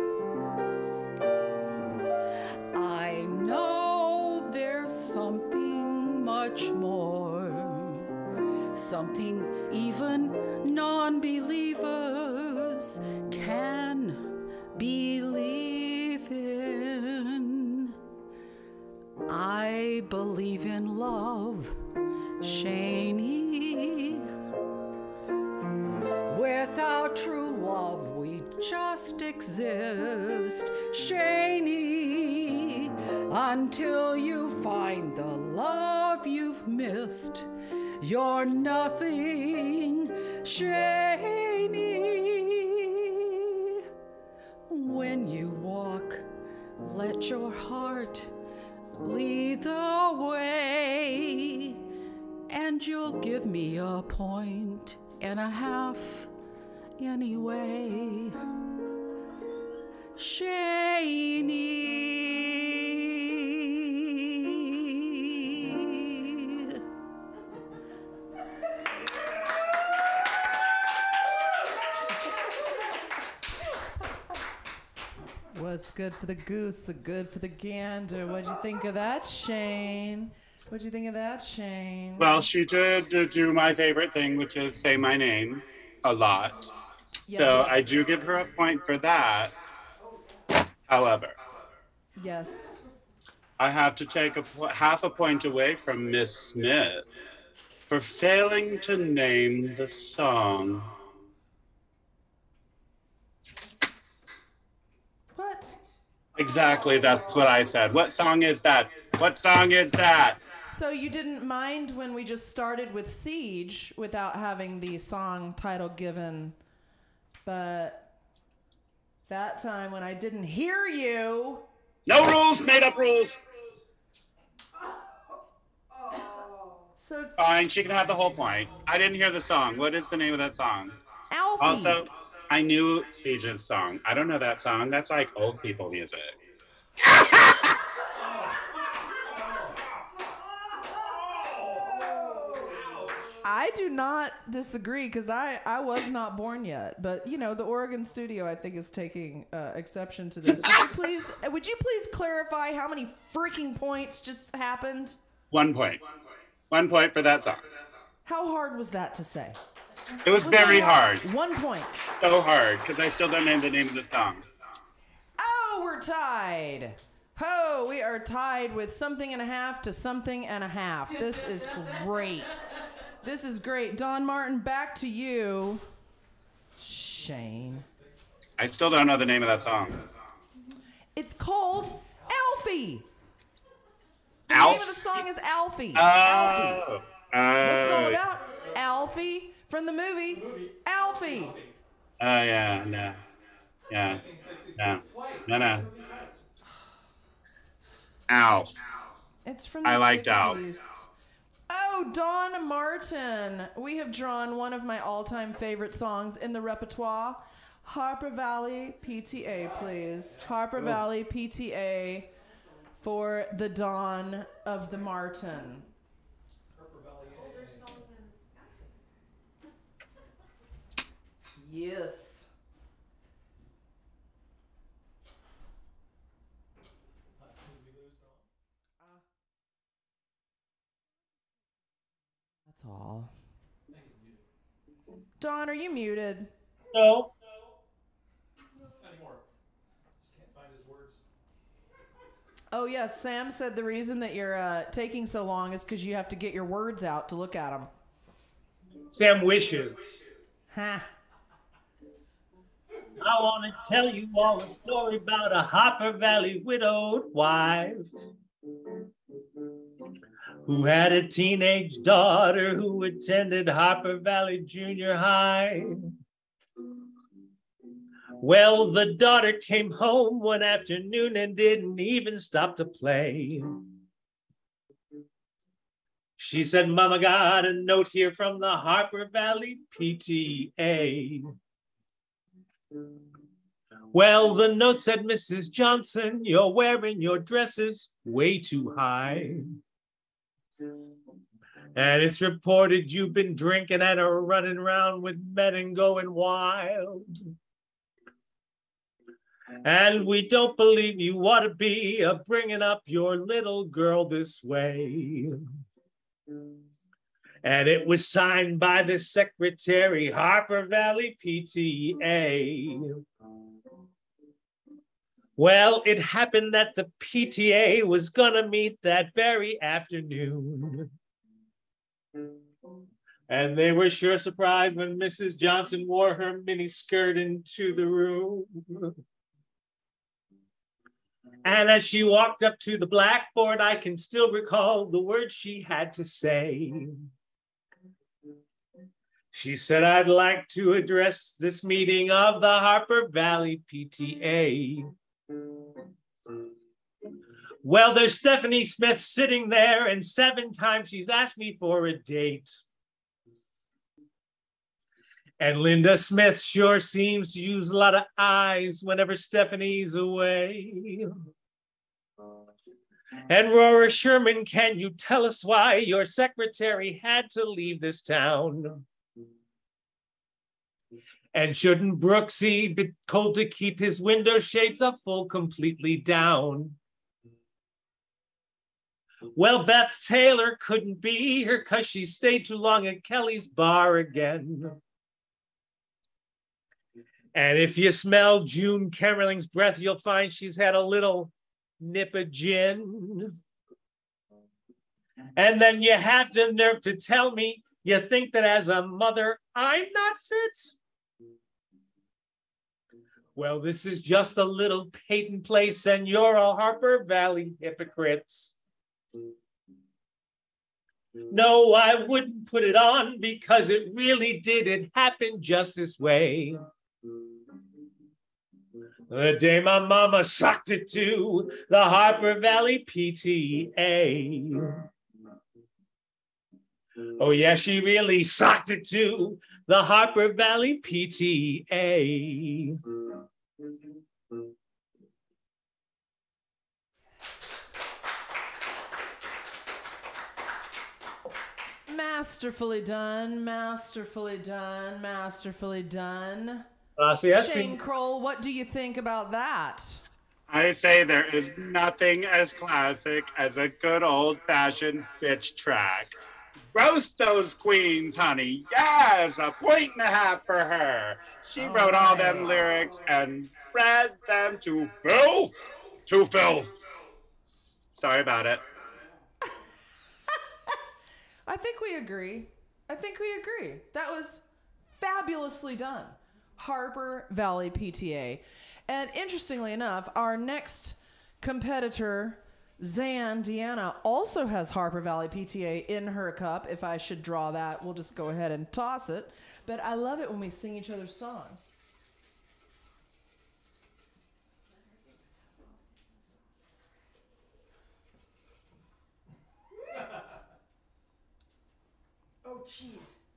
I know there's something much more, something even non-believers can believe in. I believe in love, Shaney. Without true love, we just exist, Shaney, until you find the love you've missed. You're nothing, Shaney. When you walk, let your heart lead the way, and you'll give me a point and a half anyway. Shaney. What's good for the goose, the good for the gander. What'd you think of that, Shane? What'd you think of that, Shane? Well, she did do my favorite thing, which is say my name a lot. Yes. So I do give her a point for that. However, Yes. I have to take a po- half a point away from Miss Smith for failing to name the song. What? Exactly, that's what I said. What song is that? What song is that? So you didn't mind when we just started with Ceej without having the song title given, but that time when I didn't hear you... No rules, made up rules. So fine, she can have the whole point. I didn't hear the song. What is the name of that song? Alfie. Also, I knew Ceej's song. I don't know that song. That's like old people music. I do not disagree because I, I was not born yet, but you know the Oregon studio I think is taking uh, exception to this. Would you please would you please clarify how many freaking points just happened? One point. One point for that song. How hard was that to say? It was, was very hard. One point. So hard because I still don't know the name of the song. Oh, we're tied. Ho, we are tied with something and a half to something and a half. This is great. This is great. Don Martin, back to you. Shane. I still don't know the name of that song. It's called Alfie. The Alf? name of the song is Alfie. Oh. Alfie. Uh, What's it all about? Alfie from the movie Alfie. Oh, uh, yeah, no. Yeah. No. No, no. Alf. It's from the I liked sixties. Alf. Oh, Don Martin. We have drawn one of my all-time favorite songs in the repertoire. Harper Valley P T A, please. Harper Valley P T A for the Dawn of the Martin. Yes. That's all. Dawn, are you muted? No. Not anymore. Just can't find his words. Oh, yes. Sam said the reason that you're uh, taking so long is because you have to get your words out to look at them. Sam wishes. Ha. I want to tell you all a story about a Harper Valley widowed wife who had a teenage daughter who attended Harper Valley Junior High. Well, the daughter came home one afternoon and didn't even stop to play. She said, "Mama, got a note here from the Harper Valley P T A. Well, the note said, "Missus Johnson, you're wearing your dresses way too high. And it's reported you've been drinking and are running around with men and going wild. And we don't believe you ought to be uh, bringing up your little girl this way." And it was signed by the secretary, Harper Valley P T A. Well, it happened that the P T A was gonna meet that very afternoon. And they were sure surprised when Missus Johnson wore her mini skirt into the room. And as she walked up to the blackboard, I can still recall the words she had to say. She said, "I'd like to address this meeting of the Harper Valley P T A. Well, there's Stephanie Smith sitting there, and seven times she's asked me for a date. And Linda Smith sure seems to use a lot of eyes whenever Stephanie's away. And Rora Sherman, can you tell us why your secretary had to leave this town? And shouldn't Brooksy be told to keep his window shades up full completely down? Well, Beth Taylor couldn't be here because she stayed too long at Kelly's bar again. And if you smell June Kerling's breath, you'll find she's had a little nip of gin. And then you have the nerve to tell me you think that as a mother, I'm not fit? Well, this is just a little Peyton place, and you're a Harper Valley hypocrites. No, I wouldn't put it on because it really did. It happened just this way. The day my mama sucked it to the Harper Valley P T A. Oh yeah, she really sucked it to the Harper Valley P T A. Masterfully done, masterfully done, masterfully done. Uh, see, that's Shane seen- Kroll, what do you think about that? I say there is nothing as classic as a good old-fashioned bitch track. Roast those queens, honey. Yes, a point and a half for her. She all wrote all them lyrics and read them to filth. To filth. Sorry about it. I think we agree. I think we agree. That was fabulously done. Harper Valley P T A. And interestingly enough, our next competitor, Zanne D'Anna, also has Harper Valley P T A in her cup. If I should draw that, we'll just go ahead and toss it. But I love it when we sing each other's songs. Oh, jeez.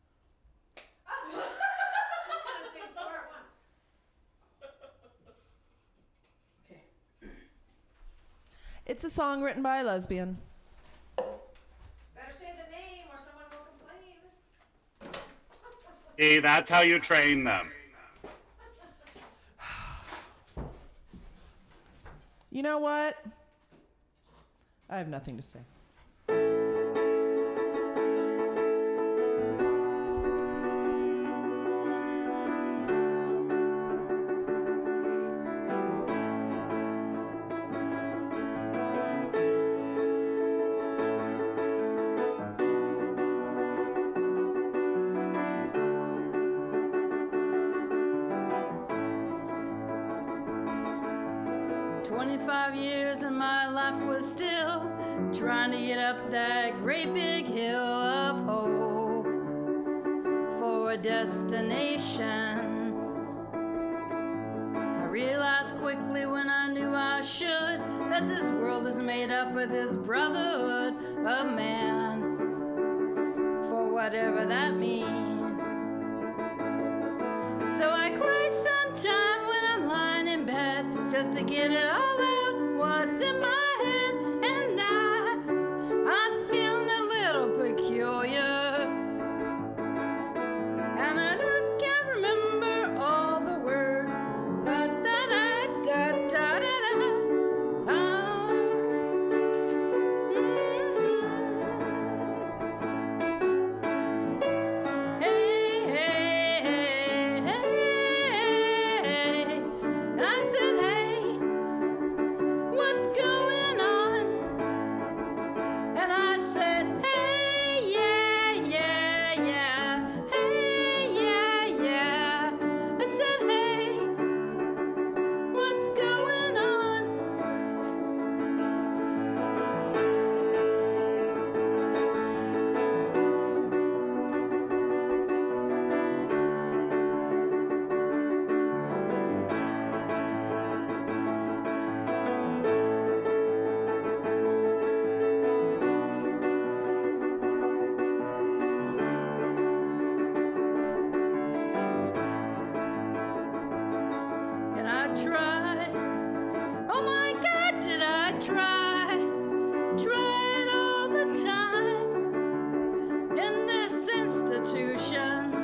It's a song written by a lesbian. Better say the name or someone will complain. See, that's how you train them. You know what? I have nothing to say. twenty-five years and my life was still trying to get up that great big hill of hope for a destination. I realized quickly when I knew I should that this world is made up of this brotherhood of man, for whatever that means. So I cry sometime when I'm lying in bed just to get it all out, what's in my head. And I, I'm feeling a little peculiar, and I can't remember all the words. Da da da da da da da. Oh. Mm-hmm. Hey, hey, hey, hey. I said, hey, what's going tried. Oh my God, did I try? Tried all the time in this institution.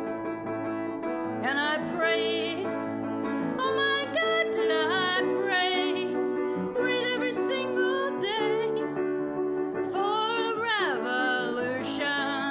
And I prayed. Oh my God, did I pray? Prayed every single day for a revolution.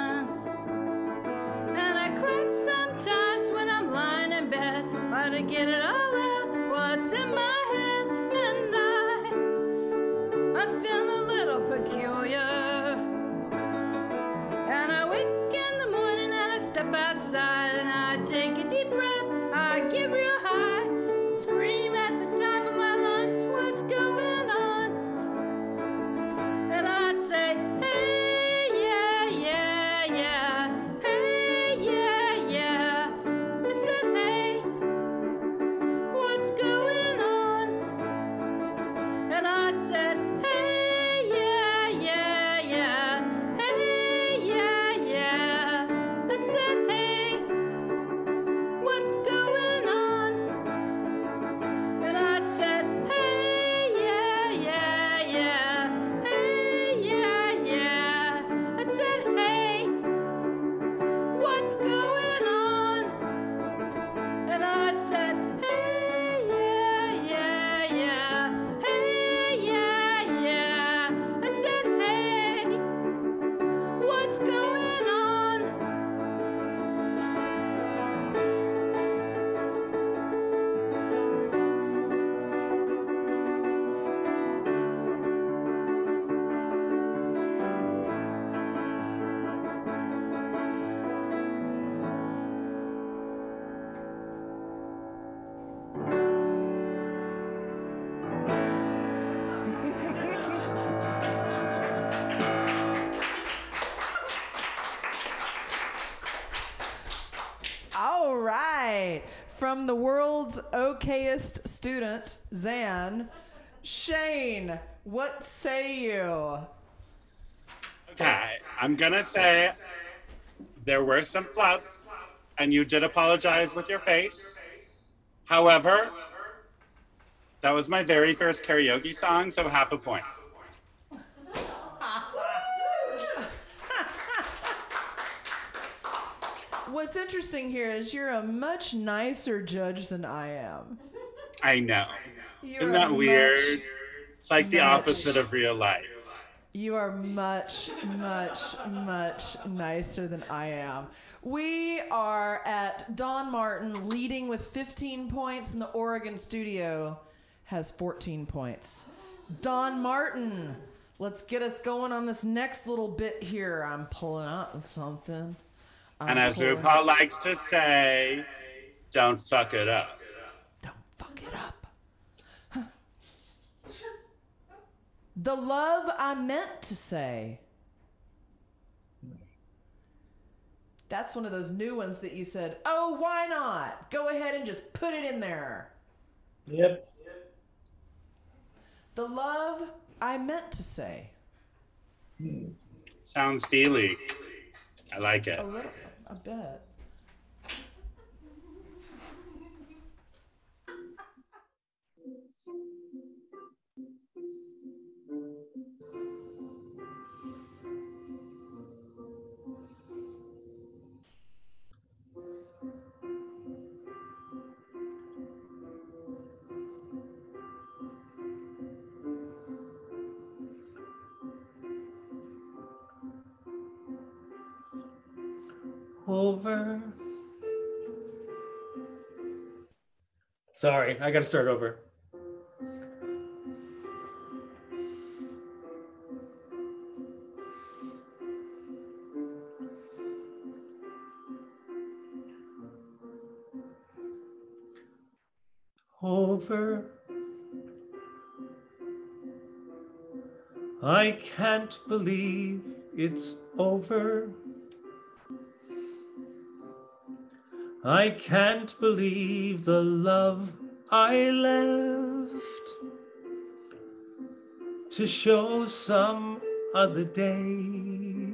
And I cried sometimes when I'm lying in bed, try to get it all out, what's in my head. And I, I feel a little peculiar. And I wake in the morning and I step outside and I take a deep breath, I get real high, scream at the top of my lungs, what's going on? And I say, hey, yeah, yeah, yeah, hey, yeah, yeah. I said, hey, what's going on? And I said, hey, yeah, yeah, yeah, hey, yeah, yeah. I said, hey, what's going on? And I said, hey, yeah, yeah, yeah, hey, yeah, yeah. I said, hey, what's going on? And I said, hey, yeah, yeah, yeah, hey, yeah, yeah. I said, hey, what's going on? All right. From the world's okayest student, Zanne, Shane, what say you? Okay, I'm gonna say there were some flouts, and you did apologize with your face. However, that was my very first karaoke song, so half a point. What's interesting here is you're a much nicer judge than I am. I know. You're Isn't that a weird? much, It's like the much- opposite of real life. You are much, much, much nicer than I am. We are at Don Martin leading with fifteen points, and the Oregon studio has fourteen points. Don Martin, let's get us going on this next little bit here. I'm pulling up something. I'm And as pulling- RuPaul likes to say, don't fuck it up. Fuck it up. The love I meant to say. That's one of those new ones that you said, oh, why not? Go ahead and just put it in there. Yep. The love I meant to say. Sounds feely. I like it. A little, I bet. Over. Sorry, I gotta start over. Over. I can't believe it's over. I can't believe the love I left to show some other day.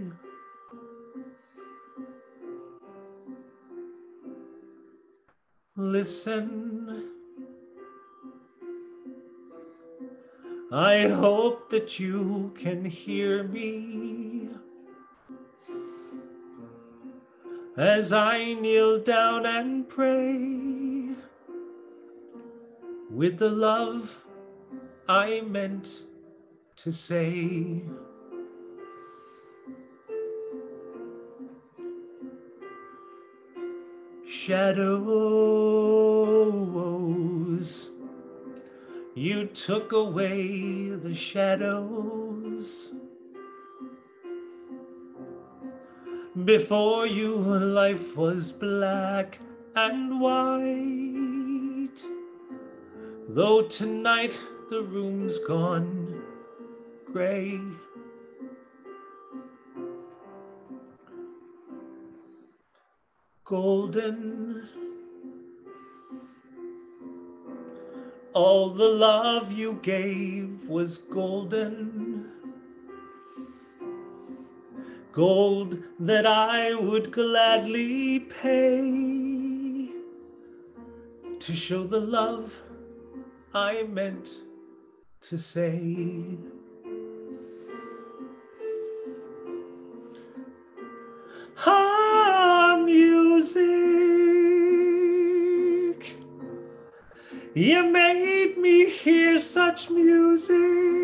Listen, I hope that you can hear me as I kneel down and pray with the love I meant to say. Shadows, you took away the shadows. Before you, life was black and white. Though tonight the room's gone gray. Golden, all the love you gave was golden. Gold that I would gladly pay to show the love I meant to say. Ah, music, you made me hear such music.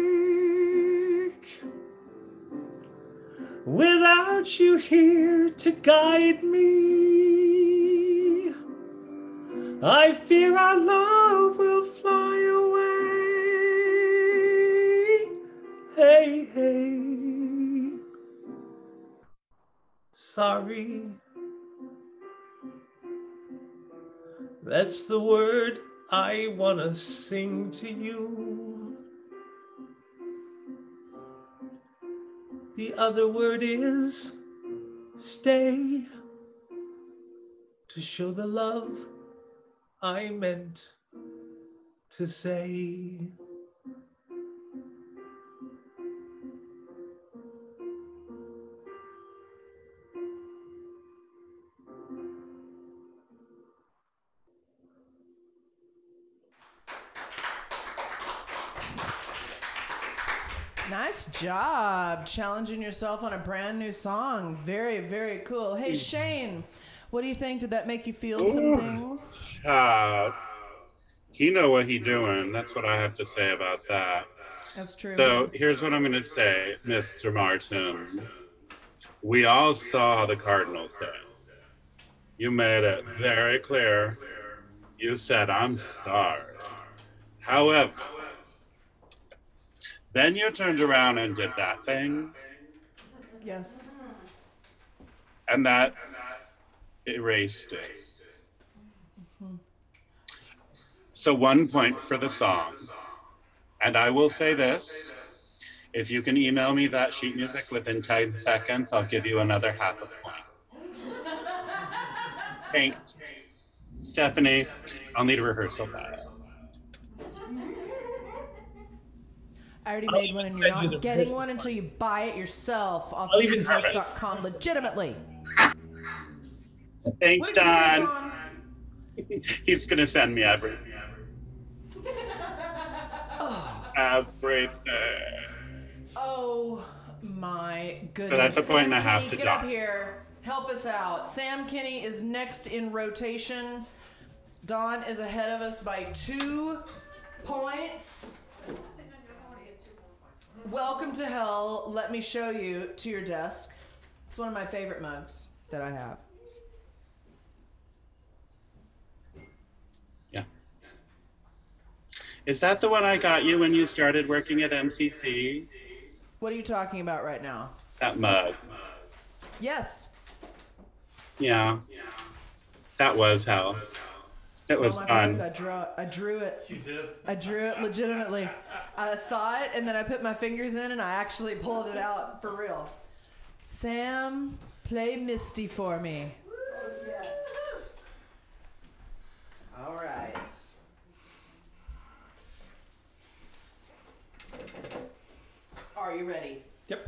Without you here to guide me, I fear our love will fly away. Hey, hey. Sorry. That's the word I want to sing to you. The other word is stay, to show the love I meant to say. Nice job challenging yourself on a brand new song. Very, very cool. Hey, Shane, what do you think? Did that make you feel some Ooh. things? Uh, he know what he doing. That's what I have to say about that. That's true. So here's what I'm going to say, Mister Martin. We all saw the Cardinals thing. You made it very clear. You said, I'm sorry. However, then you turned around and did that thing, Yes. and that erased it. So one point for the song. And I will say this, if you can email me that sheet music within ten seconds, I'll give you another half a point. Thanks. Stephanie, I'll need a rehearsal back. I already I'll made even one and send you're you not the getting rehearsal one until you buy it yourself off I'll even music send notes it. dot com legitimately. Thanks, What did you say, Don. Don? He's gonna send me every everything. Oh my goodness. So that's a point Sam and a half Kinney, to get John. up here. Help us out. Sam Kinney is next in rotation. Dawn is ahead of us by two points. Welcome to hell. Let me show you to your desk. It's one of my favorite mugs that I have. Yeah. Is that the one I got you when you started working at M C C? What are you talking about right now? That mug. Yes. Yeah. That was hell. It was Oh my fun. friend, I drew, I drew it. You did? I drew it legitimately. I saw it and then I put my fingers in and I actually pulled it out for real. Sam, play Misty for me. All right. Are you ready? Yep.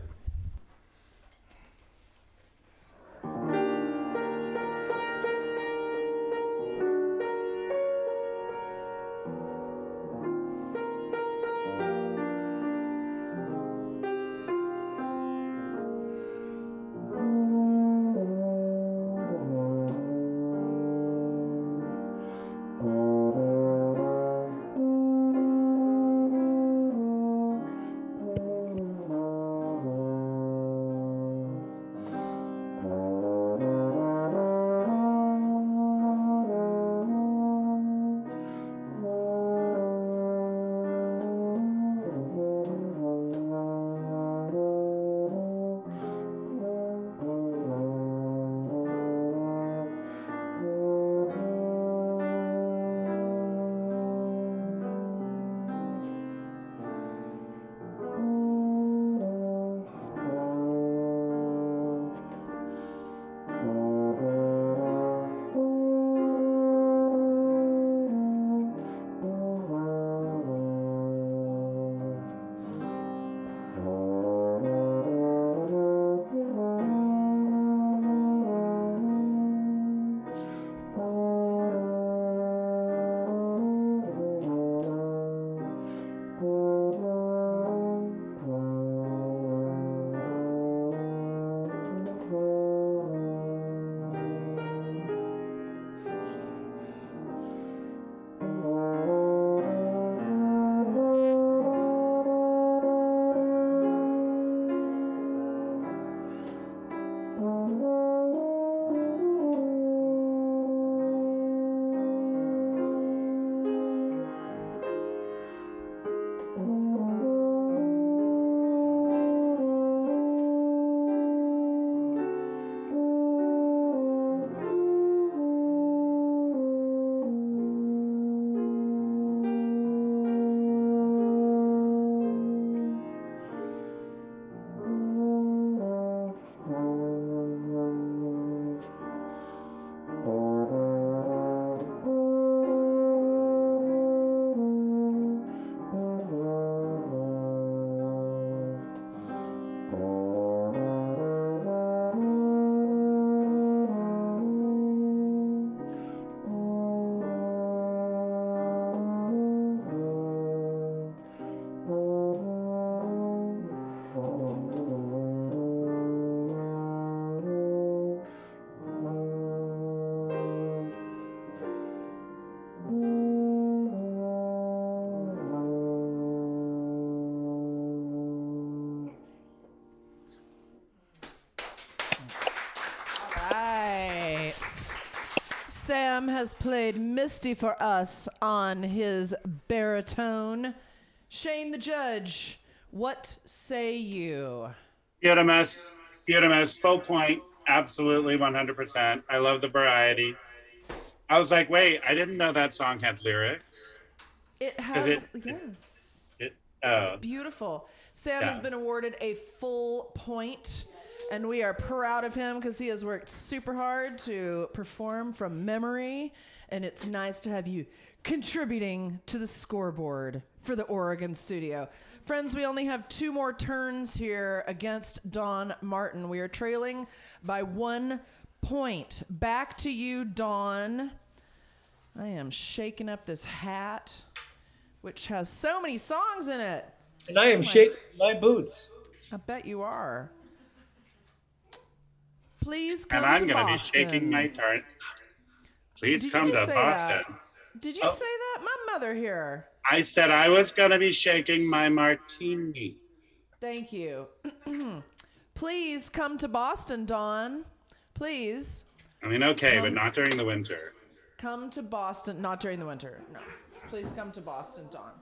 Sam has played Misty for us on his baritone. Shane the judge, what say you? Beautimus, Beautimus, full point, absolutely one hundred percent. I love the variety. I was like, wait, I didn't know that song had lyrics. It has, it, yes. It, uh, it's beautiful. Sam yeah. has been awarded a full point, and we are proud of him because he has worked super hard to perform from memory, and it's nice to have you contributing to the scoreboard for the Oregon studio. Friends, we only have two more turns here against Dawn Martin. We are trailing by one point. Back to you, Dawn. I am shaking up this hat, which has so many songs in it. And I am oh my, shaking my boots. I bet you are. Please come and I'm to gonna Boston. be shaking my turn. Please Did come you just to say Boston. That? Did you Oh. say that? My mother here. I said I was gonna be shaking my martini. Thank you. Please come to Boston, Dawn. Please. I mean, okay, come, but not during the winter. Come to Boston. Not during the winter. No. Please come to Boston, Dawn.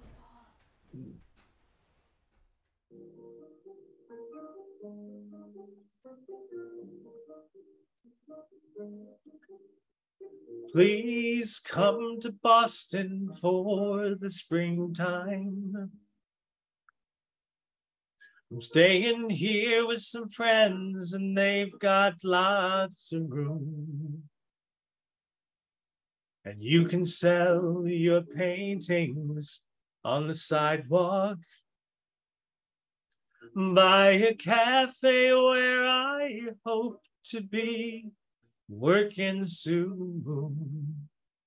Please come to Boston for the springtime. I'm staying here with some friends and they've got lots of room. And you can sell your paintings on the sidewalk. By a cafe where I hope to be working soon.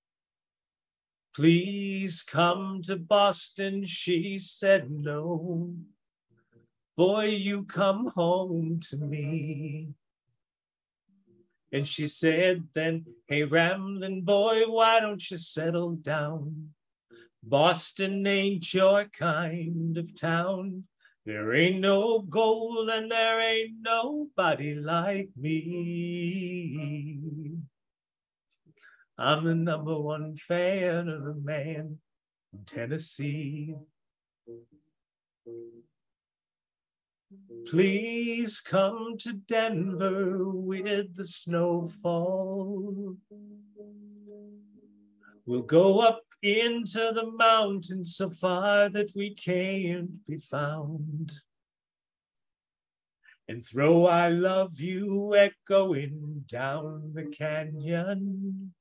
Please come to Boston, she said no. Boy, you come home to me. And she said then, hey, rambling boy, why don't you settle down? Boston ain't your kind of town. There ain't no gold and there ain't nobody like me. I'm the number one fan of the man from Tennessee. Please come to Denver with the snowfall. We'll go up into the mountains so far that we can't be found. And throw I love you echoing down the canyon.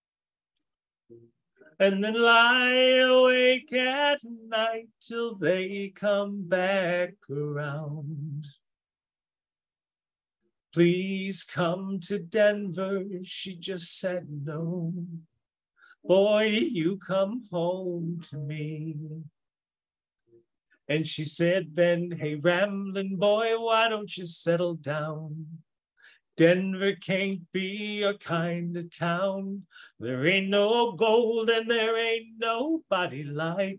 And then lie awake at night till they come back around. Please come to Denver, she just said no. Boy, you come home to me. And she said then, hey, rambling boy, why don't you settle down? Denver can't be your kind of town. There ain't no gold and there ain't nobody like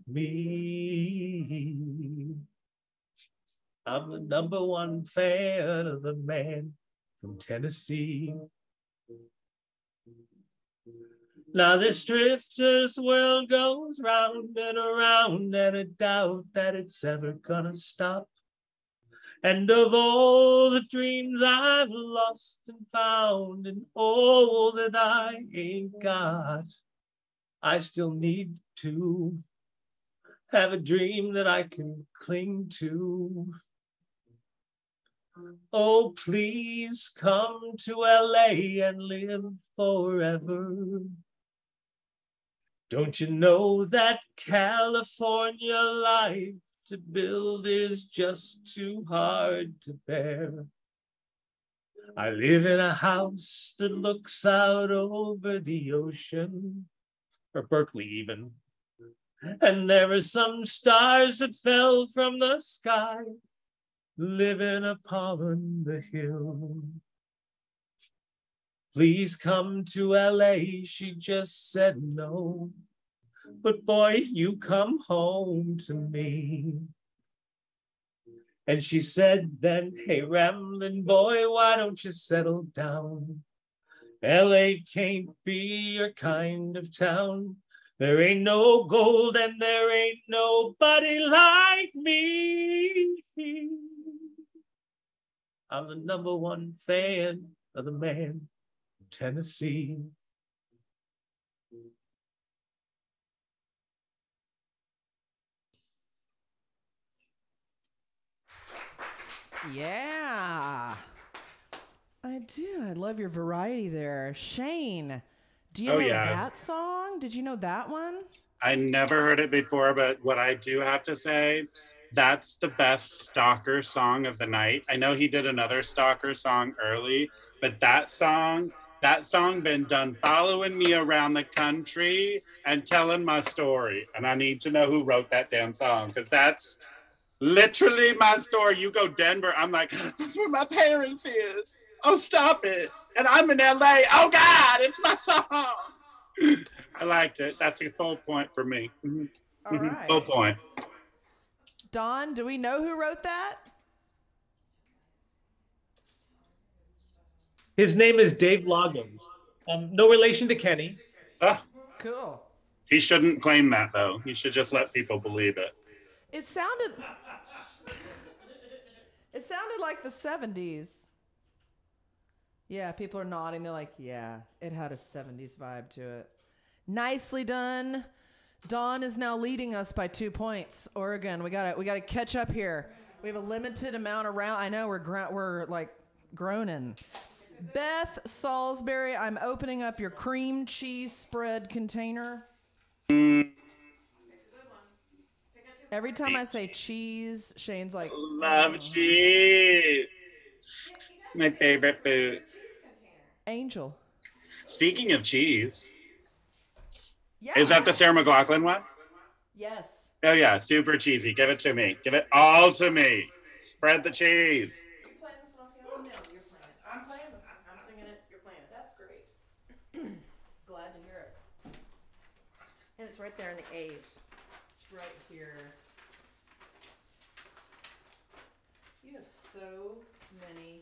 me. I'm the number one fan of the man from Tennessee. Now this drifter's world goes round and around, and I doubt that it's ever gonna stop. And of all the dreams I've lost and found, and all that I ain't got, I still need to have a dream that I can cling to. Oh, please come to L A and live forever. Don't you know that California life to build is just too hard to bear? I live in a house that looks out over the ocean, or Berkeley even, and there are some stars that fell from the sky living upon the hill. Please come to L A, she just said no. But boy, you come home to me. And she said then, hey, rambling boy, why don't you settle down? L A can't be your kind of town. There ain't no gold and there ain't nobody like me. I'm the number one fan of the man from Tennessee. Yeah. I do. I love your variety there. Shane, do you Oh, know yeah. that song? Did you know that one? I never heard it before, but what I do have to say, that's the best Stalker song of the night. I know he did another Stalker song early, but that song, that song been done following me around the country and telling my story. And I need to know who wrote that damn song, because that's literally my story. You go Denver, I'm like, that's where my parents is. Oh, stop it. And I'm in L A. Oh, God, it's my song. I liked it. That's a full point for me. Mm-hmm. All right. Full point. Dawn, do we know who wrote that? His name is Dave Loggins. Um, no relation to Kenny. Oh, Cool. he shouldn't claim that, though. He should just let people believe it. It sounded... it sounded like the seventies. Yeah, people are nodding. They're like, yeah, it had a seventies vibe to it. Nicely done. Dawn is now leading us by two points. Oregon, we gotta we gotta catch up here. We have a limited amount around. I know we're gr- we're like groaning. Beth Salisbury, I'm opening up your cream cheese spread container. Mm. Every time I say cheese, Shane's like, love oh. cheese. My favorite food. Angel. Speaking of cheese, yeah. Is that the Sarah McLachlan one? Yes. Oh yeah, super cheesy. Give it to me. Give it all to me. Spread the cheese. Are you playing this song? Oh, no, you're playing it. I'm playing this. I'm singing it. You're playing it. That's great. Glad to hear it. And it's right there in the A's. It's right here. You have so many.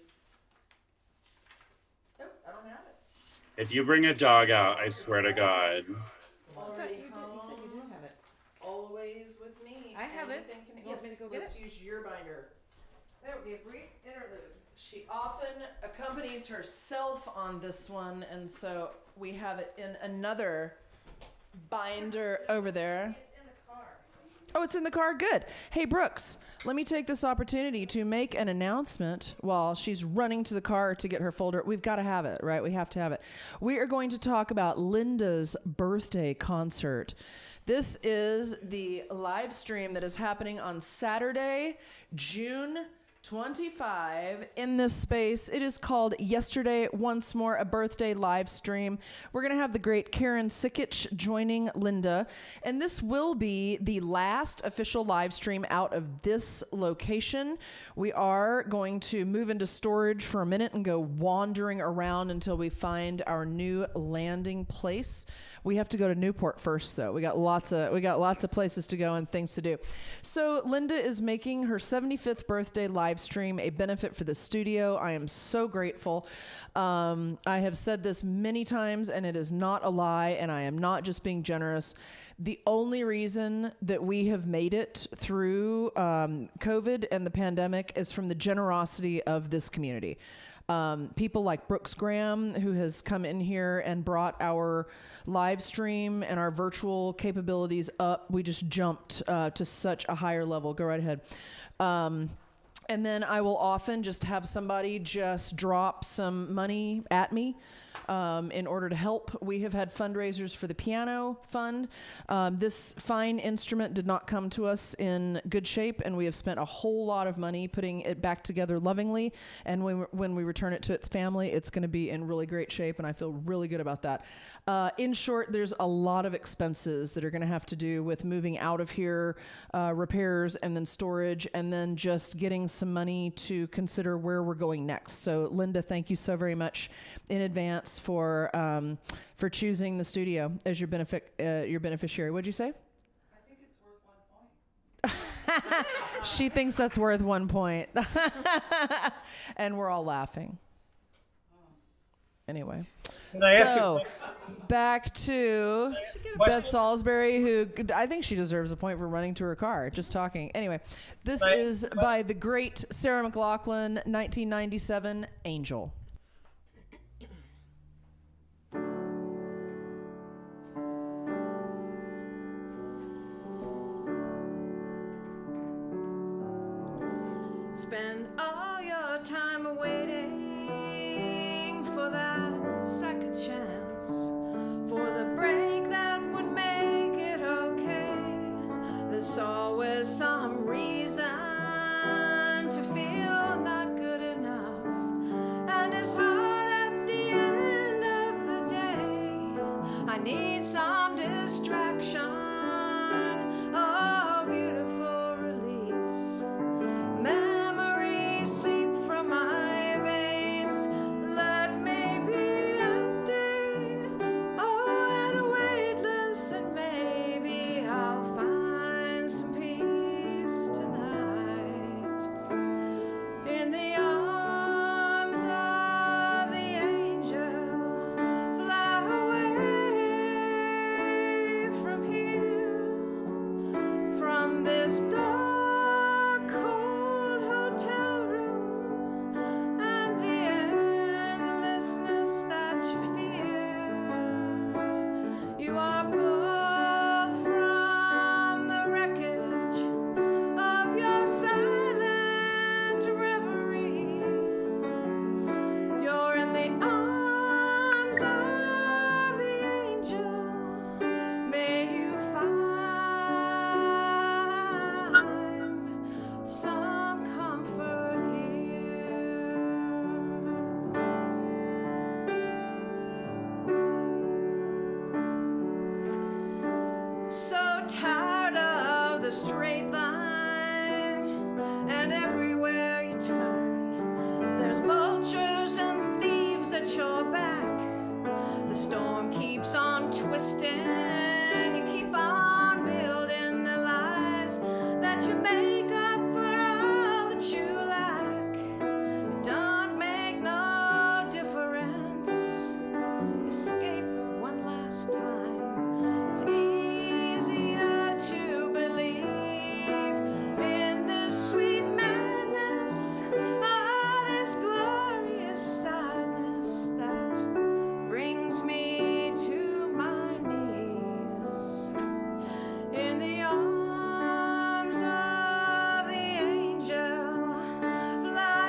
Nope, I don't have it. If you bring a dog out, I swear to God. Already you, home. you said you do have it. Always with me. I have it. Can, You want me yes, to go get let's it? use your binder. There will be a brief interlude. She often accompanies herself on this one, and so we have it in another binder over there. It's in the car. Oh, it's in the car? Good. Hey, Brooks, let me take this opportunity to make an announcement while she's running to the car to get her folder. We've got to have it, right? We have to have it. We are going to talk about Linda's birthday concert. This is the live stream that is happening on Saturday, June twenty-fifth in this space. It is called Yesterday Once More, a birthday live stream. We're going to have the great Karen Sikich joining Linda, and this will be the last official live stream out of this location. We are going to move into storage for a minute and go wandering around until we find our new landing place. We have to go to Newport first, though. We got lots of we got lots of places to go and things to do. So Linda is making her seventy-fifth birthday live stream a benefit for the studio. I am so grateful. Um, I have said this many times, and it is not a lie, and I am not just being generous. The only reason that we have made it through um, COVID and the pandemic is from the generosity of this community. Um, people like Brooks Graham, who has come in here and brought our live stream and our virtual capabilities up. We just jumped uh, to such a higher level. Go right ahead. Um, and then I will often just have somebody just drop some money at me. Um, in order to help. We have had fundraisers for the piano fund. Um, this fine instrument did not come to us in good shape, and we have spent a whole lot of money putting it back together lovingly. And when, when we return it to its family, it's going to be in really great shape, and I feel really good about that. Uh, in short, there's a lot of expenses that are going to have to do with moving out of here, uh, repairs, and then storage, and then just getting some money to consider where we're going next. So, Linda, thank you so very much in advance for um, for choosing the studio as your benefit uh, your beneficiary. What'd you say? I think it's worth one point. She thinks that's worth one point, and we're all laughing. Anyway, Can I ask so a back to Beth Salisbury, who I think she deserves a point for running to her car. Just talking. Anyway, this Right. is by the great Sarah McLachlan, nineteen ninety-seven, Angel. Spend all your time waiting for that second chance, for the break that would make it okay. There's always some reason to feel not good enough, and it's hard at the end of the day. I need some distraction. Oh, beautiful release. Memories seep from my veins. Let me be empty. Oh, and weightless, and maybe I'll find some peace tonight. In the arms of the angel, fly away from here, from this dark, cold hotel room, and the endlessness that you fear. You are pulled from the wreckage of your silent reverie. You're in the arms of the angel. May you find some comfort here. So tired of the straight line, and everywhere you turn, there's vultures and thieves at your back. The storm keeps on twisting, you keep on building the lies that you make up for all that you lack. It don't make no difference. Escape one last time. It's easier to believe in this sweet madness, ah, this glorious sadness that brings me to my knees. In the arms of the angel, fly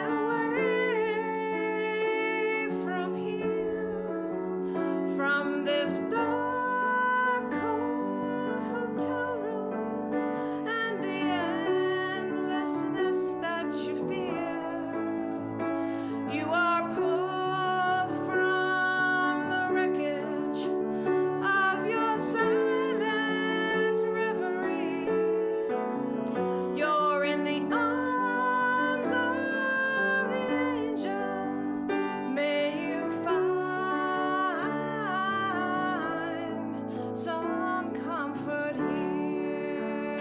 away from here, from this dark, cold hotel room, and the endlessness that you fear. You are pulled from the wreckage of your silent reverie. You're in the arms of the angel. May you find some comfort here.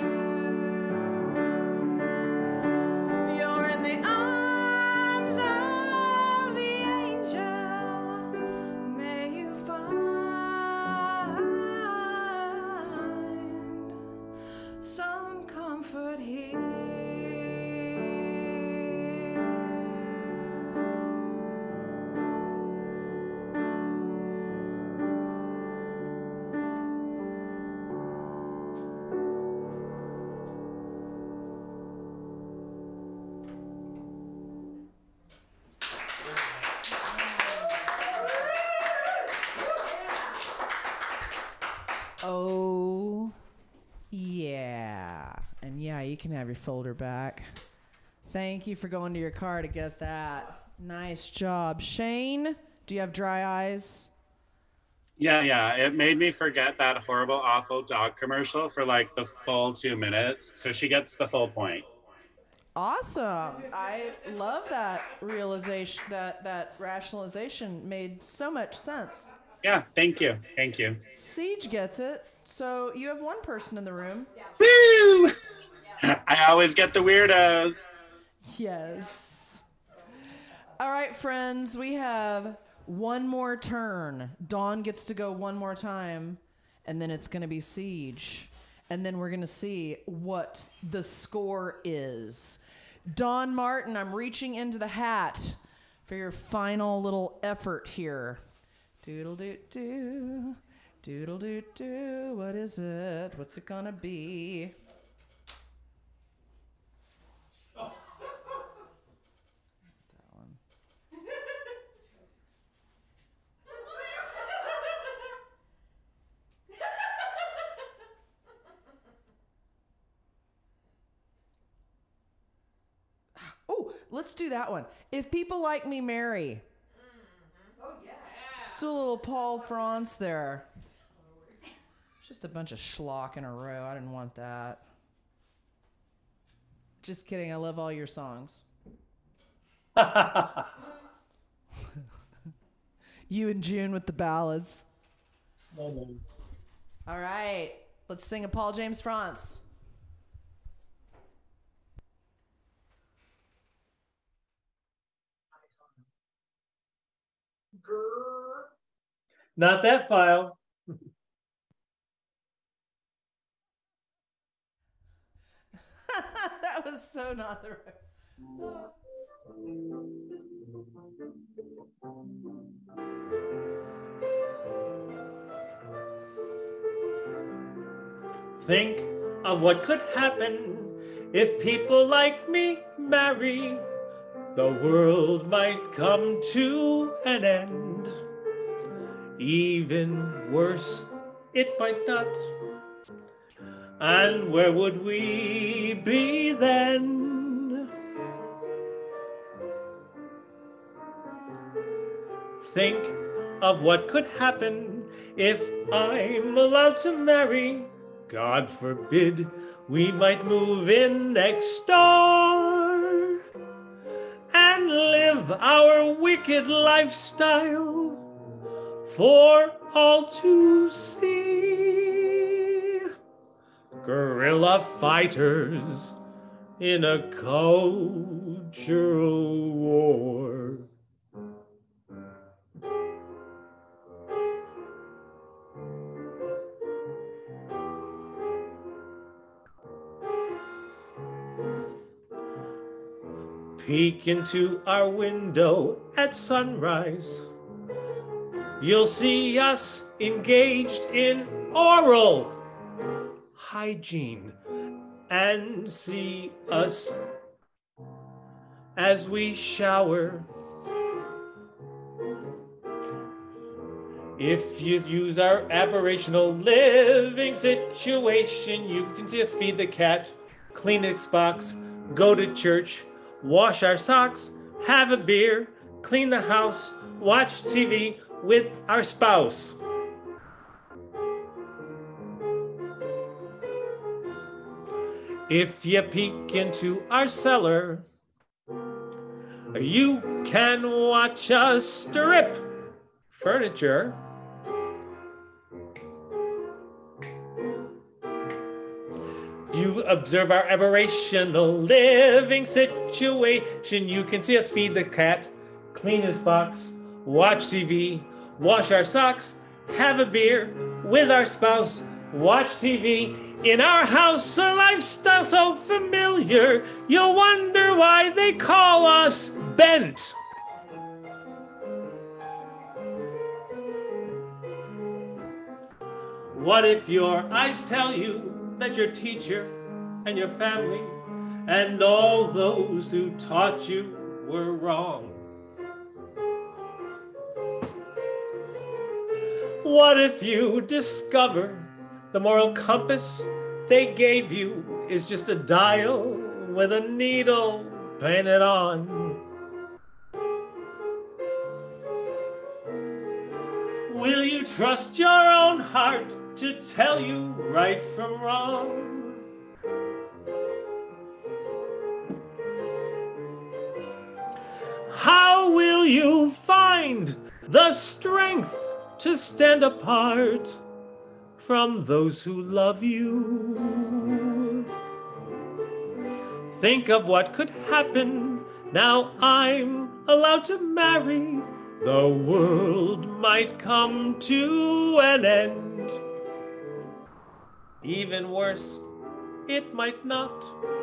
You're in the arms of the angel. May you find some comfort here. Oh, yeah. And yeah, you can have your folder back. Thank you for going to your car to get that. Nice job. Shane, do you have dry eyes? Yeah, yeah. It made me forget that horrible, awful dog commercial for like the full two minutes. So she gets the full point. Awesome. I love that realization, that, that rationalization made so much sense. Yeah, thank you. Thank you. Ceej gets it. So you have one person in the room. Woo! I always get the weirdos. Yes. All right, friends, we have one more turn. Dawn gets to go one more time, and then it's going to be Ceej. And then we're going to see what the score is. Dawn Martin, I'm reaching into the hat for your final little effort here. Doodle-doo-doo. Doodle-doo-doo. What is it? What's it going to be? Oh. That one. Oh, let's do that one. If people like me, marry. Oh, yeah. Still a little Paul France there. Just a bunch of schlock in a row. I didn't want that. Just kidding. I love all your songs. You and June with the ballads. No, no. All right. Let's sing a Paul James France. Not that file. That was so not the right. Think of what could happen if people like me marry. The world might come to an end. Even worse, it might not. And where would we be then? Think of what could happen if I'm allowed to marry. God forbid we might move in next door and live our wicked lifestyle for all to see. Guerrilla fighters in a cultural war. Peek into our window at sunrise. You'll see us engaged in oral hygiene and see us as we shower. If you use our aberrational living situation, you can see us feed the cat, clean Xbox, go to church, wash our socks, have a beer, clean the house, watch T V with our spouse. If you peek into our cellar, you can watch us strip furniture. If you observe our aberrational living situation, you can see us feed the cat, clean his box, watch T V, wash our socks, have a beer with our spouse, watch T V. In our house, a lifestyle so familiar, you'll wonder why they call us bent. What if your eyes tell you that your teacher and your family and all those who taught you were wrong? What if you discover the moral compass they gave you is just a dial with a needle painted on? Will you trust your own heart to tell you right from wrong? How will you find the strength to stand apart from those who love you? Think of what could happen. Now I'm allowed to marry. the world might come to an end. Even worse, it might not.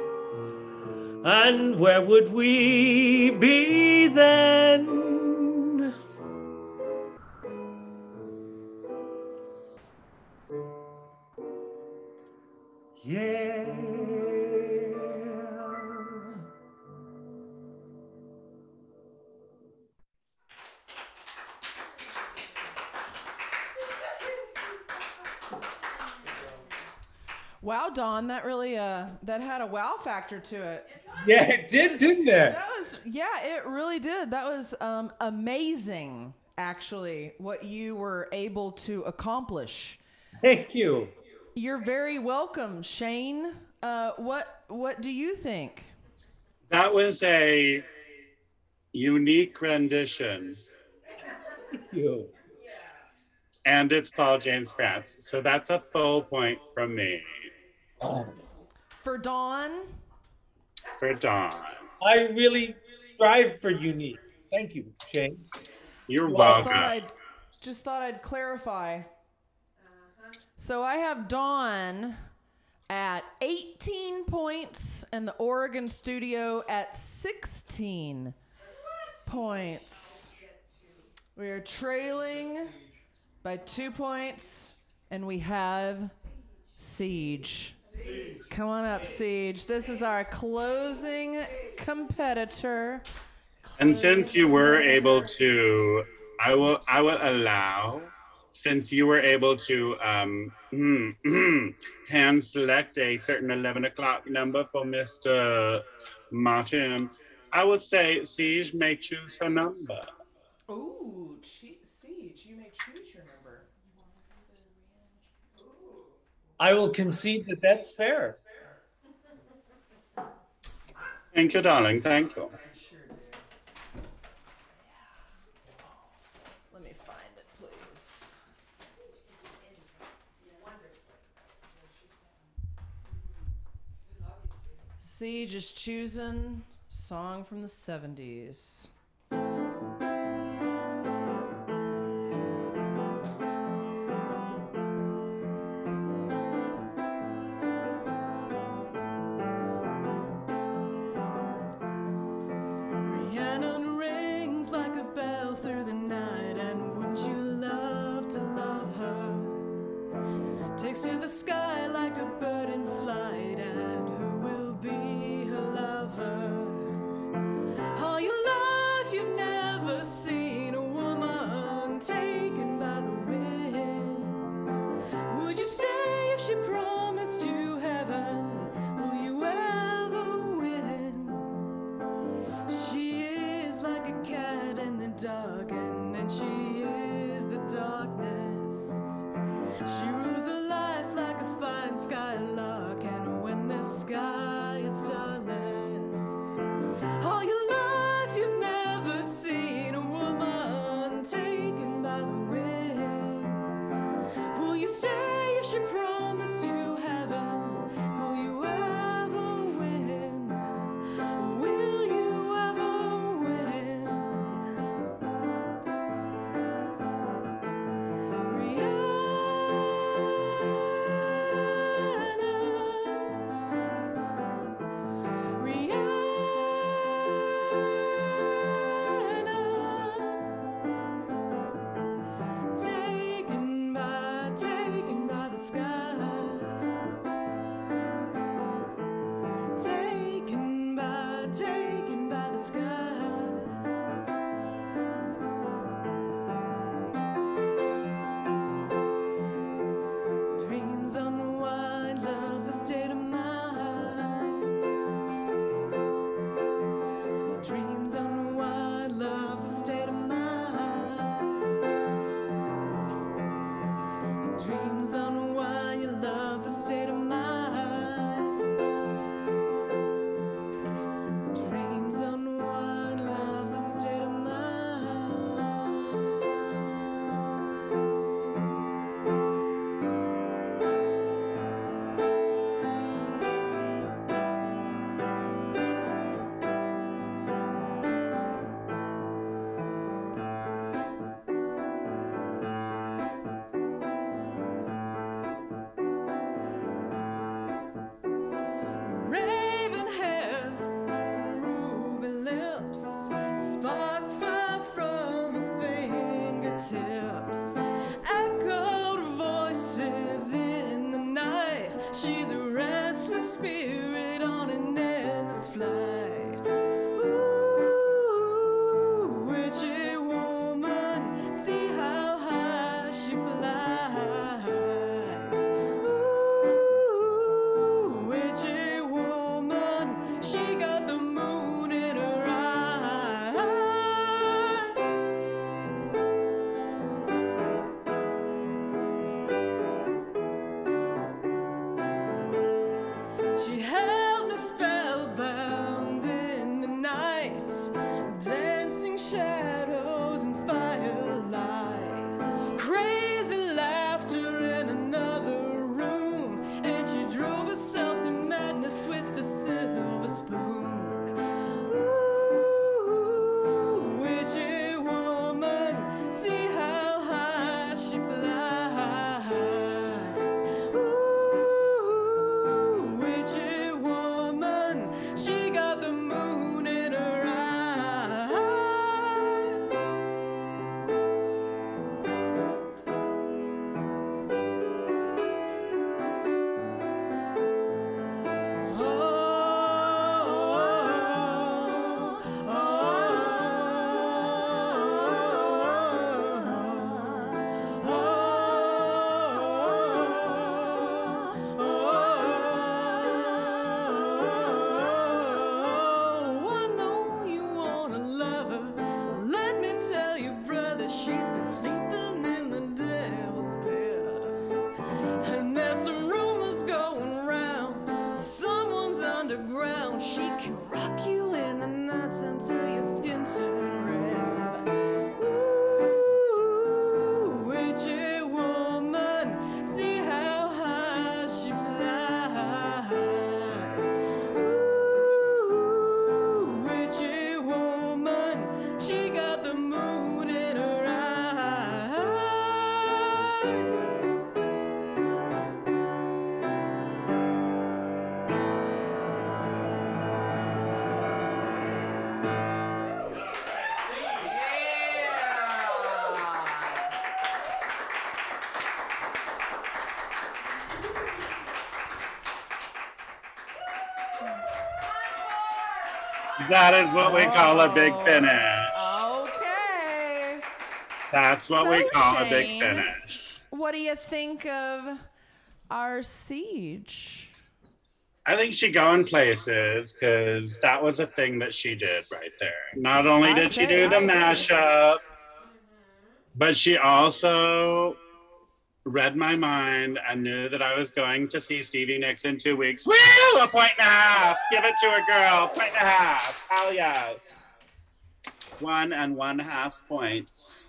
And where would we be then? Yeah. Wow, Dawn, that really uh that had a wow factor to it. Yeah, it did, didn't it? That was yeah, it really did. That was um amazing, actually, what you were able to accomplish. Thank you. You're very welcome, Shane. Uh, what what do you think? That was a unique rendition. Thank you. And it's Paul James France. So that's a full point from me. For Dawn? For Dawn. I really strive for unique. Thank you, Shane. You're Just welcome. thought I'd, just thought I'd clarify. So I have Dawn at eighteen points and the Oregon studio at sixteen points. We are trailing by two points, and we have Ceej. Come on up, Ceej. This is our closing competitor. And since you were able to, I will I will allow, since you were able to um, hand select a certain eleven o'clock number for Mister Martin, I would say Ceej may choose her number. Ooh, Ceej, you may choose your number. I will concede that that's fair. Thank you, darling. Thank you. Let me find it, please. Ceej is choosing song from the seventies. Rhiannon rings like a bell through the night, and wouldn't you love to love her? Takes to the sky like a bird in flight, and who will be her lover? All your life you've never seen a woman taken by the wind. Would you stay if she promised you heaven? Will you ever win? She is like a cat in the dark, and then she is the darkness. She rules her life like a fine skylark, and when the sky is starless, all your life you've never seen a woman taken by the wind. Will you stay if she promised you heaven? Will you ever win? Will you ever win? Taken by, taken by the sky. can rock you in the nighttime till your skin turn red. Ooh, witchy woman, see how high she flies. Ooh, witchy woman, she got the moon in her eyes. That is what we call a big finish. Okay. That's what So, we call a big Shane, finish. What do you think of our Ceej? I think she going places because that was a thing that she did right there. Not only I did she say- do the I agree. mashup, but she also read my mind and knew that I was going to see Stevie Nicks in two weeks. Woo! A point and a half. Give it to her, girl. Point and a half. Hell yes. One and one half points.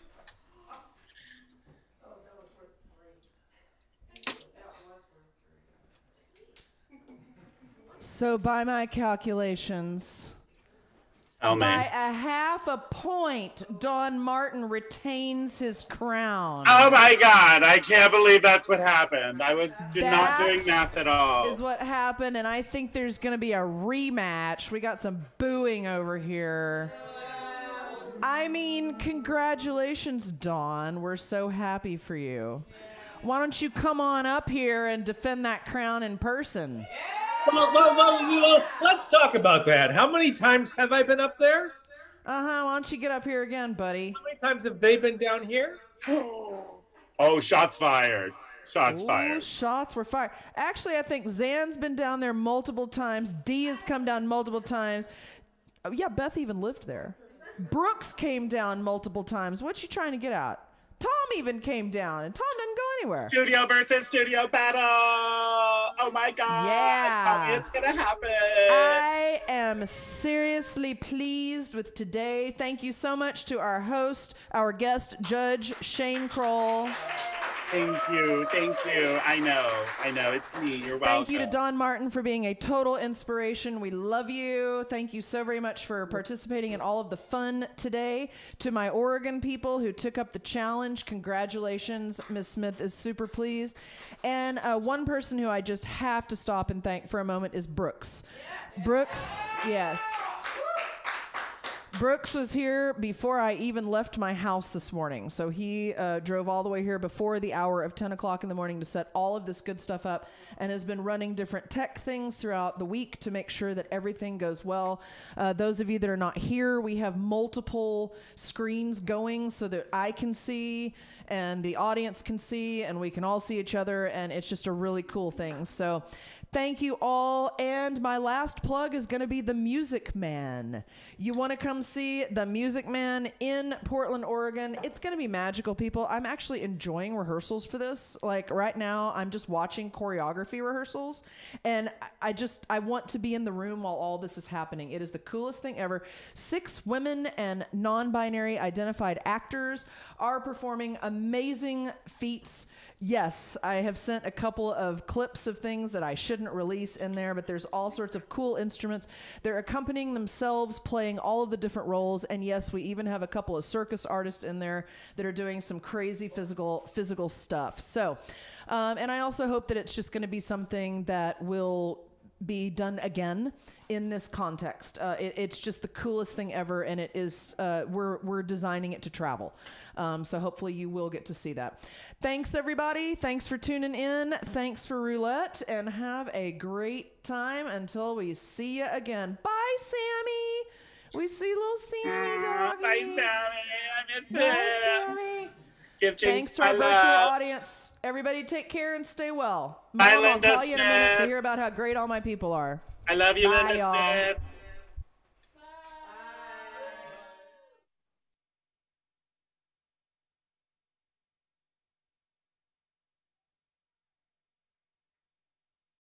So by my calculations, Tell me. by a half a point, Don Martin retains his crown. Oh my God, I can't believe that's what happened. I was not That doing math at all. Is what happened, and I think there's going to be a rematch. We got some booing over here. I mean, congratulations, Dawn. We're so happy for you. Why don't you come on up here and defend that crown in person? Well, well, well, you know, let's talk about that. How many times have I been up there? Uh-huh. Why don't you get up here again, buddy? How many times have they been down here? Oh, shots fired. Shots Ooh, fired. Shots were fired. Actually, I think Zan's been down there multiple times. Dee has come down multiple times. Oh, yeah, Beth even lived there. Brooks came down multiple times. What you trying to get at? Tom even came down, and Tom didn't go anywhere. Studio versus studio battle. Oh my God. Yeah. Oh, it's going to happen. I am seriously pleased with today. Thank you so much to our host, our guest judge, Shane Kroll. Thank you. Thank you. I know. I know. It's me. You're welcome. Thank you to Don Martin for being a total inspiration. We love you. Thank you so very much for participating in all of the fun today. To my Oregon people who took up the challenge, congratulations. Miz Smith is super pleased. And uh, one person who I just have to stop and thank for a moment is Brooks. Brooks, yes. Brooks was here before I even left my house this morning. So he uh, drove all the way here before the hour of ten o'clock in the morning to set all of this good stuff up and has been running different tech things throughout the week to make sure that everything goes well. Uh, those of you that are not here, we have multiple screens going so that I can see and the audience can see and we can all see each other, and it's just a really cool thing. So thank you all. And my last plug is going to be The Music Man. You want to come see The Music Man in Portland, Oregon. It's going to be magical, people. I'm actually enjoying rehearsals for this. Like right now, I'm just watching choreography rehearsals. And I just, I want to be in the room while all this is happening. It is the coolest thing ever. Six women and non-binary identified actors are performing amazing feats. Yes, I have sent a couple of clips of things that I shouldn't release in there, but there's all sorts of cool instruments. They're accompanying themselves, playing all of the different roles, and yes, we even have a couple of circus artists in there that are doing some crazy physical physical stuff. So, um, and I also hope that it's just going to be something that will be done again in this context. Uh, it, it's just the coolest thing ever, and it is. Uh, we're we're designing it to travel, um, so hopefully you will get to see that. Thanks everybody. Thanks for tuning in. Thanks for Roulette, and have a great time until we see you again. Bye, Sammy. We see little Sammy doggy. Bye, Sammy. I miss Bye, him. Sammy. Give Thanks to our my virtual love. audience. Everybody take care and stay well. Bye, Mom, I'll Linda call you in a minute to Smith. hear about how great all my people are. I love you, Bye, Linda y'all. Smith.